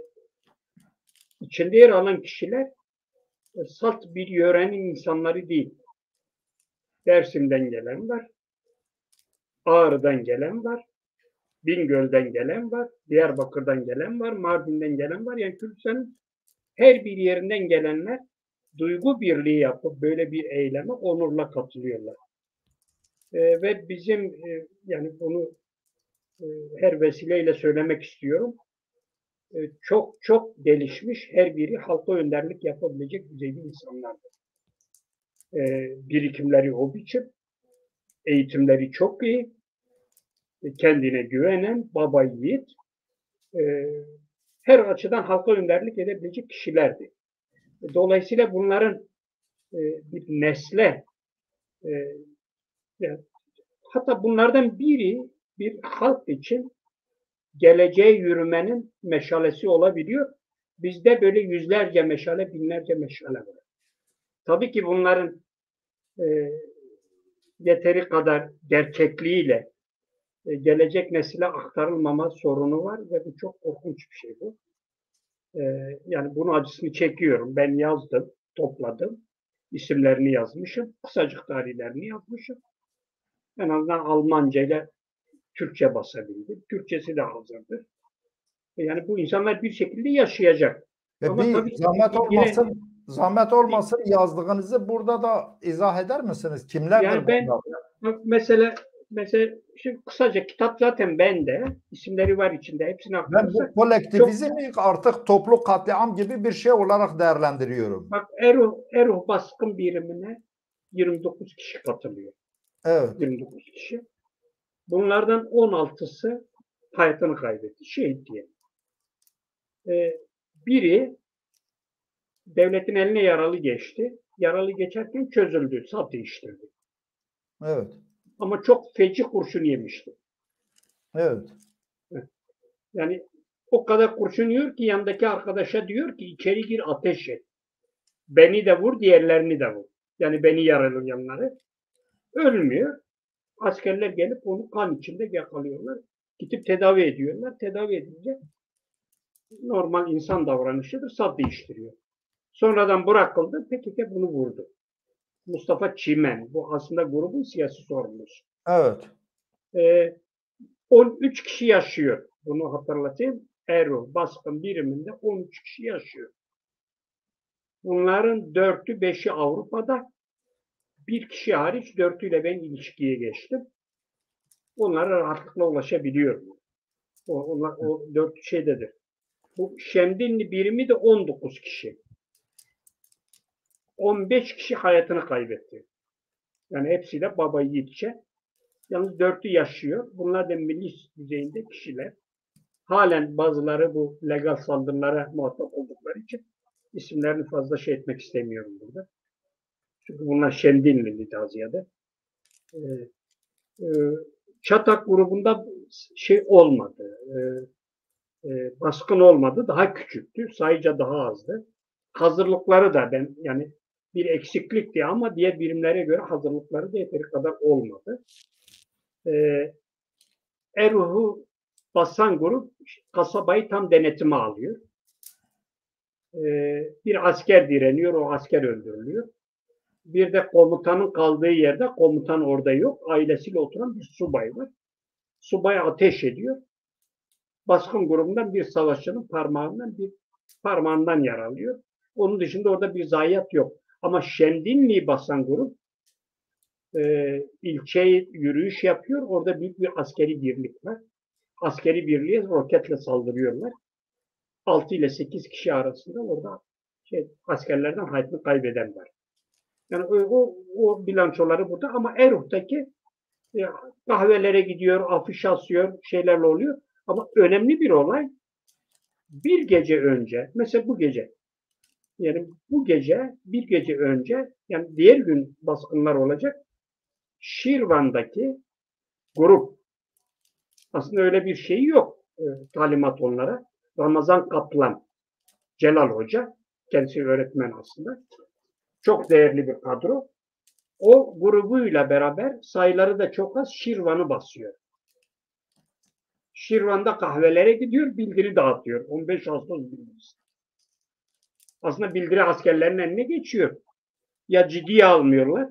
içinde yer alan kişiler e, salt bir yörenin insanları değil. Dersim'den gelen var, Ağrı'dan gelen var, Bingöl'den gelen var, Diyarbakır'dan gelen var, Mardin'den gelen var. Yani Kürdistan'ın her bir yerinden gelenler duygu birliği yapıp böyle bir eyleme onurla katılıyorlar. E, ve bizim e, yani bunu her vesileyle söylemek istiyorum. Çok çok gelişmiş, her biri halka önderlik yapabilecek düzeyde insanlardır. Birikimleri o biçim, eğitimleri çok iyi, kendine güvenen, baba yiğit, her açıdan halka önderlik edebilecek kişilerdi. Dolayısıyla bunların bir nesle, hatta bunlardan biri bir halk için geleceğe yürümenin meşalesi olabiliyor. Bizde böyle yüzlerce meşale, binlerce meşale var. Tabii ki bunların e, yeteri kadar gerçekliğiyle e, gelecek nesile aktarılmama sorunu var ve bu çok korkunç bir şey bu. E, yani bunun acısını çekiyorum. Ben yazdım, topladım. İsimlerini yazmışım. Kısacık tarihlerini yazmışım. En azından Almanca ile Türkçe basabildim. Türkçesi de hazırdır. Yani bu insanlar bir şekilde yaşayacak. Ve Ama bir tabii zahmet olmasın, yine, zahmet olmasın yazdığınızı burada da izah eder misiniz? Kimlerdir yani ben bunlar? mesela mesela şimdi kısaca kitap zaten bende. İsimleri var içinde. Hepsini Ben aktarırsak. bu kolektivizmi artık toplu katliam gibi bir şey olarak değerlendiriyorum. Bak Eruh, Eruh baskın birimine yirmi dokuz kişi katılıyor. Evet. yirmi dokuz kişi. Bunlardan on altısı hayatını kaybetti. Şehit diye. Ee, biri devletin eline yaralı geçti. Yaralı geçerken çözüldü. Saf değiştirdi. Evet. Ama çok feci kurşun yemişti. Evet. Yani o kadar kurşun yiyor ki yanındaki arkadaşa diyor ki içeri gir ateş et. Beni de vur, diğerlerini de vur. Yani beni yaralayanları. Ölmüyor. Askerler gelip onu kan içinde yakalıyorlar. Gidip tedavi ediyorlar. Tedavi edince normal insan davranışıdır. Saf değiştiriyor. Sonradan bırakıldı. P K K bunu vurdu. Mustafa Çimen. Bu aslında grubun siyasi sorumlusu. Evet. Ee, on üç kişi yaşıyor. Bunu hatırlatayım. Eruh baskın biriminde on üç kişi yaşıyor. Bunların dörtü beşi Avrupa'da. Bir kişi hariç dörtüyle ben ilişkiye geçtim. Onlara rahatlıkla ulaşabiliyorum. O, onlar, o dört şeydedir. Bu Şemdinli birimi de on dokuz kişi. on beş kişi hayatını kaybetti. Yani hepsiyle baba yiğitçe. Yalnız dörtü yaşıyor. Bunlar da milli düzeyinde kişiler. Halen bazıları bu legal saldırılara muhatap oldukları için isimlerini fazla şey etmek istemiyorum burada. Çünkü bunlar Şemdinli daha ziyade. Ee, e, Çatak grubunda şey olmadı. E, e, baskın olmadı. Daha küçüktü. Sayıca daha azdı. Hazırlıkları da ben yani bir eksiklikti ama diğer birimlere göre hazırlıkları da yeteri kadar olmadı. E, Eruh'u basan grup kasabayı tam denetime alıyor. E, bir asker direniyor. O asker öldürülüyor. Bir de komutanın kaldığı yerde komutan orada yok. Ailesiyle oturan bir subay var. Subay ateş ediyor. Baskın grubundan bir savaşçının parmağından bir parmağından yaralıyor. Onun dışında orada bir zayiat yok. Ama Şemdinli'yi basan grup e, ilçeye yürüyüş yapıyor. Orada büyük bir askeri birlik var. Askeri birliğe roketle saldırıyorlar. altı ile sekiz kişi arasında orada şey, askerlerden hayatını kaybeden var. Yani o, o, o bilançoları burada ama Eruh'taki e, kahvelere gidiyor, afiş asıyor, şeylerle oluyor. Ama önemli bir olay bir gece önce, mesela bu gece, yani bu gece, bir gece önce, yani diğer gün baskınlar olacak, Şirvan'daki grup, aslında öyle bir şey yok e, talimat onlara. Ramazan Kaplan, Celal Hoca, kendisi öğretmen aslında, çok değerli bir kadro. O grubuyla beraber sayıları da çok az Şirvan'ı basıyor. Şirvan'da kahvelere gidiyor, bildiri dağıtıyor. on beş Ağustos bildirisi. Aslında bildiri askerlerin eline geçiyor. Ya ciddiye almıyorlar,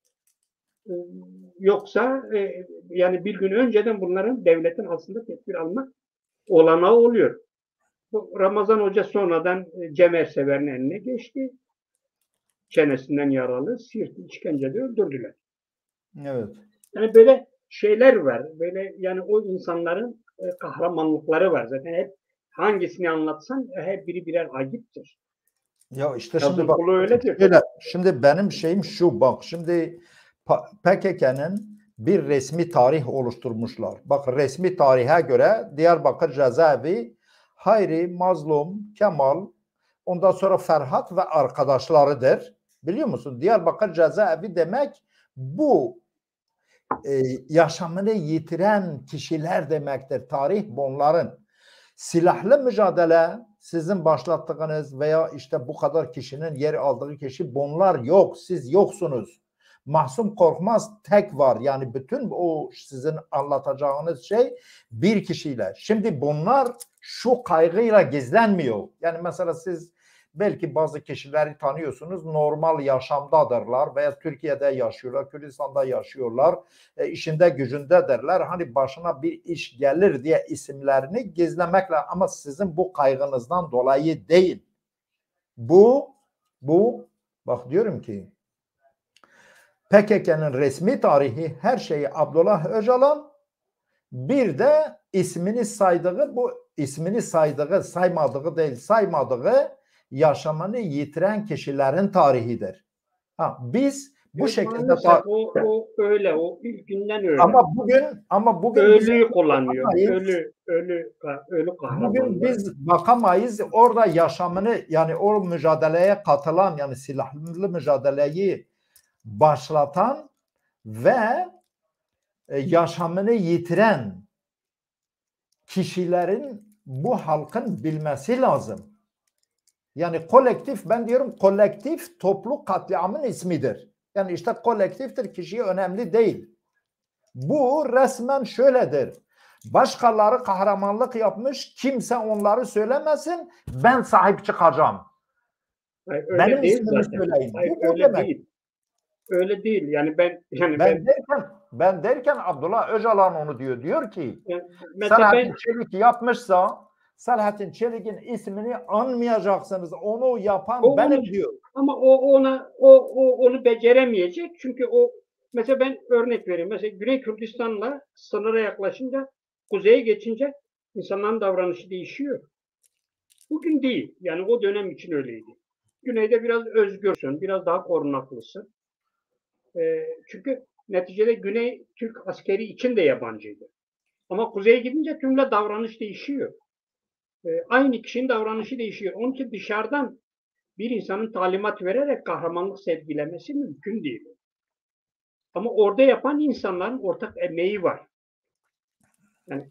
yoksa e, yani bir gün önceden bunların devletin aslında tedbir alma olanağı oluyor. Bu Ramazan Hoca sonradan Cem Ersever'in eline geçti. Çenesinden yaralı, sirtli işkencede öldürdüler. Evet. Yani böyle şeyler var. Böyle yani o insanların e, kahramanlıkları var. Zaten hep hangisini anlatsan hep biri birer agiptir. Ya işte şimdi Yazın bak, kulu öyledir. şöyle, şimdi benim şeyim şu, bak şimdi P K K'nın bir resmi tarih oluşturmuşlar. Bak, resmi tarihe göre Diyarbakır cezaevi Hayri, Mazlum, Kemal, ondan sonra Ferhat ve arkadaşlarıdır. Biliyor musun? Diyarbakır cezaevi demek bu e, yaşamını yitiren kişiler demektir. Tarih bunların. Silahlı mücadele sizin başlattığınız veya işte bu kadar kişinin yer aldığı kişi, bunlar yok. Siz yoksunuz. Mahsum Korkmaz tek var. Yani bütün o sizin anlatacağınız şey bir kişiyle. Şimdi bunlar şu kaygıyla gizlenmiyor. Yani mesela siz belki bazı kişileri tanıyorsunuz, normal yaşamdadırlar veya Türkiye'de yaşıyorlar, Kürdistan'da yaşıyorlar, e, işinde gücündedirler. Hani başına bir iş gelir diye isimlerini gizlemekle, ama sizin bu kaygınızdan dolayı değil. Bu, bu, bak diyorum ki P K K'nın resmi tarihi her şeyi Abdullah Öcalan, bir de ismini saydığı, bu ismini saydığı, saymadığı değil, saymadığı yaşamını yitiren kişilerin tarihidir. Ha, biz bu Evet, şekilde maalesef o, o öyle, o ilk günden öyle. ama bugün ama bugün ölüyü kullanıyor. bakamayız. Ölü, ölü, ölü kahramanlar. Bugün biz bakamayız, orada yaşamını, yani o mücadeleye katılan, yani silahlı mücadeleyi başlatan ve yaşamını yitiren kişilerin bu halkın bilmesi lazım. Yani kolektif, ben diyorum kolektif toplu katliamın ismidir. Yani işte kolektiftir, kişi önemli değil. Bu resmen şöyledir. Başkaları kahramanlık yapmış, kimse onları söylemesin, ben sahip çıkacağım. Hayır, öyle Benim değil ismimi zaten. söyleyin. Hayır, Bu, bu öyle demek. değil. Öyle değil. Yani ben yani Ben, ben, derken ben derken Abdullah Öcalan onu diyor. Diyor ki yani mesela Selahattin ben Çelik yapmışsa Selahattin Çelik'in ismini anmayacaksınız. Onu yapan o benim onu, diyor. ama o ona o, o onu beceremeyecek. Çünkü o mesela ben örnek vereyim. Mesela Güney Kürdistan'la sınıra yaklaşınca, kuzeye geçince insanların davranışı değişiyor. Bugün değil. Yani o dönem için öyleydi. Güneyde biraz özgürsün, biraz daha korunaklısın. E, çünkü neticede Güney Türk askeri için de yabancıydı. Ama kuzeye gidince tümle davranış değişiyor. E, aynı kişinin davranışı değişiyor. Onun için dışarıdan bir insanın talimat vererek kahramanlık sergilemesi mümkün değil. Ama orada yapan insanların ortak emeği var. Yani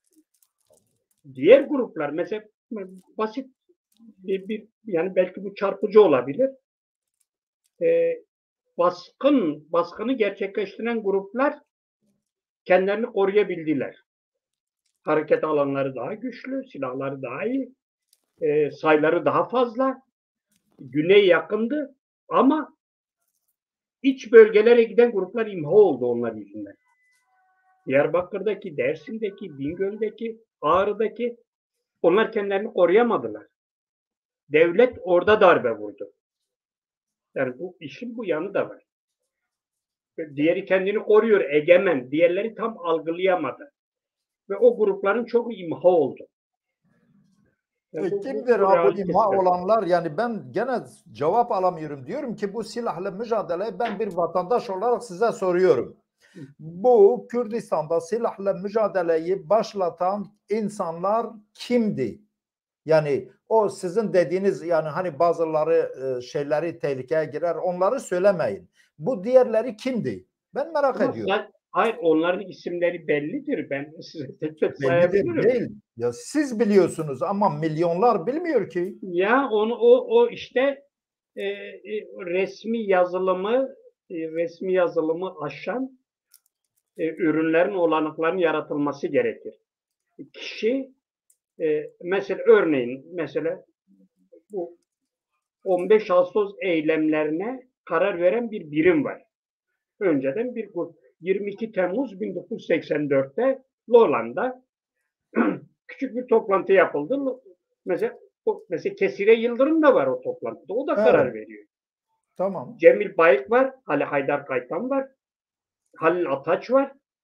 diğer gruplar mesela basit bir, bir yani belki bu çarpıcı olabilir. E, baskın baskını gerçekleştiren gruplar kendilerini koruyabildiler. Hareket alanları daha güçlü, silahları daha iyi, e, sayıları daha fazla, güney yakındı ama iç bölgelere giden gruplar imha oldu onlar yüzünden. Diyarbakır'daki, Dersim'deki, Bingöl'deki, Ağrı'daki onlar kendilerini koruyamadılar. Devlet orada darbe vurdu. Yani bu işin bu yanı da var. Diğeri kendini koruyor, egemen. Diğerleri tam algılayamadı. Ve o grupların çok imha oldu. Yani E, bu, kimdir bu, bu ha bu imha realitesi. olanlar? Yani ben gene cevap alamıyorum. Diyorum ki bu silahlı mücadeleyi ben bir vatandaş olarak size soruyorum. Bu Kürdistan'da silahlı mücadeleyi başlatan insanlar kimdi? Yani o sizin dediğiniz, yani hani bazıları e, şeyleri tehlikeye girer, onları söylemeyin. Bu diğerleri kimdi? Ben merak Ama ediyorum. ben, hayır, onların isimleri bellidir. Ben size tek tek Belli sayabilirim. değil. Ya siz biliyorsunuz ama milyonlar bilmiyor ki. Ya onu o o işte e, e, resmi yazılımı e, resmi yazılımı aşan e, ürünlerin olanaklarının yaratılması gerekir. Kişi e, mesela örneğin mesela bu on beş Ağustos eylemlerine karar veren bir birim var. Önceden bir yirmi iki Temmuz bin dokuz yüz seksen dörtte Lolan'da küçük bir toplantı yapıldı. Mesela o, mesela Kesire Yıldırım da var o toplantıda. O da Evet. karar veriyor. Tamam. Cemil Bayık var, Ali Haydar Kaytan var, Halil Ataç var.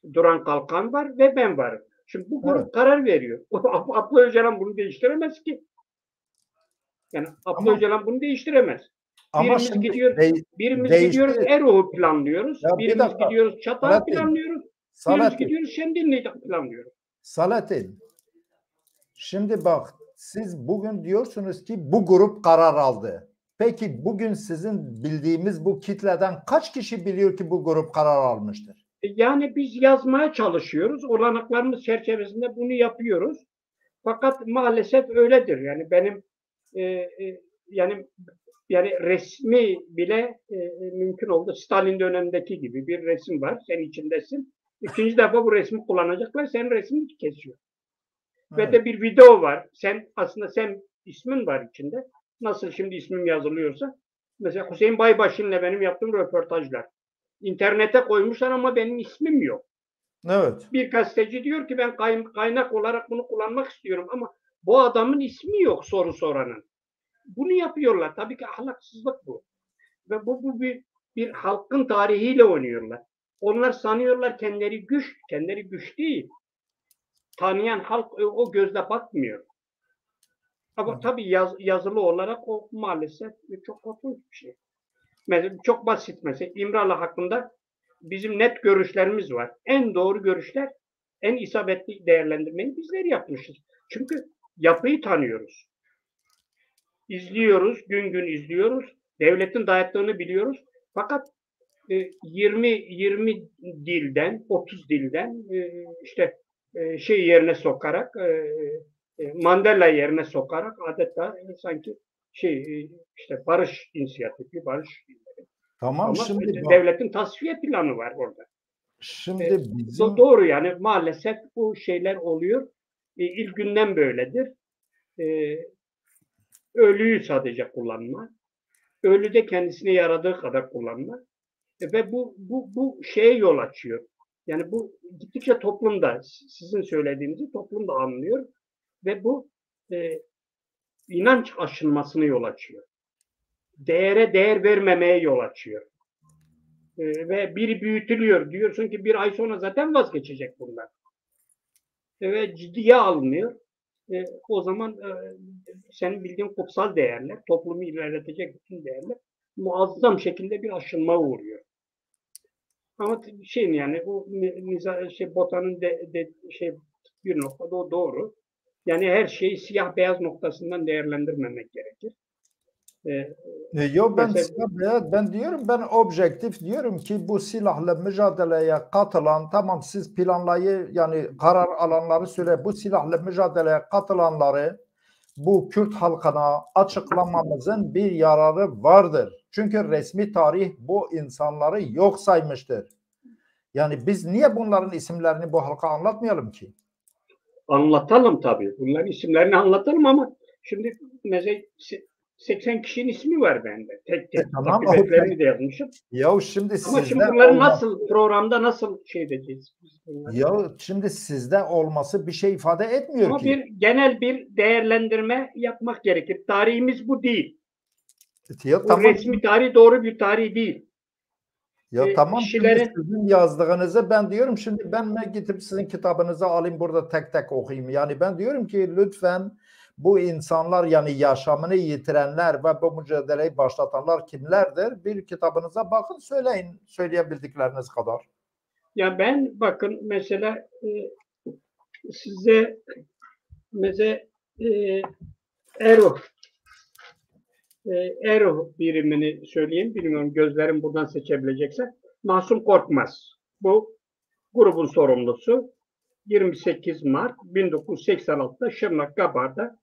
Duran Kalkan var ve ben varım. Şimdi bu grup Evet. karar veriyor. Abla Öcalan bunu değiştiremez ki. Yani Abla Ama, Öcalan bunu değiştiremez. ama Birimiz şimdi gidiyor, de, birimiz değişti. gidiyoruz Eroğlu planlıyoruz. Ya bir Birimiz dakika. gidiyoruz Çatal'ı Salahattin. planlıyoruz. Birimiz Salahattin. gidiyoruz Şemdinli'yi planlıyoruz. Salahattin. Şimdi bak, siz bugün diyorsunuz ki bu grup karar aldı. Peki bugün sizin bildiğimiz bu kitleden kaç kişi biliyor ki bu grup karar almıştır? Yani biz yazmaya çalışıyoruz. Olanaklarımız çerçevesinde bunu yapıyoruz. Fakat maalesef öyledir. Yani benim e, e, yani yani resmi bile e, mümkün oldu. Stalin dönemindeki gibi bir resim var. Sen içindesin. İkinci defa bu resmi kullanacaklar. Senin resmini kesiyor. Evet. Ve de bir video var. Sen aslında sen ismin var içinde. Nasıl şimdi ismim yazılıyorsa. Mesela Hüseyin Baybaşı'nla benim yaptığım röportajlar. İnternete koymuşlar ama benim ismim yok. Evet. Bir gazeteci diyor ki ben kaynak olarak bunu kullanmak istiyorum ama bu adamın ismi yok soru soranın. Bunu yapıyorlar. Tabii ki ahlaksızlık bu. Ve bu, bu bir, bir halkın tarihiyle oynuyorlar. Onlar sanıyorlar kendileri güç. Kendileri güç değil. Tanıyan halk o gözle bakmıyor. Ama tabii yaz, yazılı olarak o maalesef çok korkunç bir şey. Mesela çok basit mesela İmralı hakkında bizim net görüşlerimiz var. En doğru görüşler, en isabetli değerlendirmeyi bizler yapmışız. Çünkü yapıyı tanıyoruz. İzliyoruz, gün gün izliyoruz. Devletin dayattığını biliyoruz. Fakat e, yirmi yirmi dilden, otuz dilden e, işte e, şey yerine sokarak e, e, Mandela yerine sokarak adeta e, sanki şey e, işte barış inisiyatifi, barış Tamam, ama şimdi bak, devletin tasfiye planı var orada. şimdi E, bizim doğru yani maalesef bu şeyler oluyor. E, ilk günden böyledir. E, ölüyü sadece kullanma. Ölü de kendisine yaradığı kadar kullanma. E, ve bu, bu, bu şeye yol açıyor. Yani bu gittikçe toplumda sizin söylediğinizi toplumda anlıyor ve bu e, inanç aşınmasını yol açıyor. Değere değer vermemeye yol açıyor. E, ve biri büyütülüyor. Diyorsun ki bir ay sonra zaten vazgeçecek bunlar. E, ve ciddiye alınıyor. E, o zaman e, senin bildiğin kutsal değerler, toplumu ilerletecek bütün değerler muazzam şekilde bir aşınma uğruyor. Ama şey yani bu niza, şey Bota'nın de, de, şey bir noktada o doğru. Yani her şeyi siyah beyaz noktasından değerlendirmemek gerekir. Ee, E, Yo ben mesela, ben, ben diyorum, ben objektif diyorum ki bu silahla mücadeleye katılan, tamam siz planlayı yani karar alanları söyle, bu silahla mücadeleye katılanları bu Kürt halkına açıklamamızın bir yararı vardır. Çünkü resmi tarih bu insanları yok saymıştır. Yani biz niye bunların isimlerini bu halka anlatmayalım ki? anlatalım tabii. Bunların isimlerini anlatalım ama şimdi mesela seksen kişinin ismi var bende. Tek tek. E, tamam, Akıbetlerini de yazmışım. Ya şimdi Ama sizde şimdi bunları olması, nasıl programda nasıl şey edeceğiz? ya şimdi sizde olması bir şey ifade etmiyor Ama ki. bir genel bir değerlendirme yapmak gerekir. Tarihimiz bu değil. Ya Bu tamam. resmi tarih doğru bir tarih değil. Ya e, tamam, kişilerin... şimdi sizin yazdığınızı ben diyorum, şimdi ben mi gidip sizin kitabınızı alayım burada tek tek okuyayım. Yani ben diyorum ki lütfen bu insanlar, yani yaşamını yitirenler ve bu mücadeleyi başlatanlar kimlerdir? Bir kitabınıza bakın, söyleyin söyleyebildikleriniz kadar. Ya ben bakın mesela e, size mesela e, Ero e, Ero birimini söyleyeyim. Bilmiyorum gözlerim buradan seçebilecekse. Masum Korkmaz. Bu grubun sorumlusu. yirmi sekiz Mart bin dokuz yüz seksen altıda Şırnak Gabar'da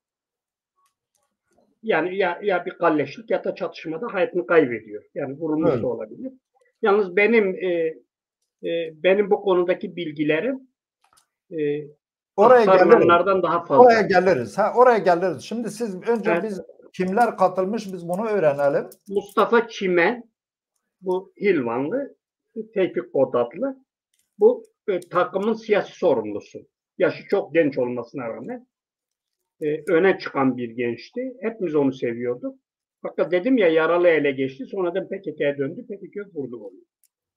yani ya, ya bir kalleşlik ya da çatışmada hayatını kaybediyor. Yani vurulmuş Evet. da olabilir. Yalnız benim e, e, benim bu konudaki bilgilerim e, oraya geliriz. daha fazla. Oraya geliriz. Ha, oraya geliriz. Şimdi siz önce Evet. biz kimler katılmış biz bunu öğrenelim. Mustafa Çimen, bu Hilvanlı, Tevfik Bodatlı, bu e, takımın siyasi sorumlusu. Yaşı çok genç olmasına rağmen e, öne çıkan bir gençti. Hepimiz onu seviyorduk. Fakat dedim ya yaralı ele geçti. Sonradan P K K'ya döndü. P K K vurdu onu.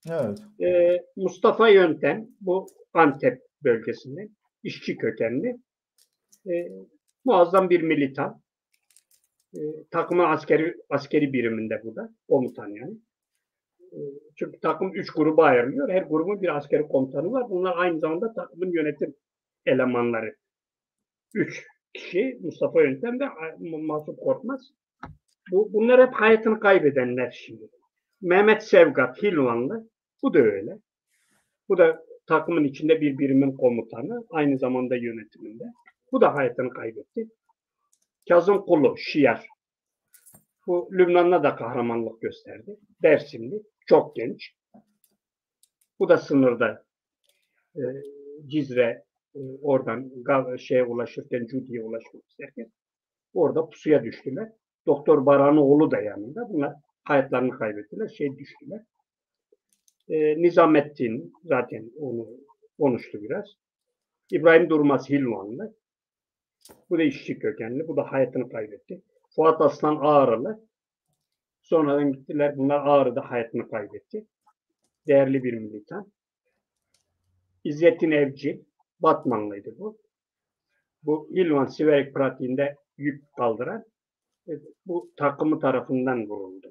Evet. Ee, Mustafa Yöntem, bu Antep bölgesinde işçi kökenli, e, muazzam bir militan. E, takımın askeri askeri biriminde bu da komutan yani. E, çünkü takım üç gruba ayrılıyor. Her grubun bir askeri komutanı var. Bunlar aynı zamanda takımın yönetim elemanları. Üç kişi, Mustafa Yöntem ve Mahsup Korkmaz. Bu, bunlar hep hayatını kaybedenler şimdi. Mehmet Sevgat, Hilvanlı, bu da öyle. Bu da takımın içinde bir birimin komutanı, aynı zamanda yönetiminde. Bu da hayatını kaybetti. Kazım Kulu, Şiar. Bu Lübnan'da da kahramanlık gösterdi. Dersimli, çok genç. Bu da sınırda e, Cizre, e, oradan şeye ulaşırken, Cudi'ye ulaşmak isterken orada pusuya düştüler. Doktor Baran'ın oğlu da yanında. Bunlar hayatlarını kaybettiler, şey düştüler. E, Nizamettin zaten onu konuştu biraz. İbrahim Durmaz Hilvanlı. Bu da işçi kökenli. Bu da hayatını kaybetti. Fuat Aslan Ağrılı. Sonradan gittiler. Bunlar Ağrı'da hayatını kaybetti. Değerli bir militan. İzzettin Evci. Batmanlıydı bu. Bu Hilvan Siverek pratiğinde yük kaldıran bu takımı tarafından vuruldu.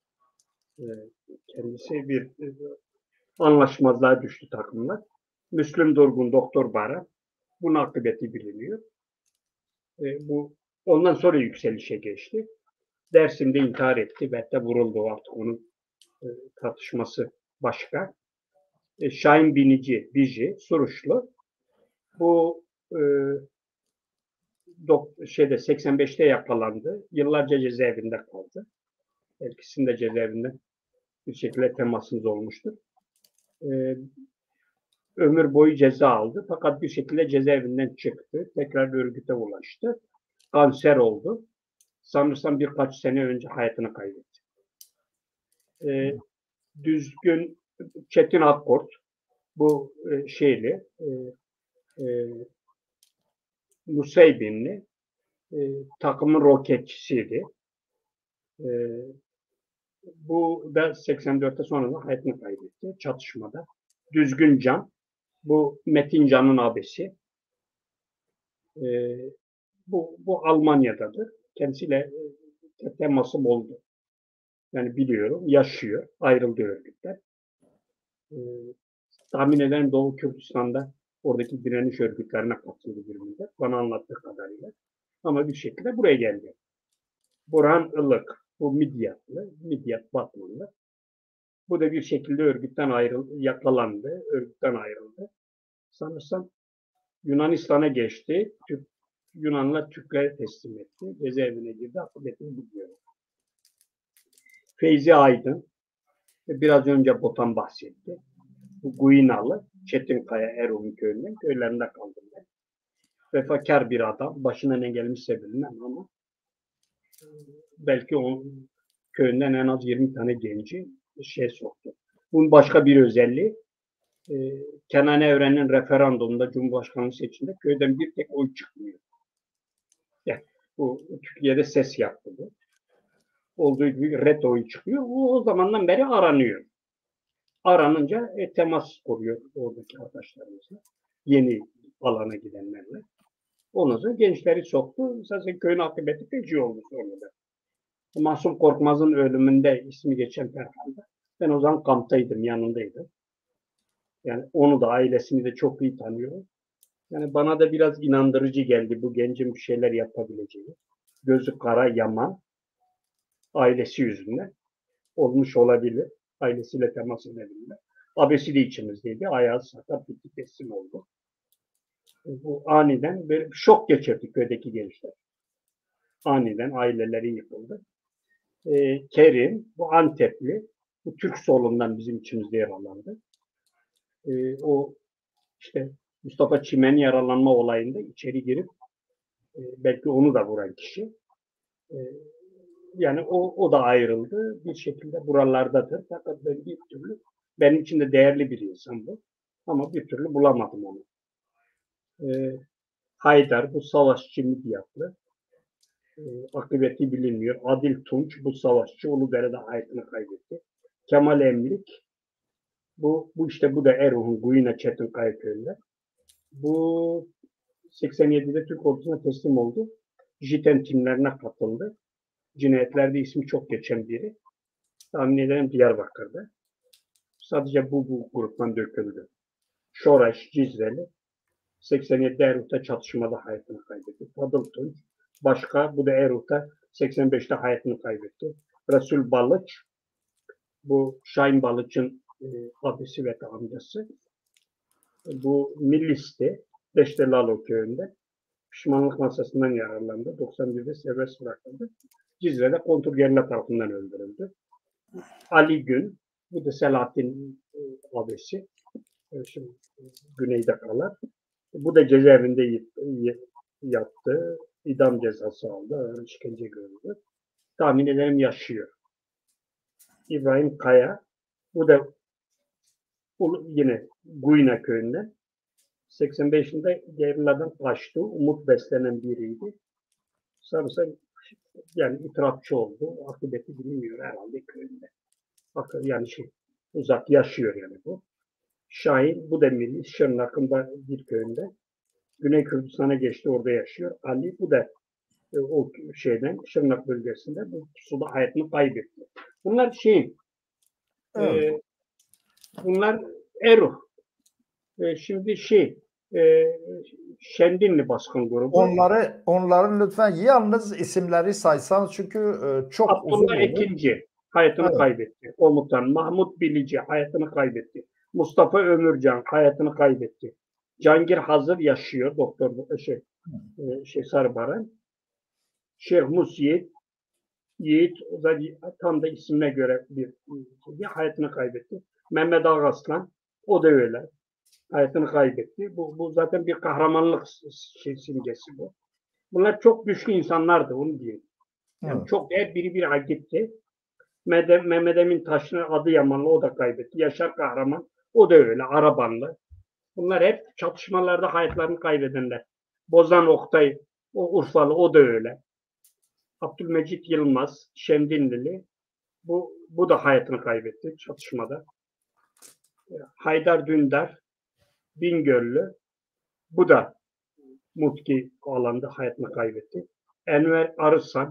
Kendisi bir anlaşmazlığa düştü takımla. Müslüm Durgun, Doktor Bara. Bunun akıbeti biliniyor. Bu ondan sonra yükselişe geçti. Dersim'de intihar etti ve de vuruldu, artık onun e, tartışması başka. E, Şahin Binici, Biji, Suruçlu. Bu e, dok, şeyde seksen beşte yakalandı. Yıllarca cezaevinde kaldı. İkisinde cezaevinden bir şekilde temasımız olmuştur. E, ömür boyu ceza aldı. Fakat bir şekilde cezaevinden çıktı. Tekrar örgüte ulaştı. Kanser oldu. Sanırsam birkaç sene önce hayatını kaybetti. E, Düzgün Çetin Akkurt, bu e, şeyli, e, e, Nusaybinli, e, takımın roketçisiydi. E, bu da seksen dörtte sonra da hayatını kaybetti çatışmada. Düzgün Can, bu Metin Can'ın abisi. E, bu, bu Almanya'dadır. Kendisiyle e, temasım oldu. Yani biliyorum, yaşıyor, ayrıldı örgütten. E, tahmin eden Doğu Kürdistan'da oradaki direniş örgütlerine katıldı bir müddet. Bana anlattığı kadarıyla. Ama bir şekilde buraya geldi. Burhan Ilık, bu Midyatlı, Midyat Batmanlı. Bu da bir şekilde örgütten ayrıldı, yakalandı, örgütten ayrıldı. Sanırsam Yunanistan'a geçti. Türk, Yunanlar Türklere teslim etti. Cezaevine girdi. Akıbetini biliyorum. Feyzi Aydın, biraz önce Botan bahsetti. Bu Guyinalı, Çetinkaya, Erzurum köyünden, köylerinde kaldım ben. Vefakar bir adam, başına ne gelmişse bilmem ama belki onun köyünden en az yirmi tane genci şey soktu. Bunun başka bir özelliği, e, Kenan Evren'in referandumunda Cumhurbaşkanlığı seçiminde köyden bir tek oy çıkmıyor. Yani bu Türkiye'de ses yaptı bu. Olduğu gibi ret oyu çıkıyor. Bu o zamandan beri aranıyor. Aranınca e, temas kuruyor oradaki arkadaşlarımızla. Yeni alana gidenlerle. Ondan sonra gençleri soktu. Zaten köyün akıbeti feci oldu sonra da. Mahsup Korkmaz'ın ölümünde ismi geçen Ferhan'da. Ben o zaman kamptaydım, yanındaydım. Yani onu da, ailesini de çok iyi tanıyorum. Yani bana da biraz inandırıcı geldi bu gencin bir şeyler yapabileceği. Gözü kara, yaman, ailesi yüzünden olmuş olabilir. Ailesiyle temas edebilirler. Abisi de içimizdeydi. Ayağı sakat, bitti, teslim oldu. Bu aniden böyle bir şok geçirdi köydeki gençler. Aniden aileleri yıkıldı. Ee, Kerim, bu Antepli, bu Türk solundan bizim içimizde yer alandı. Ee, o işte Mustafa Çimen'in yaralanma olayında içeri girip e, belki onu da vuran kişi. E, yani o, o da ayrıldı. Bir şekilde buralardadır. Fakat ben bir türlü, benim için de değerli bir insan bu. Ama bir türlü bulamadım onu. E, Haydar, bu savaşçı Midyatlı. E, akıbeti bilinmiyor. Adil Tunç, bu savaşçı Uludere'de hayatını kaybetti. Kemal Emlik, Bu, bu işte bu da Erol'un Guyuna Çetinkaya köyünde. Bu seksen yedide Türk ordusuna teslim oldu. Jiten timlerine katıldı. Cinayetlerde ismi çok geçen biri. Tahmin ederim Diyarbakır'da. Sadece bu, bu gruptan döküldü. Şoraş, Cizreli seksen yedide Erut'ta çatışmada hayatını kaybetti. Fadıl Tunç başka, bu da Erut'ta seksen beşte hayatını kaybetti. Resul Balıç, bu Şahin Balıç'ın e, abisi ve amcası. Bu Millis'ti. Deştelalo köyünde. Pişmanlık masasından yararlandı. doksan birde serbest bırakıldı. Cizre'de kontrgerilla tarafından öldürüldü. Ali Gün, bu da Selahattin e, abisi. E, şimdi e, güneyde kalan. Bu da cezaevinde yattı. İdam cezası aldı. Ağır işkence gördü. Tahmin ederim yaşıyor. İbrahim Kaya, bu da yine Guyuna köyünden. seksen beşinde gerilladan kaçtı. Umut beslenen biriydi. Sarısa yani itirafçı oldu. Akıbeti bilinmiyor herhalde köyünde. Bakın yani şey uzak yaşıyor yani bu. Şahin, bu da milli Şırnak'ında bir köyünde. Güney Kürdistan'a geçti, orada yaşıyor. Ali, bu da e, o şeyden Şırnak bölgesinde bu suda hayatını kaybetti. Bunlar şey evet. e, bunlar Erol. E, şimdi şey e, Şendinli baskın grubu. Onları, onların lütfen yalnız isimleri saysanız çünkü e, çok Abdullah uzun olur. Ekinci hayatını evet. kaybetti. Komutan Mahmut Bilici hayatını kaybetti. Mustafa Ömürcan hayatını kaybetti. Cangir Hazır yaşıyor, doktor şey, e, şey Sarıbaran. Şeyh Mus Yiğit, Yiğit o da tam da ismine göre bir, bir hayatını kaybetti. Mehmet Ağaslan, o da öyle. Hayatını kaybetti. Bu, bu zaten bir kahramanlık şey, simgesi bu. Bunlar çok güçlü insanlardı, onu diyeyim. Yani evet. Çok her biri bir gitti. Mehmet Emin Taşlı Adıyamanlı, o da kaybetti. Yaşar Kahraman, o da öyle, Arabanlı. Bunlar hep çatışmalarda hayatlarını kaybedenler. Bozan Oktay, o Urfalı, o da öyle. Abdülmecit Yılmaz, Şemdinlili, bu, bu da hayatını kaybetti çatışmada. Haydar Dündar, Bingöllü, bu da Mutki alanda hayatını kaybetti. Enver Arısan,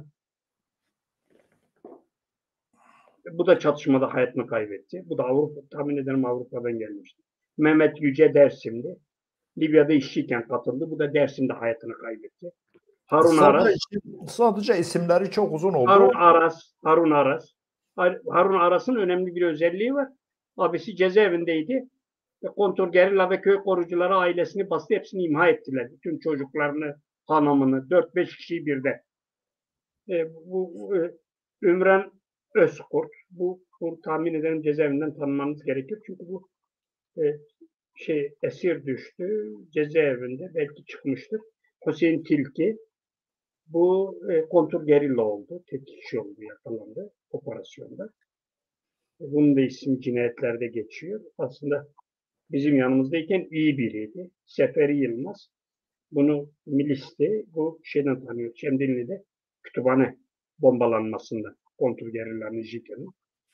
bu da çatışmada hayatını kaybetti. Bu da Avrupa, tahmin ederim Avrupa'dan gelmişti. Mehmet Yüce Dersimli, Libya'da işçiyken katıldı. Bu da Dersim'de hayatını kaybetti. Harun sadece, Aras. Sadece isimleri çok uzun oldu. Harun Aras. Harun Aras. Harun Aras'ın önemli bir özelliği var. Abisi cezaevindeydi. Kontrgerilla ve köy korucuları ailesini bastı. Hepsini imha ettiler. Bütün çocuklarını, hanımını, dört beş kişiyi birde. E, bu e, Ümran Özkurt. Bu, bu tahmin ederim cezaevinden tanımanız gerekir. Çünkü bu e, şey esir düştü. Cezaevinde belki çıkmıştır. Hüseyin Tilki. Bu e, kontrgerilla oldu. Tek kişi oldu, yakalandı operasyonda. Bunun da ismi cinayetlerde geçiyor. Aslında bizim yanımızdayken iyi biriydi. Seferi Yılmaz. Bunu milisti. Bu şeyden tanıyor. Şemdinli'de kütüphane bombalanmasında kontrgerillanın jitenin.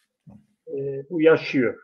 E, bu yaşıyor.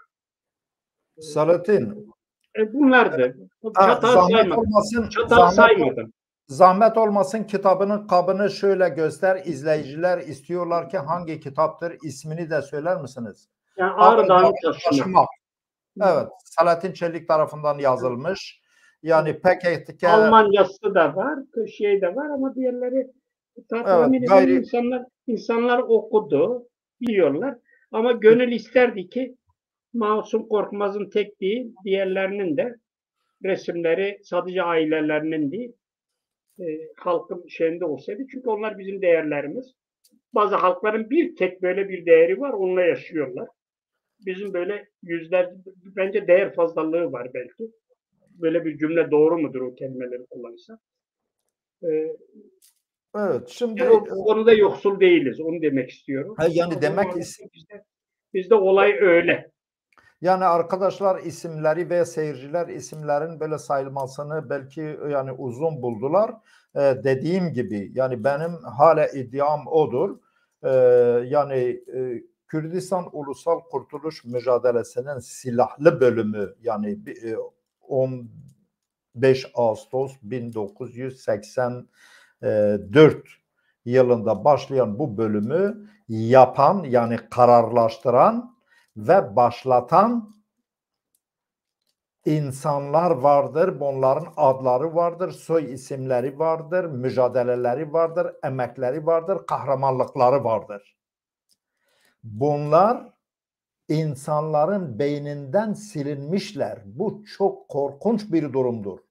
Salatin. E, bunlar da. Çatağı saymadım. Olmasın, Çatağı saymadım. Zahmet olmasın, kitabının kabını şöyle göster. İzleyiciler istiyorlar ki hangi kitaptır? İsmini de söyler misiniz? Yani Ağrı Dağı'nın taşımak. Evet. Salatin Çelik tarafından yazılmış. Yani pek etkili. Almancası da var, şey de var ama diğerleri tahmin evet, gayri... insanlar insanlar okudu, biliyorlar. Ama gönül isterdi ki Masum Korkmaz'ın tek değil, diğerlerinin de resimleri sadece ailelerinin değil, e, halkın şeyinde olsaydı. Çünkü onlar bizim değerlerimiz. Bazı halkların bir tek böyle bir değeri var, onunla yaşıyorlar. Bizim böyle yüzler, bence değer fazlalığı var belki. Böyle bir cümle doğru mudur o kelimeleri kullanırsa? Ee, evet, şimdi yani o konuda yoksul değiliz, onu demek istiyorum. He, yani Ama demek bizde, bizde olay öyle. Yani arkadaşlar isimleri ve seyirciler isimlerin böyle sayılmasını belki yani uzun buldular. Ee, dediğim gibi yani benim hala iddiam odur. Ee, yani e, Kürdistan Ulusal Kurtuluş Mücadelesi'nin silahlı bölümü, yani on beş Ağustos bin dokuz yüz seksen dört yılında başlayan bu bölümü yapan, yani kararlaştıran ve başlatan insanlar vardır. Bunların adları vardır, soy isimleri vardır, mücadeleleri vardır, emekleri vardır, kahramanlıkları vardır. Bunlar insanların beyninden silinmişler. Bu çok korkunç bir durumdur.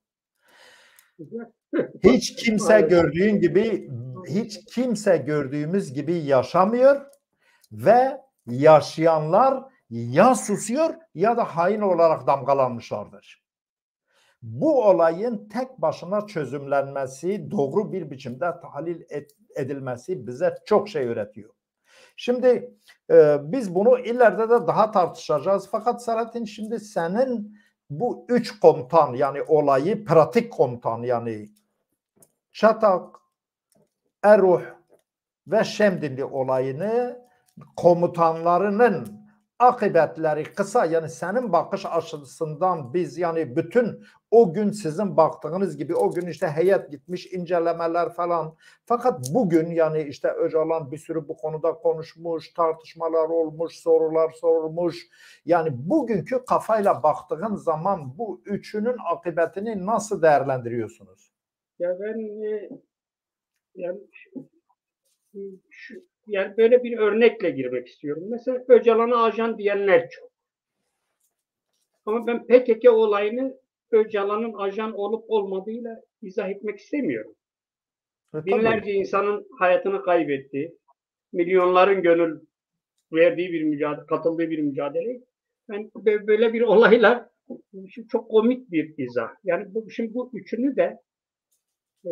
Hiç kimse gördüğün gibi, hiç kimse gördüğümüz gibi yaşamıyor ve yaşayanlar ya susuyor ya da hain olarak damgalanmışlardır. Bu olayın tek başına çözümlenmesi, doğru bir biçimde tahlil edilmesi bize çok şey öğretiyor. Şimdi e, biz bunu ileride de daha tartışacağız. Fakat Selahattin, şimdi senin bu üç komutan, yani olayı pratik komutan, yani Çatak, Eruh ve Şemdinli olayını komutanlarının akıbetleri kısa, yani senin bakış açısından biz, yani bütün o gün sizin baktığınız gibi o gün işte heyet gitmiş, incelemeler falan, fakat bugün yani işte Öcalan bir sürü bu konuda konuşmuş, tartışmalar olmuş, sorular sorulmuş, yani bugünkü kafayla baktığın zaman bu üçünün akıbetini nasıl değerlendiriyorsunuz? Ya ben e, yani şu, yani böyle bir örnekle girmek istiyorum. Mesela Öcalan'a ajan diyenler çok. Ama ben P K K olayını Öcalan'ın ajan olup olmadığıyla izah etmek istemiyorum. E, Binlerce insanın hayatını kaybettiği, milyonların gönül verdiği bir mücadele, katıldığı bir mücadele. Ben böyle bir olayla çok komik bir izah. Yani bu, şimdi bu üçünü de e,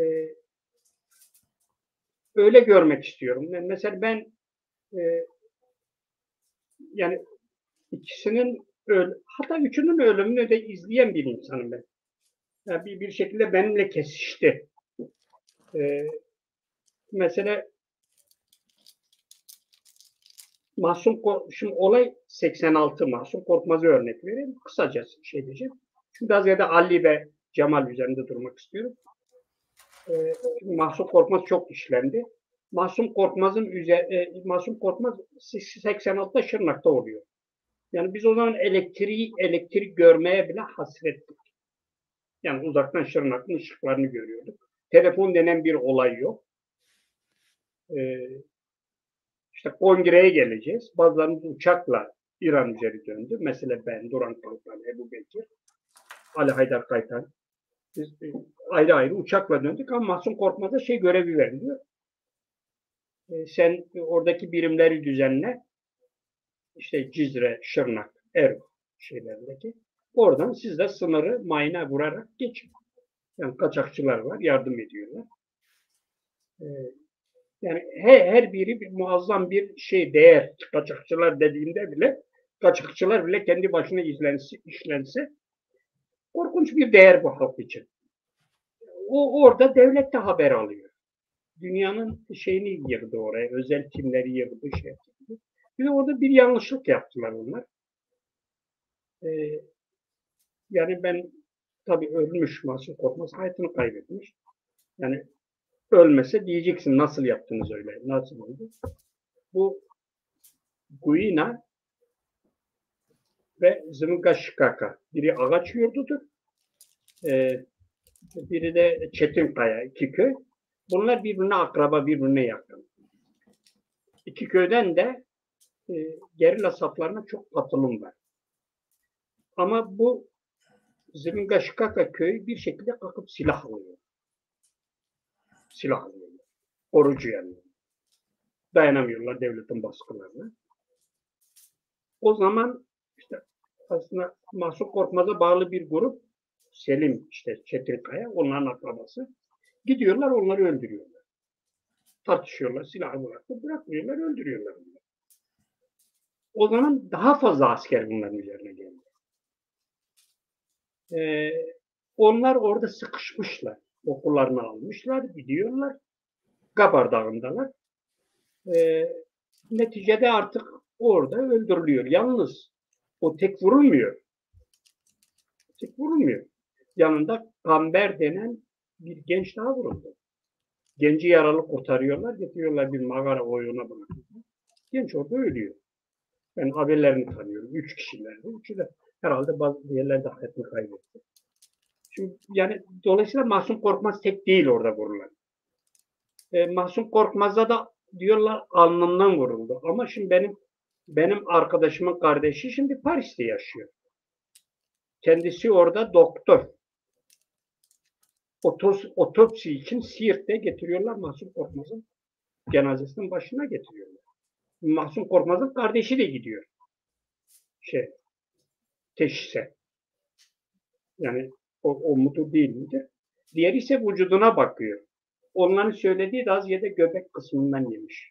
öyle görmek istiyorum. Yani mesela ben e, yani ikisinin öl hatta üçünün ölümünü de izleyen bir insanım ben. Yani bir, bir şekilde benimle kesişti. Ee, mesela Mahsum şimdi olay seksen altı, Mahsum Korkmaz'a örnek vereyim. Kısaca şey diyeceğim. Çünkü daha ziyade Ali ve Cemal üzerinde durmak istiyorum. Ee, Mahsum Korkmaz çok işlendi. Mahsum Korkmaz'ın üzeri, e, Mahsum Korkmaz seksen altıda Şırnak'ta oluyor. Yani biz o zaman elektriği, elektrik görmeye bile hasrettik. Yani uzaktan Şırnak'ın ışıklarını görüyorduk. Telefon denen bir olay yok. Ee, işte kongreye geleceğiz. Bazılarımız uçakla İran üzeri döndü. Mesela ben, Duran Kalkan, Ebu Bekir, Ali Haydar Kaytan. Biz ayrı ayrı uçakla döndük ama Mahsum Korkmaz'a şey görevi veriliyor. Ee, sen oradaki birimleri düzenle. İşte Cizre, Şırnak, Erbil şeylerindeki. Oradan siz de sınırı mayına vurarak geçin. Yani kaçakçılar var, yardım ediyorlar. Ee, yani her, her biri bir muazzam bir şey, değer. Kaçakçılar dediğinde bile, kaçakçılar bile kendi başına izlense, işlense korkunç bir değer bu halk için. O orada devlet de haber alıyor. Dünyanın şeyini yığdı oraya, özel timleri yığdı, şey yaptı. Bir de orada bir yanlışlık yaptılar onlar. Ee, yani ben tabii ölmüş Mahsum Korkmaz, hayatını kaybetmiş. Yani ölmese diyeceksin nasıl yaptınız öyle, nasıl oldu? Bu Guina ve Zımga Şikaka. Biri Ağaç Yurdu'dur. Ee, biri de Çetinkaya, iki köy. Bunlar birbirine akraba, birbirine yakın. İki köyden de e, gerilla saflarına çok katılım var. Ama bu Zımga Şikaka köyü bir şekilde kalkıp silah alıyor. Silah alıyor. Orucu yani. Dayanamıyorlar devletin baskılarına. O zaman işte aslında Mahsum Korkmaz'a bağlı bir grup, Selim işte Çetinkaya, onların akrabası, gidiyorlar onları öldürüyorlar. Tartışıyorlar, silahı bırakıp bırakmıyorlar, öldürüyorlar onları. O zaman daha fazla asker bunların üzerine geldi. Ee, onlar orada sıkışmışlar. Okullarını almışlar, gidiyorlar. Gabar Dağı'ndalar. Ee, neticede artık orada öldürülüyor. Yalnız o tek vurulmuyor. Tek vurulmuyor. Yanında Kamber denen bir genç daha vuruldu. Genci yaralı kurtarıyorlar, getiriyorlar bir mağara oyuna bırakıyorlar. Genç orada ölüyor. Ben haberlerini tanıyorum. Üç kişilerdi. Üçü de herhalde bazı diğerleri de hayatını kaybetti. Şimdi yani dolayısıyla Mahsun Korkmaz tek değil orada vurulan. E, Mahsun Korkmaz'a da diyorlar alnından vuruldu. Ama şimdi benim benim arkadaşımın kardeşi şimdi Paris'te yaşıyor. Kendisi orada doktor. Otos, otopsi için Siirt'te getiriyorlar Mahsun Korkmaz'ın cenazesinin başına getiriyorlar. Mahsun Korkmaz'ın kardeşi de gidiyor. Şey, teşhise. Yani o, o mudur değil midir? Diğeri ise vücuduna bakıyor. Onların söylediği de az yerde göbek kısmından yemiş.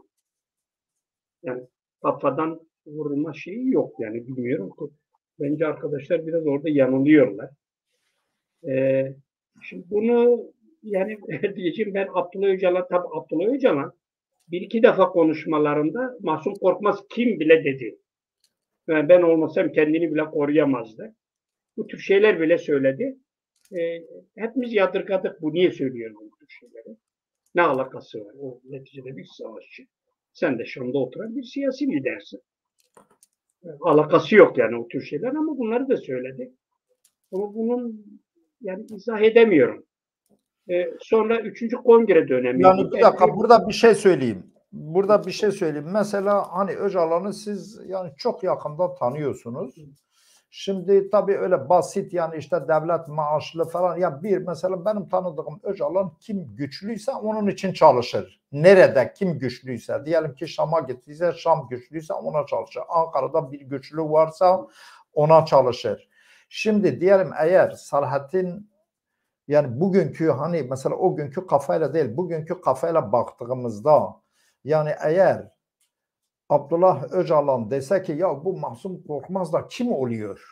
Yani kafadan vurulma şeyi yok yani bilmiyorum. Bence arkadaşlar biraz orada yanılıyorlar. Ee, şimdi bunu yani diyeceğim ben Abdullah Öcalan, tabi Abdullah Öcalan bir iki defa konuşmalarında Mahsun Korkmaz kim bile dedi. Yani ben olmasam kendini bile koruyamazdı. Bu tür şeyler bile söyledi. Ee, hepimiz yadırgadık. Bu niye söylüyor bu tür şeyleri? Ne alakası var? O neticede bir savaşçı. Sen de Şam'da oturan bir siyasi lidersin. Yani alakası yok yani o tür şeyler ama bunları da söyledi. Ama bunun yani izah edemiyorum. Ee, sonra üçüncü kongre dönemi. Yani bir dakika burada bir şey söyleyeyim. Burada bir şey söyleyeyim. Mesela hani Öcalan'ı siz yani çok yakından tanıyorsunuz. Şimdi tabii öyle basit yani işte devlet maaşlı falan ya bir mesela benim tanıdığım Öcalan kim güçlüyse onun için çalışır. Nerede kim güçlüyse diyelim ki Şam'a gittiyse Şam güçlüyse ona çalışır. Ankara'da bir güçlü varsa ona çalışır. Şimdi diyelim eğer Selahattin yani bugünkü hani mesela o günkü kafayla değil bugünkü kafayla baktığımızda yani eğer Abdullah Öcalan dese ki ya bu Mahsun Korkmaz da kim oluyor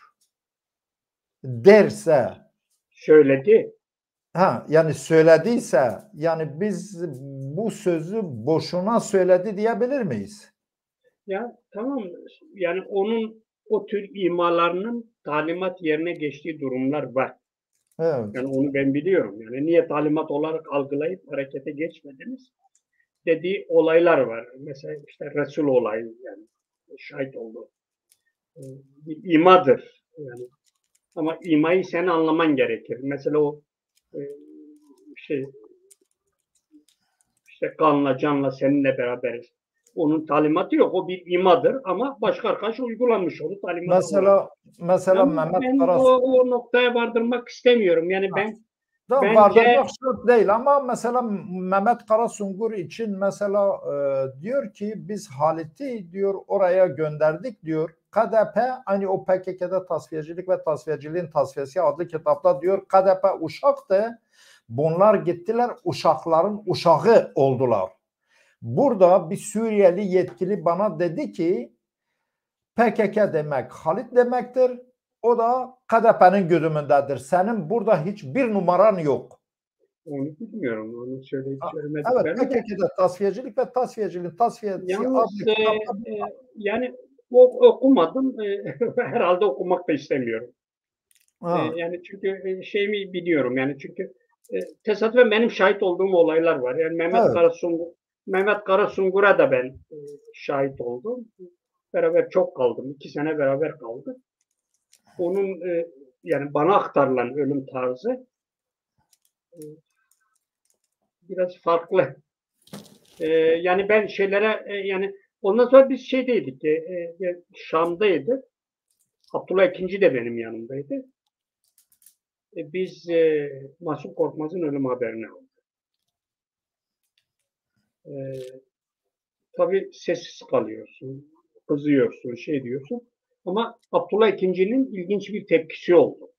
derse söyledi. Ha, yani söylediyse yani biz bu sözü boşuna söyledi diyebilir miyiz? Ya tamam yani onun o tür imalarının talimat yerine geçtiği durumlar var. Evet. Yani onu ben biliyorum. Yani niye talimat olarak algılayıp harekete geçmediniz dediği olaylar var. Mesela işte Resul olayı yani şahit oldu. Bir imadır. Yani ama imayı sen anlaman gerekir. Mesela o e, şey işte kanla canla seninle beraberiz. Onun talimatı yok. O bir imadır ama başka arkadaş uygulamış onu talimat Mesela olarak. mesela Yani Mehmet ben Karas o, o noktaya vardırmak istemiyorum. Yani ben da bence vardırmak şart değil ama mesela Mehmet Karasungur için mesela e, diyor ki biz Halit'i diyor oraya gönderdik diyor. K D P hani o P K K'da tasfiyecilik ve tasfiyeciliğin tasfiyesi adlı kitapta diyor K D P uşaktı. Bunlar gittiler uşakların uşağı oldular. Burada bir Suriyeli yetkili bana dedi ki P K K demek Halit demektir. O da K D P'nin güdümündedir. Senin burada hiçbir numaran yok. onu bilmiyorum. Onu söyleyip söylemedik. Evet, P K K'da tasfiyecilik ve tasfiyeciliğin tasfiyesi Yalnız adlı e, kitapta e, yani o, okumadım. E, herhalde okumak da istemiyorum. E, ha. yani çünkü e, şeyimi biliyorum. Yani çünkü e, tesadüfen benim şahit olduğum olaylar var. Yani Mehmet Evet. Karasungur Mehmet Karasungur'a da ben e, şahit oldum. Beraber çok kaldım. İki sene beraber kaldık. Onun e, yani bana aktarılan ölüm tarzı e, biraz farklı. E, yani ben şeylere e, yani ondan sonra biz şeydeydik. E, e, Şam'daydı. Abdullah ikinci de benim yanımdaydı. E, biz e, Mahsun Korkmaz'ın ölüm haberini aldık. E, tabii sessiz kalıyorsun. Kızıyorsun, şey diyorsun. Ama Abdullah ikincinin ilginç bir tepkisi oldu.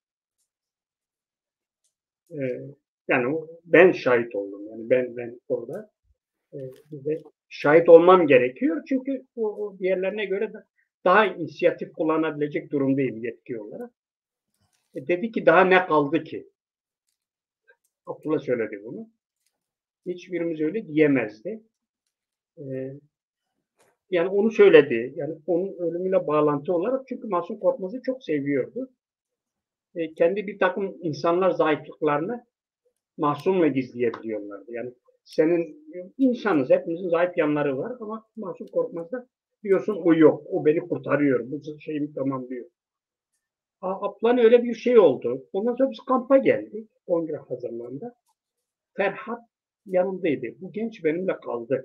E, yani ben şahit oldum. Yani ben ben orada e, bize şahit olmam gerekiyor. Çünkü o, o diğerlerine göre de daha inisiyatif kullanabilecek durumdayım yetki olarak. E, dedi ki daha ne kaldı ki? Abdullah söyledi bunu. Hiçbirimiz öyle diyemezdi. E, Yani onu söyledi. Yani onun ölümüyle bağlantı olarak, çünkü Mahsun Korkmaz'ı çok seviyordu. E, kendi bir takım insanlar zayıflıklarını Mahsun'la gizleyebiliyorlardı. Yani senin insanız, hepimizin zayıf yanları var ama Mahsun Korkmaz'da diyorsun o yok, o beni kurtarıyor, bu şeyimi tamamlıyor. Ablan öyle bir şey oldu. Ondan sonra biz kampa geldik, kongre hazırlandı. Ferhat yanımdaydı. Bu genç benimle kaldı.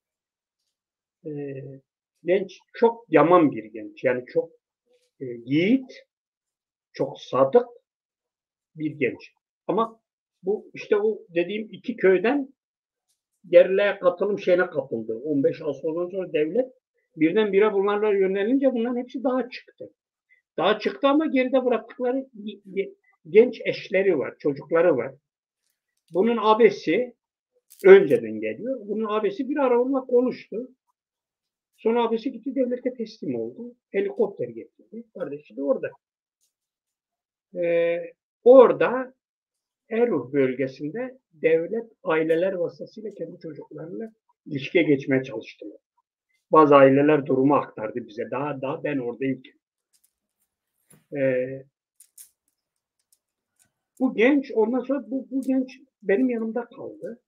Ee, genç çok yaman bir genç. Yani çok e, yiğit, çok sadık bir genç. Ama bu işte o dediğim iki köyden geriliğe katılım şeyine kapıldı. on beş Ağustos'tan sonra devlet birdenbire bunlarla yönelince bunların hepsi dağa çıktı. Dağa çıktı ama geride bıraktıkları genç eşleri var, çocukları var. Bunun abisi önceden geliyor. Bunun abisi bir ara onunla konuştu. Sonra abisi gitti devlete teslim oldu. Helikopter getirdi. Kardeşi de orada. Ee, orada Erzurum bölgesinde devlet aileler vasıtasıyla kendi çocuklarıyla ilişkiye geçmeye çalıştılar. Bazı aileler durumu aktardı bize. Daha daha ben oradayken. Ee, bu genç, ondan sonra bu, bu genç benim yanımda kaldı.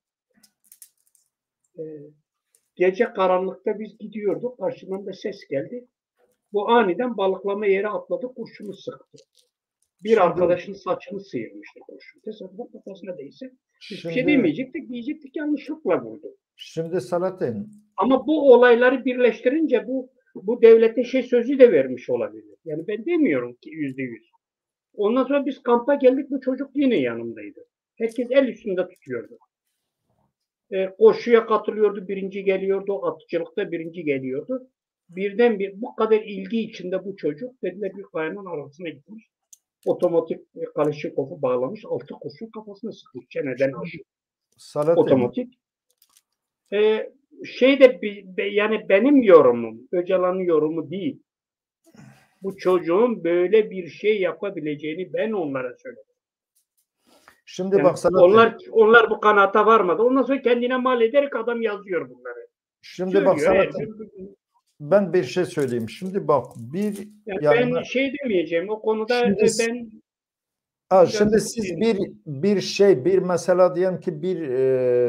Ee, gece karanlıkta biz gidiyorduk. Karşımdan da ses geldi. Bu aniden balıklama yere atladı. Kurşunu sıktı. Bir şimdi, arkadaşın saçını sıyırmıştı kurşun. Tesadüfen kafasına değse. Hiçbir şey demeyecektik. Diyecektik yanlışlıkla vurdu. Şimdi Salatin. Ama bu olayları birleştirince bu bu devlete şey sözü de vermiş olabilir. Yani ben demiyorum ki yüzde yüz. Ondan sonra biz kampa geldik. Bu çocuk yine yanımdaydı. Herkes el üstünde tutuyordu. E, koşuya katılıyordu. Birinci geliyordu. Atıcılıkta birinci geliyordu. Birden bir bu kadar ilgi içinde bu çocuk dediler bir kayanın arasına gitmiş. Otomatik Kalashnikov'u bağlamış. Altı kurşun kafasına sıkmış. Çeneden aşağı. Otomatik. Ee, şey de yani benim yorumum, Öcalan'ın yorumu değil. Bu çocuğun böyle bir şey yapabileceğini ben onlara söyledim. Şimdi yani bak Salatin. Onlar, onlar bu kanaata varmadı. Ondan sonra kendine mal ederek adam yazıyor bunları. Şimdi Söylüyor, bak Salatin. Ben bir şey söyleyeyim. Şimdi bak bir yani yani ben şey demeyeceğim o konuda şimdi, ben ha, şimdi siz şey bir bir şey bir mesela diyelim ki bir e,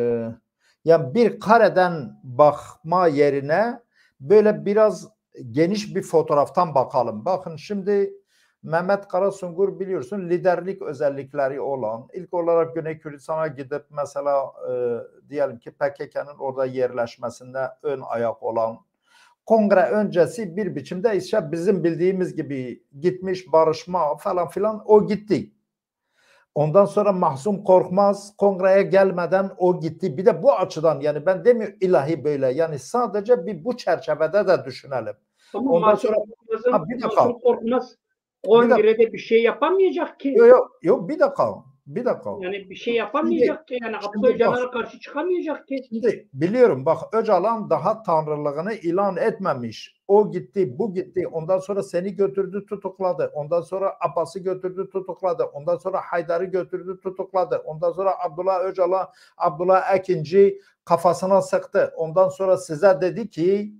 yani bir kareden bakma yerine böyle biraz geniş bir fotoğraftan bakalım. Bakın şimdi Mehmet Karasungur biliyorsun liderlik özellikleri olan ilk olarak Güney Kürdistan'a gidip mesela e, diyelim ki P K K'nın orada yerleşmesinde ön ayak olan kongre öncesi bir biçimde işte bizim bildiğimiz gibi gitmiş barışma falan filan o gitti. Ondan sonra Mahsun Korkmaz kongreye gelmeden o gitti. Bir de bu açıdan yani ben demiyorum ilahi böyle yani sadece bir bu çerçevede de düşünelim. Ama Ondan Mahsun sonra ha, bir Mahsun Korkmaz kongrede bir, bir şey yapamayacak ki. Yok yok yok bir dakika. Bir dakika. Yani bir şey yapamayacak şimdi, ki. Yani Abdullah Öcalan'a karşı çıkamayacak ki. Şimdi biliyorum bak Öcalan daha tanrılığını ilan etmemiş. O gitti, bu gitti. Ondan sonra seni götürdü, tutukladı. Ondan sonra Abbas'ı götürdü, tutukladı. Ondan sonra Haydar'ı götürdü, tutukladı. Ondan sonra Abdullah Öcalan, Abdullah Ekinci kafasına sıktı. Ondan sonra size dedi ki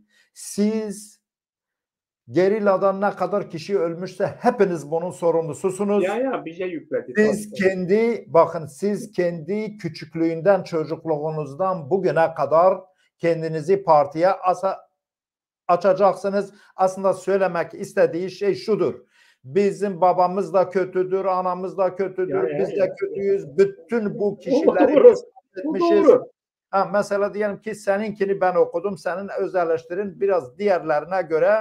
siz gerilladan ne kadar kişi ölmüşse hepiniz bunun sorumlususunuz. Ya ya bize yükledi. Siz tabii. kendi bakın siz kendi küçüklüğünden çocukluğunuzdan bugüne kadar kendinizi partiye asa, açacaksınız. Aslında söylemek istediği şey şudur. Bizim babamız da kötüdür, anamız da kötüdür, ya, biz ya, de ya, kötüyüz. Ya. Bütün bu kişileri biz etmişiz. Ha, mesela diyelim ki seninkini ben okudum, senin öz eleştirin biraz diğerlerine göre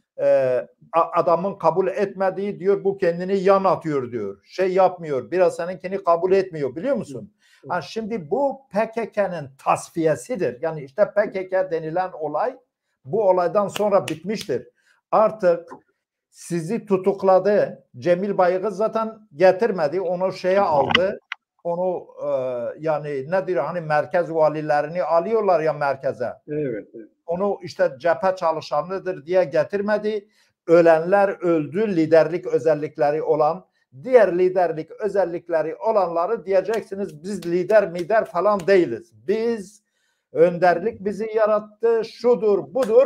e, adamın kabul etmediği diyor bu kendini yan atıyor diyor. Şey yapmıyor. Biraz seninkini kabul etmiyor biliyor musun? Ha, şimdi bu P K K'nın tasfiyesidir. Yani işte P K K denilen olay bu olaydan sonra bitmiştir. Artık sizi tutukladı. Cemil Bayık'ı zaten getirmedi. Onu şeye aldı. Onu e, yani nedir hani merkez valilerini alıyorlar ya merkeze. Evet, evet. Onu işte cephe çalışanıdır diye getirmedi. Ölenler öldü. Liderlik özellikleri olan, diğer liderlik özellikleri olanları diyeceksiniz biz lider mider falan değiliz. Biz önderlik bizi yarattı. Şudur budur.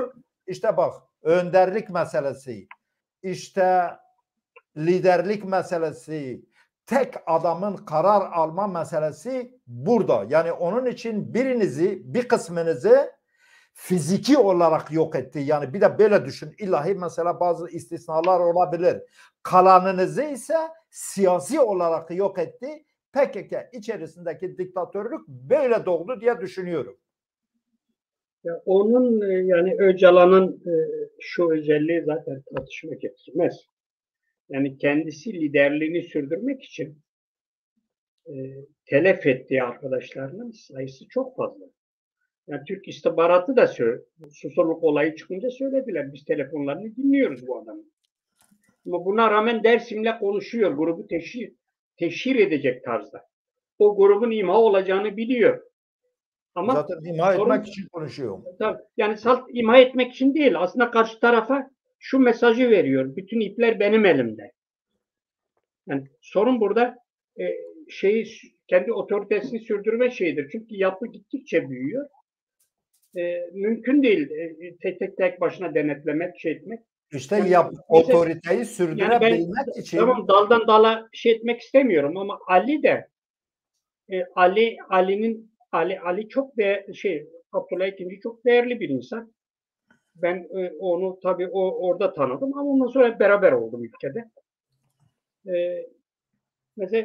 İşte bak, önderlik meselesi, işte liderlik meselesi, tek adamın karar alma meselesi burada. Yani onun için birinizi, bir kısmınızı fiziki olarak yok etti. Yani bir de böyle düşün. İlahi mesela bazı istisnalar olabilir. Kalanınızı ise siyasi olarak yok etti. P K K içerisindeki diktatörlük böyle doğdu diye düşünüyorum. Ya onun yani Öcalan'ın şu özelliği zaten tartışma getirmez. Yani kendisi liderliğini sürdürmek için e, telef ettiği arkadaşlarının sayısı çok fazla. Yani Türk istihbaratı da söyledi. Susurluk olayı çıkınca söylediler. Biz telefonlarını dinliyoruz bu adamın. Ama buna rağmen Dersim'le konuşuyor. Grubu teşhir, teşhir edecek tarzda. O grubun imha olacağını biliyor. Ama zaten imha sorun, etmek için konuşuyor. Tabii, yani salt imha etmek için değil. Aslında karşı tarafa şu mesajı veriyor. Bütün ipler benim elimde. Yani sorun burada e, şeyi kendi otoritesini sürdürme şeyidir. Çünkü yapı gittikçe büyüyor. E, mümkün değil e, tek tek tek başına denetlemek, şey etmek. İşte yani, yap, otoriteyi sürdürebilmek yani ben, için. Tamam, daldan dala şey etmek istemiyorum ama Ali de e, Ali Ali'nin Ali Ali çok de şey Abdullah ikinci çok değerli bir insan. Ben e, onu tabii o orada tanıdım ama ondan sonra hep beraber oldum ülkede. E, mesela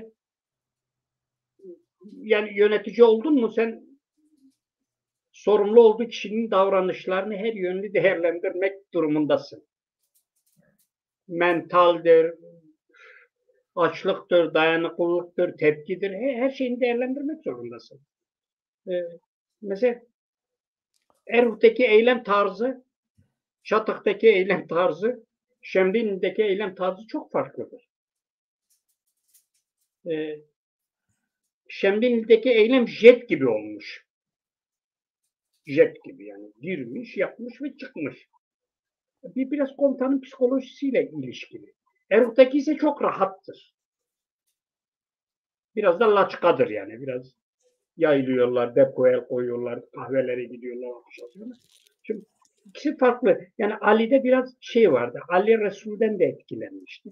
yani yönetici oldun mu sen sorumlu olduğu kişinin davranışlarını her yönlü değerlendirmek durumundasın. Mentaldir, açlıktır, dayanıklılıktır, tepkidir. Her şeyini değerlendirmek zorundasın. Ee, mesela Erhut'taki eylem tarzı, Şatak'taki eylem tarzı, Şemdinli'deki eylem tarzı çok farklıdır. Ee, Şemdinli'deki eylem jet gibi olmuş. Jet gibi yani. Girmiş, yapmış ve çıkmış. Bir biraz komutanın psikolojisiyle ilişkili. Erhut'taki ise çok rahattır. Biraz da laçkadır yani. Biraz yayılıyorlar, depoya koyuyorlar, kahvelere gidiyorlar. Şimdi ikisi farklı. Yani Ali'de biraz şey vardı. Ali Resul'den de etkilenmişti.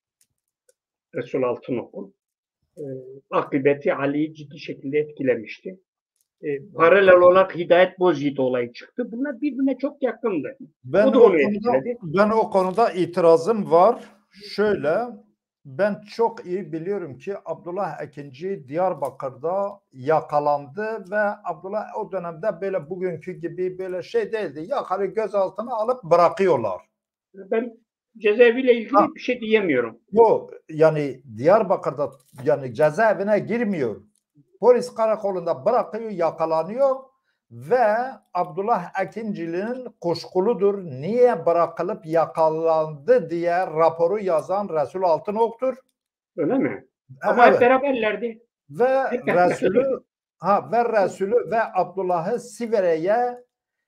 Resul Altınok'un. E, akıbeti Ali'yi ciddi şekilde etkilemişti. E, paralel olarak Hidayet Bozyiğit olayı çıktı. Bunlar birbirine çok yakındı. Ben o da o onu konuda, etkiledi. ben o konuda itirazım var. Şöyle, ben çok iyi biliyorum ki Abdullah ikinci Diyarbakır'da yakalandı ve Abdullah o dönemde böyle bugünkü gibi böyle şey değildi. Yakalı gözaltına alıp bırakıyorlar. Ben cezaeviyle ilgili ha. bir şey diyemiyorum. Bu yani Diyarbakır'da yani cezaevine girmiyor. Polis karakolunda bırakıyor, yakalanıyor ve Abdullah ikincinin kuşkuludur. Niye bırakılıp yakalandı diye raporu yazan Resul Altınok'tur. Öyle mi? Ama evet. Hep beraberlerdi. Ve Resulü ha ve Resulü ve Abdullah'ı Sivere'ye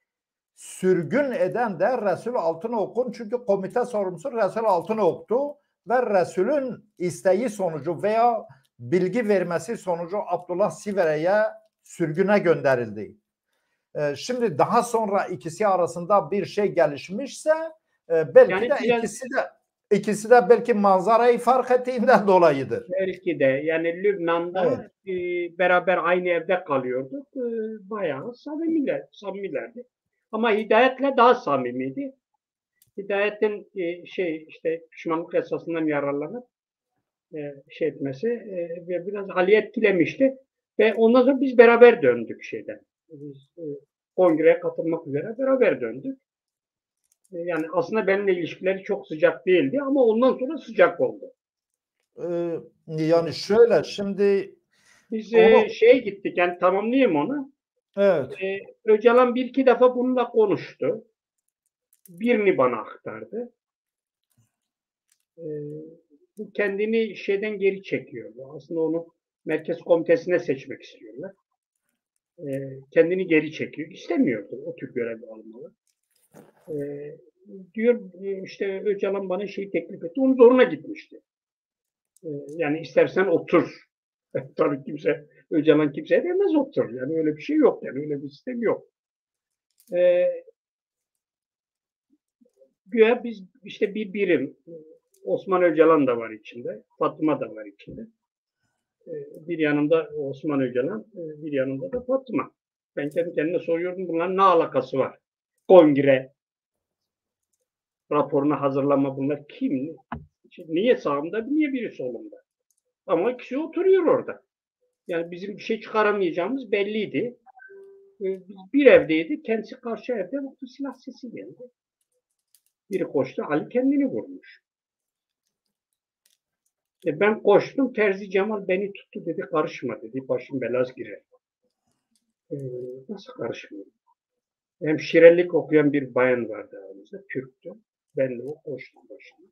sürgün eden de Resul Altınok'un, çünkü komite sorumlusu Resul Altınok'tu ve Resul'ün isteği sonucu veya bilgi vermesi sonucu Abdullah Sivere'ye sürgüne gönderildi. Ee, şimdi daha sonra ikisi arasında bir şey gelişmişse e, belki yani de biraz, ikisi de ikisi de belki manzarayı fark ettiğinden dolayıdır. Belki de yani Lübnan'da evet. e, beraber aynı evde kalıyorduk. E, bayağı samimiler, samimilerdi. Ama Hidayet'le daha samimiydi. Hidayet'in e, şey işte pişmanlık esasından yararlanıp e, şey etmesi e, biraz Ali etkilemişti. Ve ondan sonra biz beraber döndük şeyden. Biz e, kongreye katılmak üzere beraber döndük. E, yani aslında benimle ilişkileri çok sıcak değildi ama ondan sonra sıcak oldu. Ee, yani şöyle şimdi biz onu... e, şeye gittik yani tamamlayayım onu. Evet. Ee, Öcalan bir iki defa bununla konuştu. Birini bana aktardı. Ee, bu kendini şeyden geri çekiyor. Aslında onu merkez komitesine seçmek istiyorlar. Ee, kendini geri çekiyor. İstemiyordu o tür görevi almalı. Ee, diyor işte Öcalan bana şey teklif etti. Onun zoruna gitmişti. Ee, yani istersen otur. Tabii kimse Öcalan kimseye demez otur. Yani öyle bir şey yok. Yani öyle bir sistem yok. Ee, güya biz işte bir birim, Osman Öcalan da var içinde, Fatma da var içinde. Bir yanında Osman Öcalan, bir yanında da Fatma. Ben kendi kendime soruyorum, bunların ne alakası var? Kongre raporunu hazırlama, bunlar kim? Niye sağımda, niye biri solumda? Ama kişi oturuyor orada. Yani bizim bir şey çıkaramayacağımız belliydi. Biz bir evdeydik, kendisi karşı evde, bu silah sesi geldi. Biri koştu, Ali kendini vurmuş. E ben koştum, Terzi Cemal beni tuttu dedi, karışma dedi, başım belaz girer. E, nasıl karışmıyor? Hemşirelik okuyan bir bayan vardı aramızda, Türktü. Ben de o koştum başına.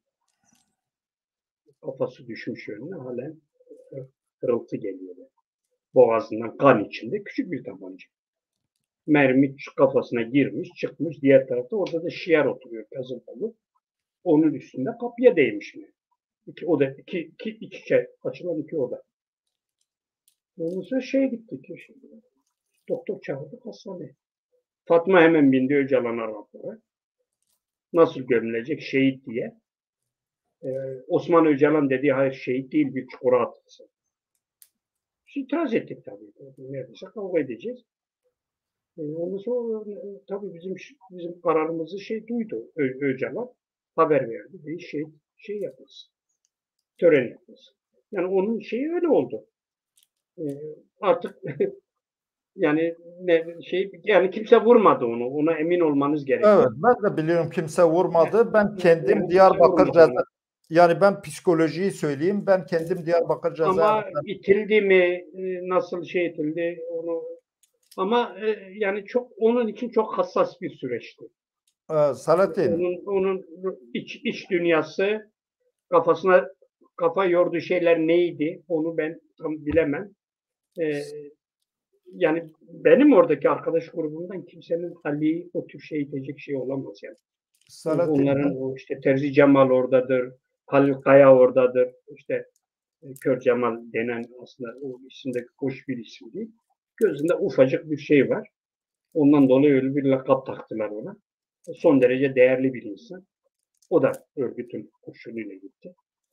Kafası düşmüş önüne, halen kırıltı geliyor. Boğazından kan içinde, küçük bir tabanca. Mermi kafasına girmiş, çıkmış, diğer tarafta orada da şiar oturuyor, kazın kolu. Onun üstünde kapıya değmiş mi? İki oda, iki, iki, iki şey, açılan iki oda. Ondan sonra şeye gittik. Şimdi. Doktor çağırdık hastaneye. Fatma hemen bindi Öcalan arabaya. Nasıl gömülecek? Şehit diye. Ee, Osman Öcalan dedi, hayır şehit değil, bir çukura atılsın. Biz itiraz ettik tabii. Neredeyse kavga edeceğiz. Ee, ondan sonra tabii bizim bizim kararımızı şey duydu. Ö Öcalan haber verdi. Bir şey şey yapılsın. Tören yapılsın. Yani onun şeyi öyle oldu. Ee, artık yani ne şey yani kimse vurmadı onu. Ona emin olmanız gerekiyor. Evet, ben de biliyorum kimse vurmadı. Ben kendim yani, Diyarbakır ceza yani ben psikolojiyi söyleyeyim. Ben kendim Diyarbakır ceza ama itildi mi, nasıl şey itildi onu ama yani çok onun için çok hassas bir süreçti. Ee, Salatin. Onun, onun iç, iç dünyası, kafasına kafa yorduğu şeyler neydi onu ben tam bilemem. Ee, yani benim oradaki arkadaş grubundan kimsenin Ali'yi o tür şey diyecek şey olamaz yani. Salatin. Onların o işte Terzi Cemal oradadır, Halil Kaya oradadır, işte Kör Cemal denen aslında o isimdeki hoş bir isim değil. Gözünde ufacık bir şey var. Ondan dolayı öyle bir lakap taktılar ona. Son derece değerli bir insan. O da örgütün kurşunuyla gitti.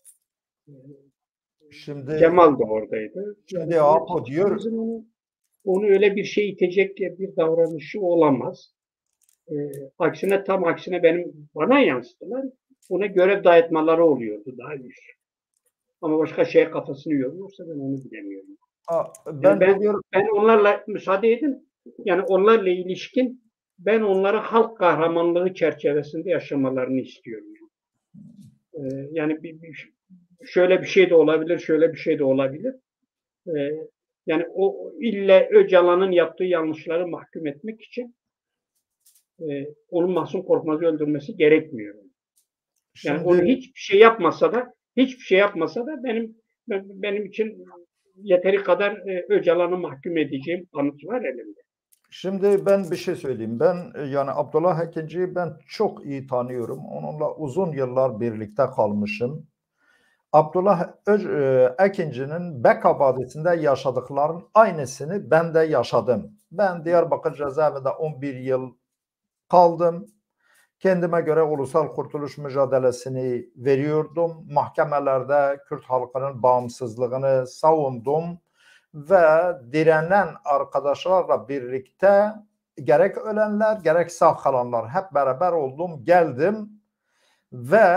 Şimdi Cemal da oradaydı. Şimdi yani, Apo diyor onu, onu öyle bir şey itecek bir davranışı olamaz. Ee, aksine tam aksine benim bana yansıttılar. Ona görev dayatmaları oluyordu daha üst. Ama başka şeye kafasını yoruyorsa ben onu bilemiyorum. Aa, ben, yani ben, diyorum, ben onlarla müsaade edin. Yani onlarla ilişkin ben onları halk kahramanlığı çerçevesinde yaşamalarını istiyorum. Ee, yani bir, bir, şöyle bir şey de olabilir, şöyle bir şey de olabilir. Ee, yani o ille Öcalan'ın yaptığı yanlışları mahkum etmek için e, onun Mahsun Korkmaz'ı öldürmesi gerekmiyor. Yani Şimdi, onu hiçbir şey yapmasa da hiçbir şey yapmasa da benim benim için yeteri kadar e, Öcalan'ı mahkum edeceğim kanıt var elimde. Şimdi ben bir şey söyleyeyim. Ben yani Abdullah Ekinci'yi ben çok iyi tanıyorum. Onunla uzun yıllar birlikte kalmışım. Abdullah Ekinci'nin Beka Vadisi'nde yaşadıklarının aynısını ben de yaşadım. Ben Diyarbakır cezaevinde on bir yıl kaldım. Kendime göre ulusal kurtuluş mücadelesini veriyordum. Mahkemelerde Kürt halkının bağımsızlığını savundum. Ve direnen arkadaşlarla birlikte gerek ölenler gerek sağ kalanlar hep beraber oldum, geldim ve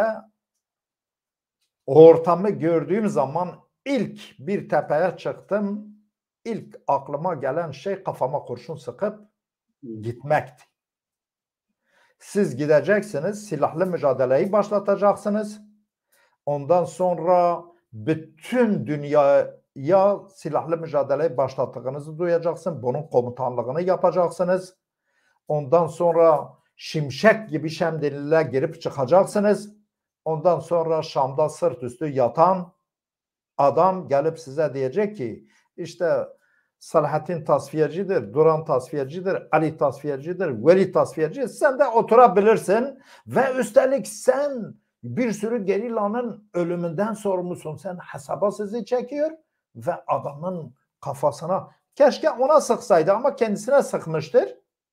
ortamı gördüğüm zaman ilk bir tepeye çıktım. İlk aklıma gelen şey kafama kurşun sıkıp gitmekti. Siz gideceksiniz, silahlı mücadeleyi başlatacaksınız. Ondan sonra bütün dünyaya silahlı mücadeleyi başlattığınızı duyacaksın. Bunun komutanlığını yapacaksınız. Ondan sonra şimşek gibi Şemdinli'ye girip çıkacaksınız. Ondan sonra Şam'da sırt üstü yatan adam gelip size diyecek ki işte Selahattin tasfiyecidir, Duran tasfiyecidir, Ali tasfiyecidir, Veli tasfiyecidir. Sen de oturabilirsin ve üstelik sen bir sürü gerilanın ölümünden sorumlusun. Sen hesaba sizi çekiyor ve adamın kafasına keşke ona sıksaydı ama kendisine sıkmıştır.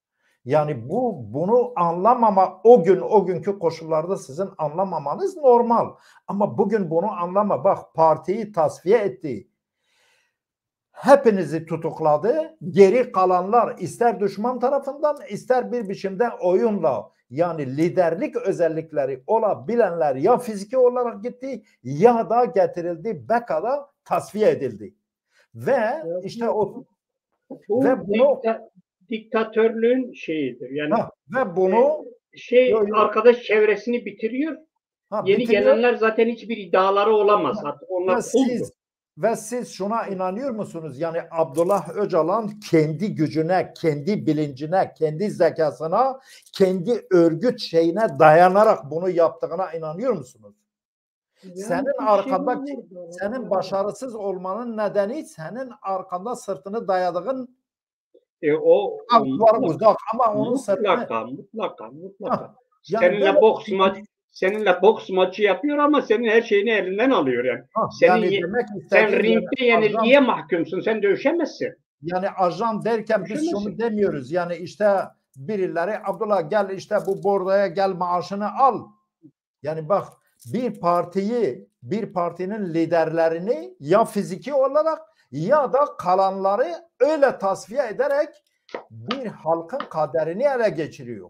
Yani bu bunu anlamama, o gün o günkü koşullarda sizin anlamamanız normal. Ama bugün bunu anlama. Bak, partiyi tasfiye etti. Hepinizi tutukladı. Geri kalanlar ister düşman tarafından ister bir biçimde oyunla, yani liderlik özellikleri olabilenler ya fiziki olarak gitti ya da getirildi, Beka'da tasfiye edildi. Ve işte o bu ve bunu dikta, diktatörlüğün şeyidir. Yani ha, ve bunu e, şey yo, yo, arkadaş çevresini bitiriyor. ha, Yeni bitiriyor. gelenler zaten hiçbir iddiaları olamaz. Artık onlar Ve kuldur. siz ve siz şuna inanıyor musunuz? Yani Abdullah Öcalan kendi gücüne, kendi bilincine, kendi zekasına, kendi örgüt şeyine dayanarak bunu yaptığına inanıyor musunuz? Yani senin bir arkanda şey var. senin başarısız olmanın nedeni senin arkanda sırtını dayadığın E, o, o var mutlaka, uzak ama onun sırtını mutlaka, mutlaka, mutlaka. ha, yani Seninle böyle boks maç, seninle boks maçı yapıyor ama senin her şeyini elinden alıyor yani. ha, Senin yani demek sen istediğim ringde yani yenilgiye ajan, mahkumsun. Sen dövüşemezsin. yani ajan derken biz şunu Dövüşemezsin. demiyoruz. Yani işte birileri Abdullah gel işte bu bordaya gel maaşını al. Yani bak, bir partiyi, bir partinin liderlerini ya fiziki olarak ya da kalanları öyle tasfiye ederek bir halkın kaderini ele geçiriyor.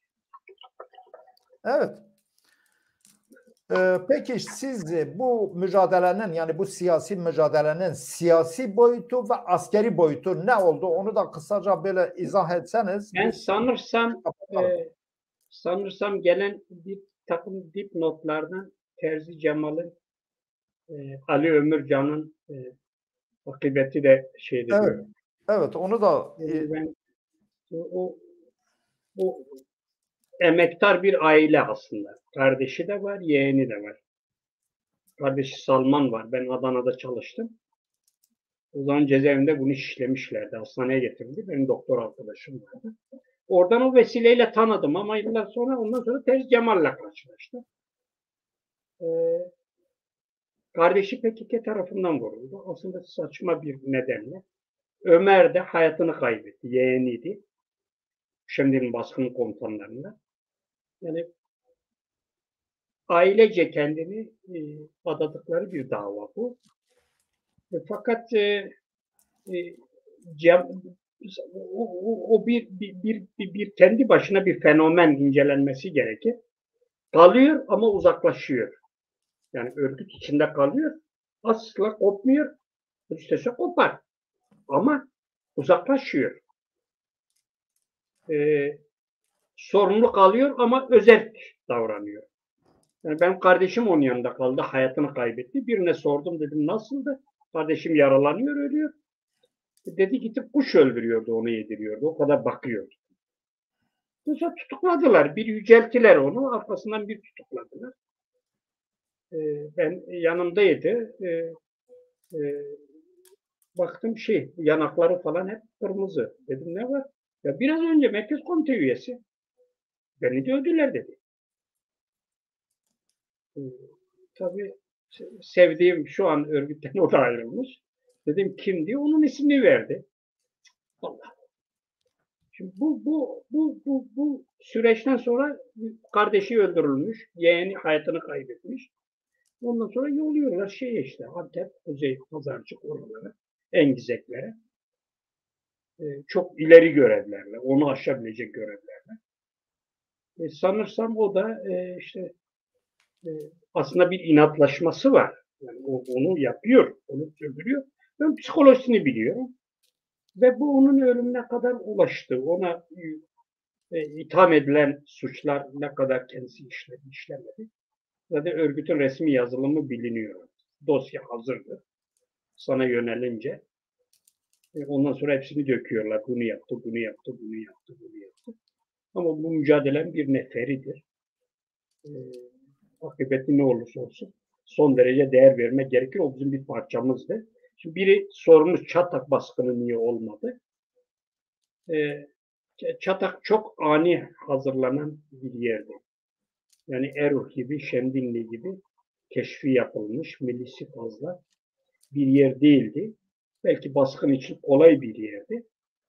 Evet. Ee, peki siz bu mücadelenin, yani bu siyasi mücadelenin siyasi boyutu ve askeri boyutu ne oldu? Onu da kısaca böyle izah etseniz. Ben biz sanırsam kapatalım. e, sanırsam gelen bir takım dipnotlardan Terzi Cemal'in e, Ali Ömürcan'ın e, akıbeti de şeyde Evet. diyor. Evet, onu da Yani ben o, o emektar bir aile aslında. Kardeşi de var, yeğeni de var. Kardeşi Salman var. Ben Adana'da çalıştım. O zaman cezaevinde bunu işlemişlerdi. Hastaneye getirildi. Benim doktor arkadaşım vardı. Oradan o vesileyle tanıdım ama yıllar sonra ondan sonra Terzi Cemal'le karşılaştım. Ee, kardeşi P K K tarafından vuruldu. Aslında saçma bir nedenle. Ömer de hayatını kaybetti. Yeğeniydi. Şimdinin baskın komutanlarından. Yani ailece kendini e, adadıkları bir dava bu. E, fakat e, e, cem, o, o, o bir, bir, bir, bir, bir kendi başına bir fenomen incelenmesi gerekir. Kalıyor ama uzaklaşıyor. Yani örgüt içinde kalıyor. Asla kopmuyor. İstese kopar. Ama uzaklaşıyor. E, sorumlu kalıyor ama özerk davranıyor. Yani benim kardeşim onun yanında kaldı. Hayatını kaybetti. Birine sordum, dedim nasıldı? Kardeşim yaralanıyor, ölüyor. Dedi gidip kuş öldürüyordu, onu yediriyordu. O kadar bakıyordu. Sonra tutukladılar. Bir yücelttiler onu. Arkasından bir tutukladılar. Ee, ben yanımdaydı. Ee, e, baktım şey, yanakları falan hep kırmızı. Dedim ne var? Ya biraz önce Merkez Komite üyesi. Beni de öldüler dedi. Ee, tabii sevdiğim şu an örgütten o da ayrılmış. Dedim kim diye, onun ismini verdi. Allah. Şimdi bu, bu, bu, bu, bu süreçten sonra kardeşi öldürülmüş, yeğeni hayatını kaybetmiş. Ondan sonra yolluyorlar şeye işte, Antep, Kuzey Pazarcık oralara, Engizeklere. Ee, çok ileri görevlerle, onu aşabilecek görevlerle. E, sanırsam o da e, işte e, aslında bir inatlaşması var. Yani o, onu yapıyor, onu sürdürüyor. Ben psikolojisini biliyorum. Ve bu onun ölümüne kadar ulaştı. Ona e, itham edilen suçlar ne kadar kendisi işledi, işlemedi. Zaten örgütün resmi yazılımı biliniyor. Dosya hazırdı. Sana yönelince. E, ondan sonra hepsini döküyorlar. Bunu yaptı, bunu yaptı, bunu yaptı, bunu yaptı. Ama bu mücadelenin bir neferidir. E, akıbeti ne olursa olsun son derece değer vermek gerekir. O bizim bir parçamızdı. Şimdi biri sormuş Çatak baskını niye olmadı? E, Çatak çok ani hazırlanan bir yerdi. Yani Erol gibi, Şemdinli gibi keşfi yapılmış, milisi fazla bir yer değildi. Belki baskın için kolay bir yerdi.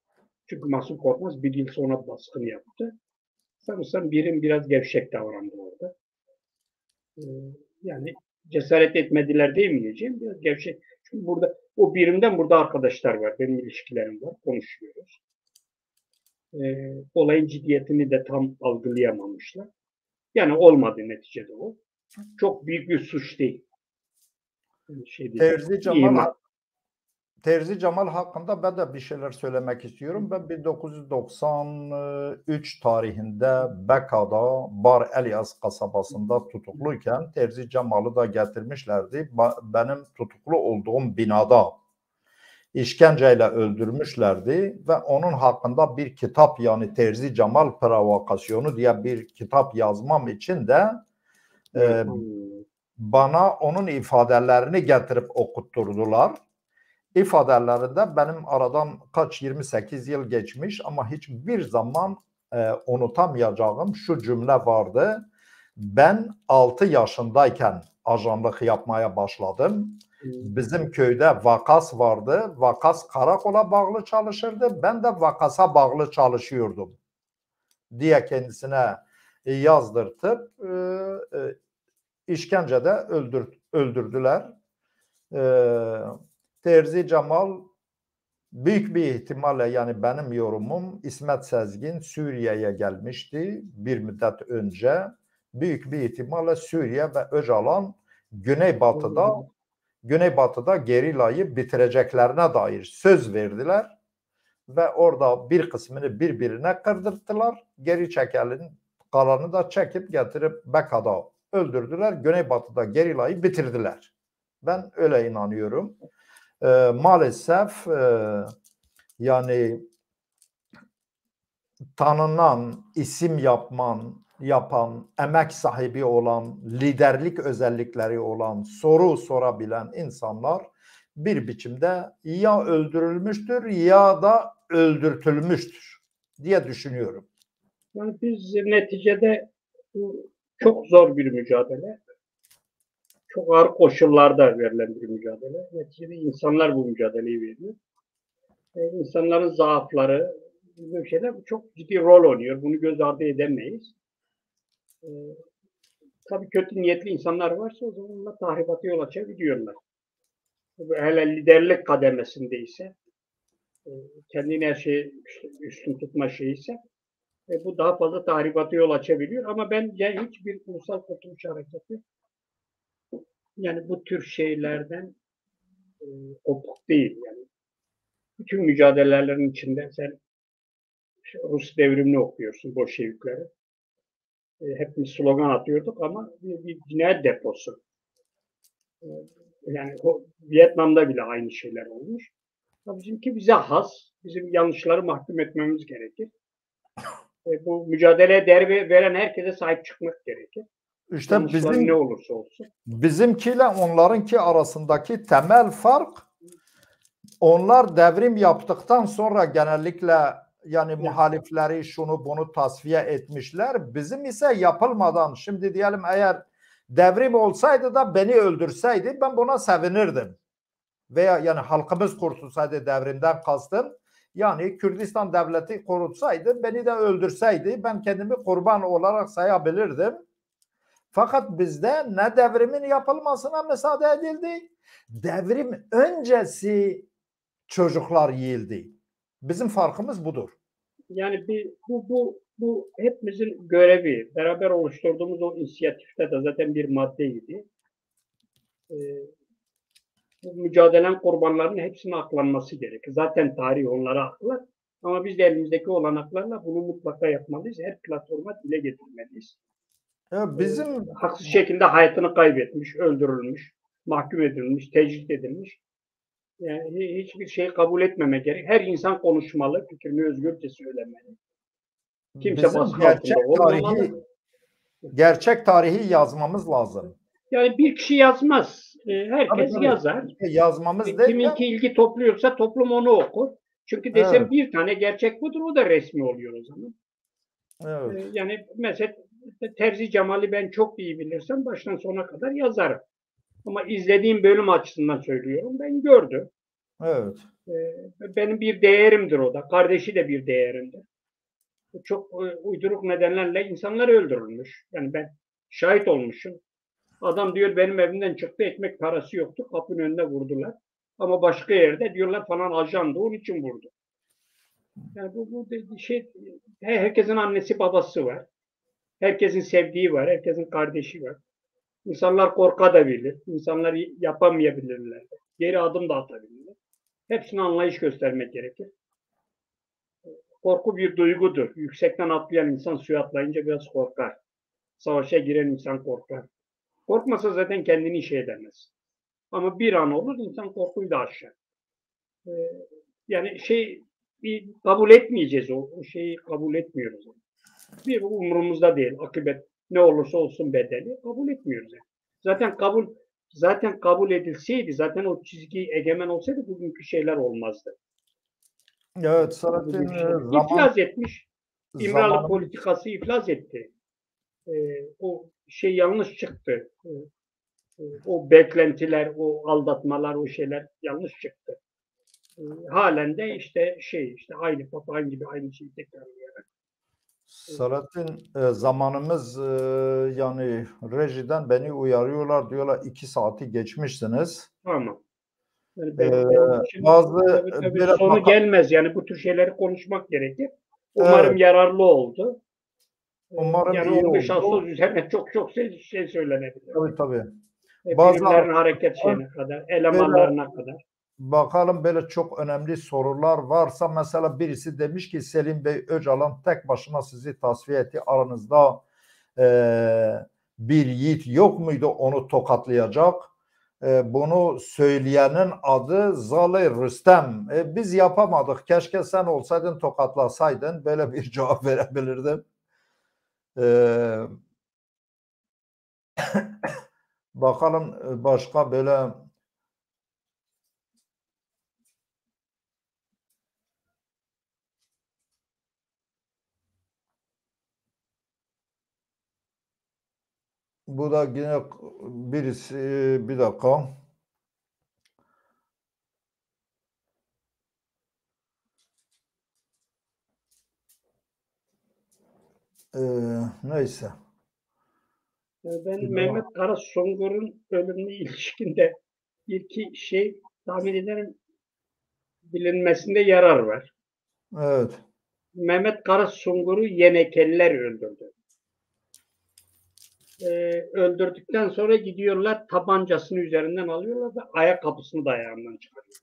Çünkü Mahsun Korkmaz bir yıl sonra baskını yaptı. Sanırsam birim biraz gevşek davrandı orada. Ee, yani cesaret etmediler diyemeyeceğim. Biraz gevşek. Çünkü burada o birimden burada arkadaşlar var. Benim ilişkilerim var. Konuşuyoruz. Ee, olayın ciddiyetini de tam algılayamamışlar. Yani olmadı neticede o. Çok büyük bir suç değil. Şey değil. Terzi Cemal, Terzi Cemal hakkında ben de bir şeyler söylemek istiyorum. Ben bin dokuz yüz doksan üç tarihinde Beka'da Bar Elyas kasabasında tutukluyken Terzi Cemal'ı da getirmişlerdi. Benim tutuklu olduğum binada işkenceyle öldürmüşlerdi ve onun hakkında bir kitap, yani Terzi Cemal Provokasyonu diye bir kitap yazmam için de e, bana onun ifadelerini getirip okutturdular. İfadelerinde benim aradan kaç yirmi sekiz yıl geçmiş ama hiçbir zaman e, unutamayacağım şu cümle vardı. Ben altı yaşındayken ajanlık yapmaya başladım. Bizim köyde vakas vardı. Vakas karakola bağlı çalışırdı. Ben de vakasa bağlı çalışıyordum diye kendisine yazdırtıp e, e, işkencede öldür, öldürdüler. E, Terzi Cemal büyük bir ihtimalle, yani benim yorumum, İsmet Sezgin Suriye'ye gelmişti bir müddet önce. Büyük bir ihtimalle Suriye ve Öcalan Güneybatı'da Güneybatı'da gerilayı bitireceklerine dair söz verdiler ve orada bir kısmını birbirine kırdırttılar. Geri çekenin kalanını da çekip getirip Beka'da öldürdüler. Güneybatı'da gerilayı bitirdiler. Ben öyle inanıyorum. Ee, maalesef e, yani tanınan, isim yapman, yapan, emek sahibi olan, liderlik özellikleri olan, soru sorabilen insanlar bir biçimde ya öldürülmüştür ya da öldürtülmüştür diye düşünüyorum. Yani biz neticede bu çok zor bir mücadele, çok ağır koşullarda verilen bir mücadele. Neticede insanlar bu mücadeleyi veriyor. E, insanların zaafları, bu şeyler çok ciddi rol oynuyor. Bunu göz ardı edemeyiz. E, tabii kötü niyetli insanlar varsa o zaman tahribatı yol açabiliyorlar. Hele liderlik kademesindeyse, e, kendini her şeyi üstün tutma şeyi ise e, bu daha fazla tahribatı yol açabiliyor. Ama bence hiçbir ulusal kurtuluş hareketi yani bu tür şeylerden e, kopuk değil. Yani bütün mücadelelerin içinde sen işte Rus devrimini okuyorsun, Bolşevikleri. E, hepimiz slogan atıyorduk ama bir, bir cinayet deposu. E, yani o, Vietnam'da bile aynı şeyler olmuş. Bizimki bize has. Bizim yanlışları mahkum etmemiz gerekir. E, bu mücadeleye değer veren herkese sahip çıkmak gerekir. İşte Yanlışları bizim ne olursa olsun. Bizimkiyle onlarınki arasındaki temel fark, onlar devrim yaptıktan sonra genellikle yani muhalifleri şunu bunu tasfiye etmişler. Bizim ise yapılmadan, şimdi diyelim eğer devrim olsaydı da beni öldürseydi ben buna sevinirdim. Veya yani halkımız kurtulsaydı devrimden kastım. Yani Kürdistan devleti korutsaydı, beni de öldürseydi ben kendimi kurban olarak sayabilirdim. Fakat bizde ne devrimin yapılmasına müsaade edildi, devrim öncesi çocuklar yiyildi. Bizim farkımız budur. Yani bir, bu, bu, bu hepimizin görevi. Beraber oluşturduğumuz o inisiyatifte de zaten bir maddeydi. Ee, bu mücadelenin kurbanlarının hepsinin aklanması gerekir. Zaten tarih onlara aklar. Ama biz de elimizdeki olanaklarla bunu mutlaka yapmalıyız. Her platforma dile getirmeliyiz. Ya bizim ee, haksız şekilde hayatını kaybetmiş, öldürülmüş, mahkum edilmiş, tecrit edilmiş. Yani hiçbir şey kabul etmeme gerek. Her insan konuşmalı, fikrini özgürce söylemeli. Kimse baskı gerçek altında olmamalı. Tarihi, gerçek tarihi yazmamız lazım. Yani bir kişi yazmaz. Herkes tabii, tabii. yazar. Yazmamız derken... Kiminki ilgi topluyorsa toplum onu okur. Çünkü desem evet. Bir tane gerçek budur, o da resmi oluyor o zaman. Evet. Yani mesela Terzi Cemal'i ben çok iyi bilirsem baştan sona kadar yazarım. Ama izlediğim bölüm açısından söylüyorum. Ben gördüm. Evet. Benim bir değerimdir o da. Kardeşi de bir değerimdir. Çok uyduruk nedenlerle insanlar öldürülmüş. Yani ben şahit olmuşum. Adam diyor benim evimden çıktı, ekmek parası yoktu, kapının önünde vurdular. Ama başka yerde diyorlar falan ajandı, onun için vurdu. Yani bu, bu şey, herkesin annesi babası var. Herkesin sevdiği var, herkesin kardeşi var. İnsanlar korkabilir, insanlar yapamayabilirler. Geri adım da atabilirler. Hepsine anlayış göstermek gerekir. Korku bir duygudur. Yüksekten atlayan insan suya atlayınca biraz korkar. Savaşa giren insan korkar. Korkmasa zaten kendini şey edemez. Ama bir an olur insan korkuyu da aşar. Ee, yani şey bir kabul etmeyeceğiz o, o şeyi kabul etmiyoruz. Bir umurumuzda değil. Akıbet ne olursa olsun bedeli kabul etmiyoruz. Yani. Zaten kabul zaten kabul edilseydi, zaten o çizgi egemen olsaydı bugünkü şeyler olmazdı. Evet, Selahattin Şey. zaman İflas etmiş. İmralı zamanımız politikası iflas etti. Ee, o şey yanlış çıktı. Ee, o beklentiler, o aldatmalar, o şeyler yanlış çıktı. Ee, halen de işte şey, işte aynı papağan gibi aynı şeyi tekrarlayarak. Selahattin e, zamanımız e, yani rejiden beni uyarıyorlar, diyorlar iki saati geçmişsiniz. Tamam. Yani E, benim, benim için bazı tabii, tabii böyle sonu baka- gelmez. Yani bu tür şeyleri konuşmak gerekir. Umarım evet, yararlı oldu. Ee, umarım yani iyi on beş Ağustos oldu. üzerine çok çok şey, şey söylenebilir. Tabii tabii. Ee, Bazı birimlerin hareket şeyine kadar, böyle elemanlarına kadar. bakalım, böyle çok önemli sorular varsa, mesela birisi demiş ki Selim Bey Öcalan tek başına sizi tasfiye etti. Aranızda e, bir yiğit yok muydu onu tokatlayacak? E, bunu söyleyenin adı Zali Rüstem. E, biz yapamadık. Keşke sen olsaydın, tokatlasaydın. Böyle bir cevap verebilirdim. E, bakalım başka böyle bu da yine birisi, bir dakika. Ee, neyse. Ben Mehmet Karasungur'un ölümüne ilişkinde ilk şey tahmin ederim bilinmesinde yarar var. Evet. Mehmet Karasungur'u Yenekeliler öldürdü. Ee, öldürdükten sonra gidiyorlar tabancasını üzerinden alıyorlar da ayakkabısını da ayağından çıkarıyorlar.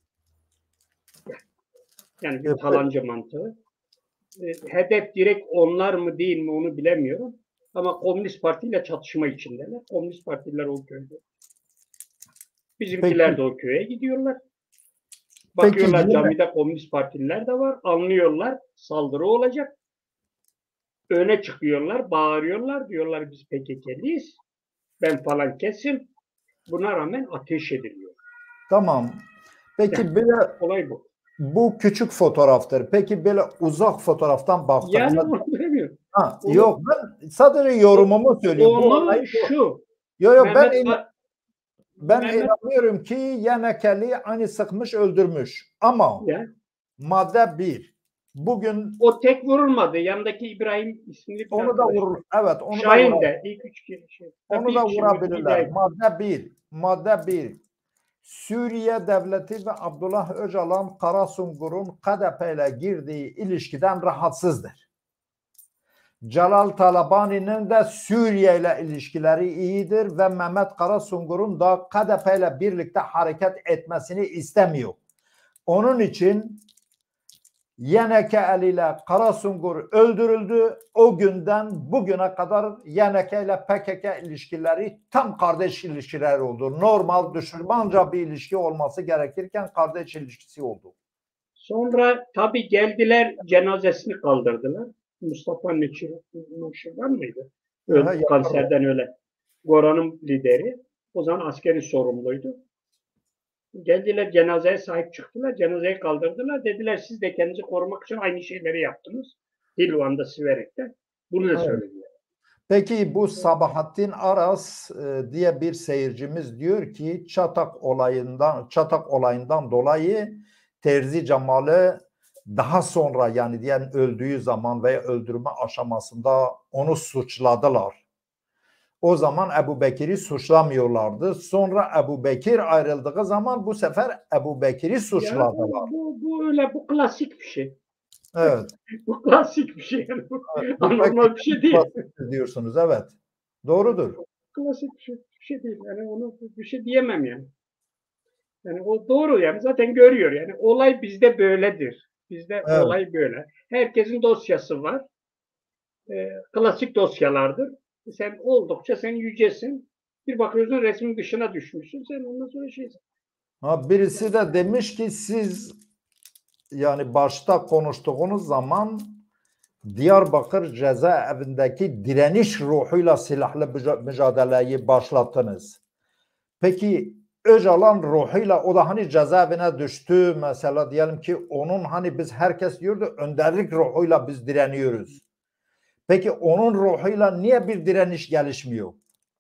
Yani bir talancı mantığı. Ee, hedef direkt onlar mı değil mi onu bilemiyorum. Ama Komünist Parti ile çatışma içindeler. Komünist Partililer o köyde. Bizimkiler Peki, de o köye gidiyorlar. peki Bakıyorlar yine, camide Komünist Partililer de var. Anlıyorlar saldırı olacak. Öne çıkıyorlar, bağırıyorlar. Diyorlar biz P K K'liyiz. Ben falan kesim. Buna rağmen ateş ediliyor. tamam. Peki Yani, böyle olay bu. bu küçük fotoğraftır. Peki böyle uzak fotoğraftan baktığınızda, Yani onu bilemiyorum. ha, Onu, yok, ben sadece yorumumu söylüyorum. Bu onu olayı bu. şu. Yok yok, ben Mehmet in- ben Mehmet inanıyorum ki Yenekeli aynı sıkmış öldürmüş. Ama ya, madde bir. Bugün o tek vurulmadı. Yanındaki İbrahim isimli bir onu da arkadaş var. vurur. Evet, onu da Şahin vurur. de ilk üç kere şey. Onu Bir da kişi vurabilirler. müdahale. Madde bir. Madde bir. Suriye devleti ve Abdullah Öcalan Karasungur'un K D P ile girdiği ilişkiden rahatsızdır. Celal Talabani'nin de Suriye ile ilişkileri iyidir ve Mehmet Karasungur'un da K D P ile birlikte hareket etmesini istemiyor. Onun için Yeneke ile Karasungur öldürüldü. O günden bugüne kadar Yeneke ile P K K ilişkileri tam kardeş ilişkileri oldu. Normal düşmanca bir ilişki olması gerekirken kardeş ilişkisi oldu. Sonra tabii geldiler cenazesini kaldırdılar. Mustafa Nuşi var mıydı? Öldü, kanserden öyle. Gora'nın lideri. O zaman askeri sorumluydu. Geldiler cenazeye sahip çıktılar. Cenazeyi kaldırdılar. Dediler siz de kendinizi korumak için aynı şeyleri yaptınız. Hilvan'da, Siverek'te. Bunu da Evet. söylediler. Peki bu Sabahattin Aras e, diye bir seyircimiz diyor ki Çatak olayından Çatak olayından dolayı Terzi Cemal'i daha sonra yani diyen öldüğü zaman veya öldürme aşamasında onu suçladılar. O zaman Ebu Bekir'i suçlamıyorlardı. Sonra Ebu Bekir ayrıldığı zaman bu sefer Ebu Bekir'i Ya suçladılar. bu, bu, bu öyle bu klasik bir şey. Evet. Bu klasik bir şey. Yani bu Evet, bu anormal bir şey değil. klasik diyorsunuz. Evet. Doğrudur. Klasik bir şey, bir şey değil. Yani onu bir şey diyemem yani. Yani o doğru yani zaten görüyor yani olay bizde böyledir. Bizde Evet. olay böyle. Herkesin dosyası var. Ee, klasik dosyalardır. Sen oldukça sen yücesin. Bir bakıyorsun resmin dışına düşmüşsün. Sen ondan sonra şeysin. Ha, birisi de demiş ki siz yani başta konuştuğunuz zaman Diyarbakır cezaevindeki direniş ruhuyla silahlı mücadeleyi başlattınız. Peki Öcalan ruhuyla o da hani cezaevine düştü mesela diyelim ki onun hani biz herkes diyordu önderlik ruhuyla biz direniyoruz. Peki onun ruhuyla niye bir direniş gelişmiyor?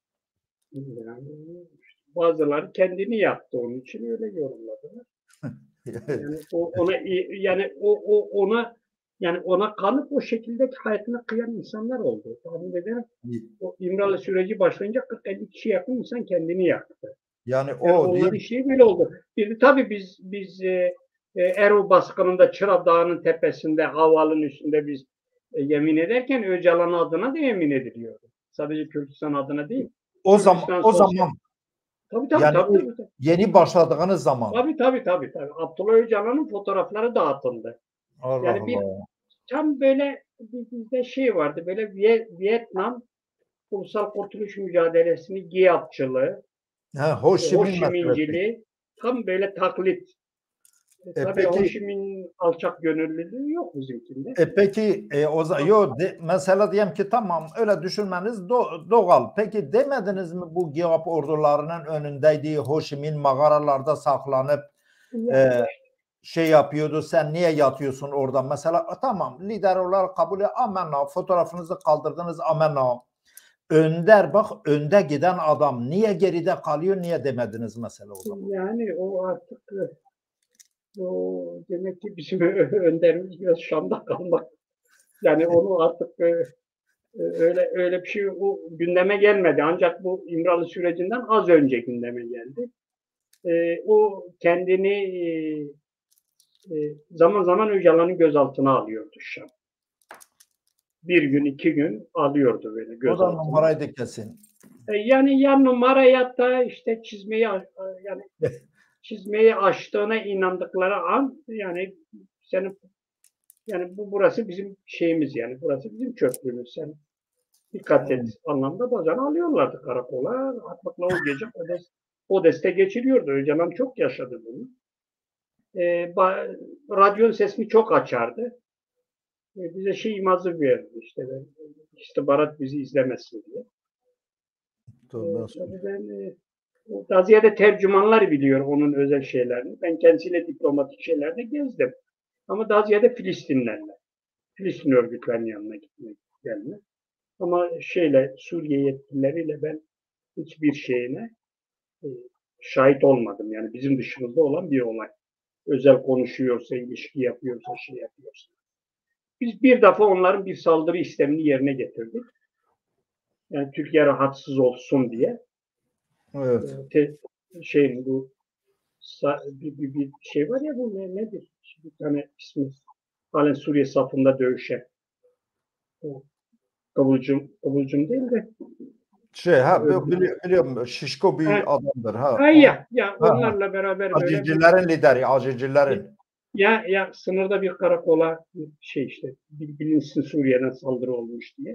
Yani bazıları kendini yaptı onun için öyle yorumladılar. Yani o ona yani o, o ona yani ona kanıp o şekilde hayatını kıyan insanlar oldu. Tahmin ederim o İmralı süreci başlayınca kırk elli kişi yakın insan kendini yaktı. Yani Yani o onların değil. şeyi böyle oldu. Bir de tabii biz biz e, e, Erol baskınında Çıra Dağı'nın tepesinde havalın üstünde biz e, yemin ederken Öcalan adına da yemin ediliyordu. Sadece Kürdistan adına değil. O zaman Kürdistan o sosyal... zaman Tabii tabii yani tabii tabii. tabii. yeni başladığınız zaman. Tabii tabii tabii. tabii. Abdullah Öcalan'ın fotoğrafları dağıtıldı. Allah Yani bir Allah. tam böyle bizde şey vardı böyle Vietnam Ulusal Kurtuluş Mücadelesi'ni GİAP'çılığı, Ha, Ho Chi Ho Minh Chi meselesi. Minh'ciliği tam böyle taklit. E, E tabii Ho peki Chi Minh alçak gönüllülüğü yok bizimkinde. e peki e, o zaman yo de, mesela diyelim ki tamam öyle düşünmeniz do, doğal. Peki demediniz mi bu GİAP ordularının önündeydi Ho Chi Minh mağaralarda saklanıp Ya, e, şey yapıyordu sen niye yatıyorsun orada mesela tamam lider olarak kabul et amenna fotoğrafınızı kaldırdınız amenna önder bak önde giden adam niye geride kalıyor niye demediniz mesela o zaman? yani o artık o demek ki bizim önderimiz biraz Şam'da kalmak. Yani onu artık e, öyle öyle bir şey o gündeme gelmedi. Ancak bu İmralı sürecinden az önce gündeme geldi. E, o kendini e, e, zaman zaman Öcalan'ın gözaltına alıyordu Şam. Bir gün, iki gün alıyordu böyle O da gözaltına. numaraydı kesin. E, yani ya numara ya da işte çizmeyi yani çizmeyi aştığına inandıkları an yani senin yani bu burası bizim şeyimiz yani burası bizim çöplüğümüz. Sen dikkat et anlamda bazen alıyorlardı karakola. Hatmakla o gece Odes, Odes'te geçiriyordu. Öcalan çok yaşadı bunu. E, ba, radyonun sesini çok açardı. E, bize şey imazı verdi işte ben, istihbarat bizi izlemesin diye. E, tabii ben e, daha ziyade tercümanlar biliyor onun özel şeylerini. Ben kendisiyle diplomatik şeylerde gezdim. Ama daha ziyade Filistinlerle. Filistin örgütlerinin yanına gitmek gelme. Ama şeyle Suriye yetkilileriyle ben hiçbir şeyine e, şahit olmadım. Yani bizim dışımızda olan bir olay. Özel konuşuyorsa, ilişki yapıyorsa, şey yapıyorsa. Biz bir defa onların bir saldırı istemini yerine getirdik. Yani Türkiye rahatsız olsun diye. Evet. E, te, şeyin bu bir, bir, bir şey var ya bu ne, nedir? Bir tane ismi halen Suriye safında dövüşen. O Kıvılcım, Kıvılcım değil de Şey ha bili, biliyorum şişko bir ha, adamdır ha. ha ya ya Ha, onlarla beraber böyle Acilcilerin lideri, acilcilerin. ya ya sınırda bir karakola şey işte bilinsin Suriye'den saldırı olmuş diye.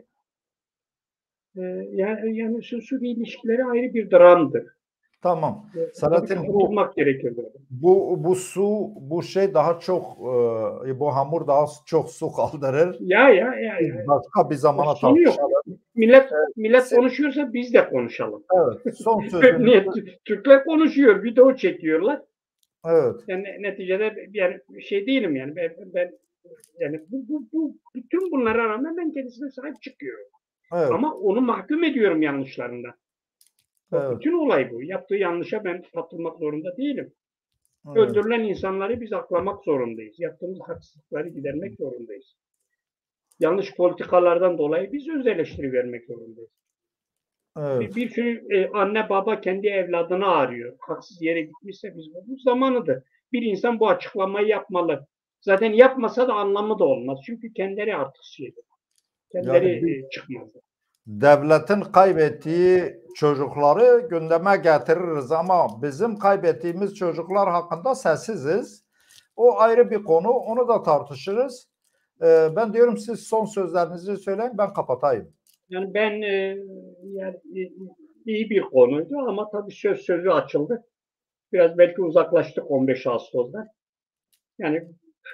Ee, yani yani Suriye ilişkileri ayrı bir dramdır. Tamam. Ee, Selahattin tabii bu tutulmak gerekir burada. bu bu su bu şey daha çok e, bu hamur daha çok su kaldırır. Ya ya ya. ya. Başka bir zamana Sonu yok. tartışalım. Millet Evet, millet siz, konuşuyorsa biz de konuşalım. evet. Son sözünüzü. Niye Türkler konuşuyor, video çekiyorlar. Evet. Yani neticede yani şey değilim yani ben, ben yani bu, bu, bu bütün bunlara rağmen ben kendisine sahip çıkıyorum. Evet. Ama onu mahkum ediyorum yanlışlarından. Evet. Bütün olay bu. Yaptığı yanlışa ben katılmak zorunda değilim. Evet. Öldürülen insanları biz aklamak zorundayız. Yaptığımız haksızlıkları gidermek zorundayız. Yanlış politikalardan dolayı biz öz eleştiri vermek zorundayız. Evet. Bir, bir sürü e, anne baba kendi evladını arıyor. Haksız yere gitmişse biz bu zamanıdır. Bir insan bu açıklamayı yapmalı. Zaten yapmasa da anlamı da olmaz. Çünkü kendileri artık şeydir. Kendileri Yani bir- e, çıkmazlar. Devletin kaybettiği çocukları gündeme getiririz ama bizim kaybettiğimiz çocuklar hakkında sessiziz. O ayrı bir konu. Onu da tartışırız. Ee, ben diyorum siz son sözlerinizi söyleyin, ben kapatayım. Yani ben e, yani, e, iyi bir konuydu ama tabii söz sözü açıldı. Biraz belki uzaklaştık on beş Ağustos'dan. Yani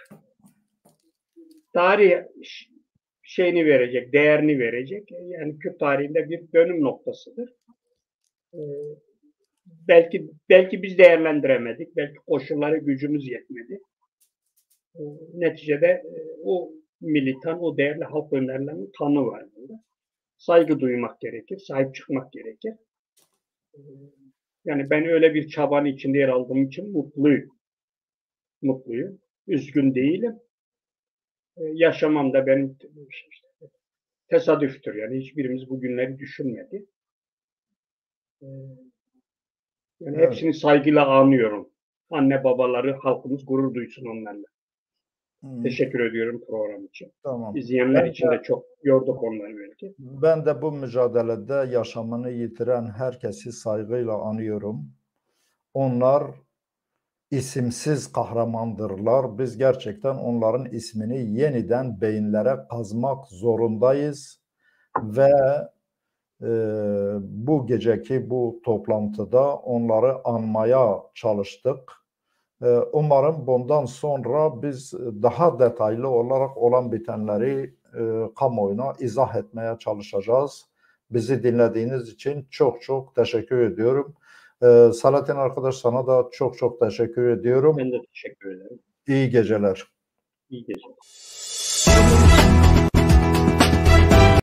tarih şeyini verecek, değerini verecek. Yani Kürt tarihinde bir dönüm noktasıdır. Ee, belki belki biz değerlendiremedik. Belki koşulları gücümüz yetmedi. Ee, neticede e, o militan, o değerli halk önderlerinin kanı var burada. Saygı duymak gerekir, sahip çıkmak gerekir. Ee, yani ben öyle bir çabanın içinde yer aldığım için mutluyum. Mutluyum. Üzgün değilim. Ee, yaşamam da benim işte, tesadüftür. Yani hiçbirimiz bu günleri düşünmedi. Ee, yani Evet. hepsini saygıyla anıyorum. Anne babaları, halkımız gurur duysun onlarla. Hmm, Teşekkür ediyorum program için. tamam. İzleyenler Ben için de, de çok yorduk onları belki. ben de bu mücadelede yaşamını yitiren herkesi saygıyla anıyorum. Onlar isimsiz kahramandırlar. Biz gerçekten onların ismini yeniden beyinlere kazmak zorundayız ve e, bu geceki bu toplantıda onları anmaya çalıştık. E, umarım bundan sonra biz daha detaylı olarak olan bitenleri e, kamuoyuna izah etmeye çalışacağız. Bizi dinlediğiniz için çok çok teşekkür ediyorum. Ee, Salatin arkadaş, sana da çok çok teşekkür ediyorum. Ben de teşekkür ederim. İyi geceler. İyi geceler.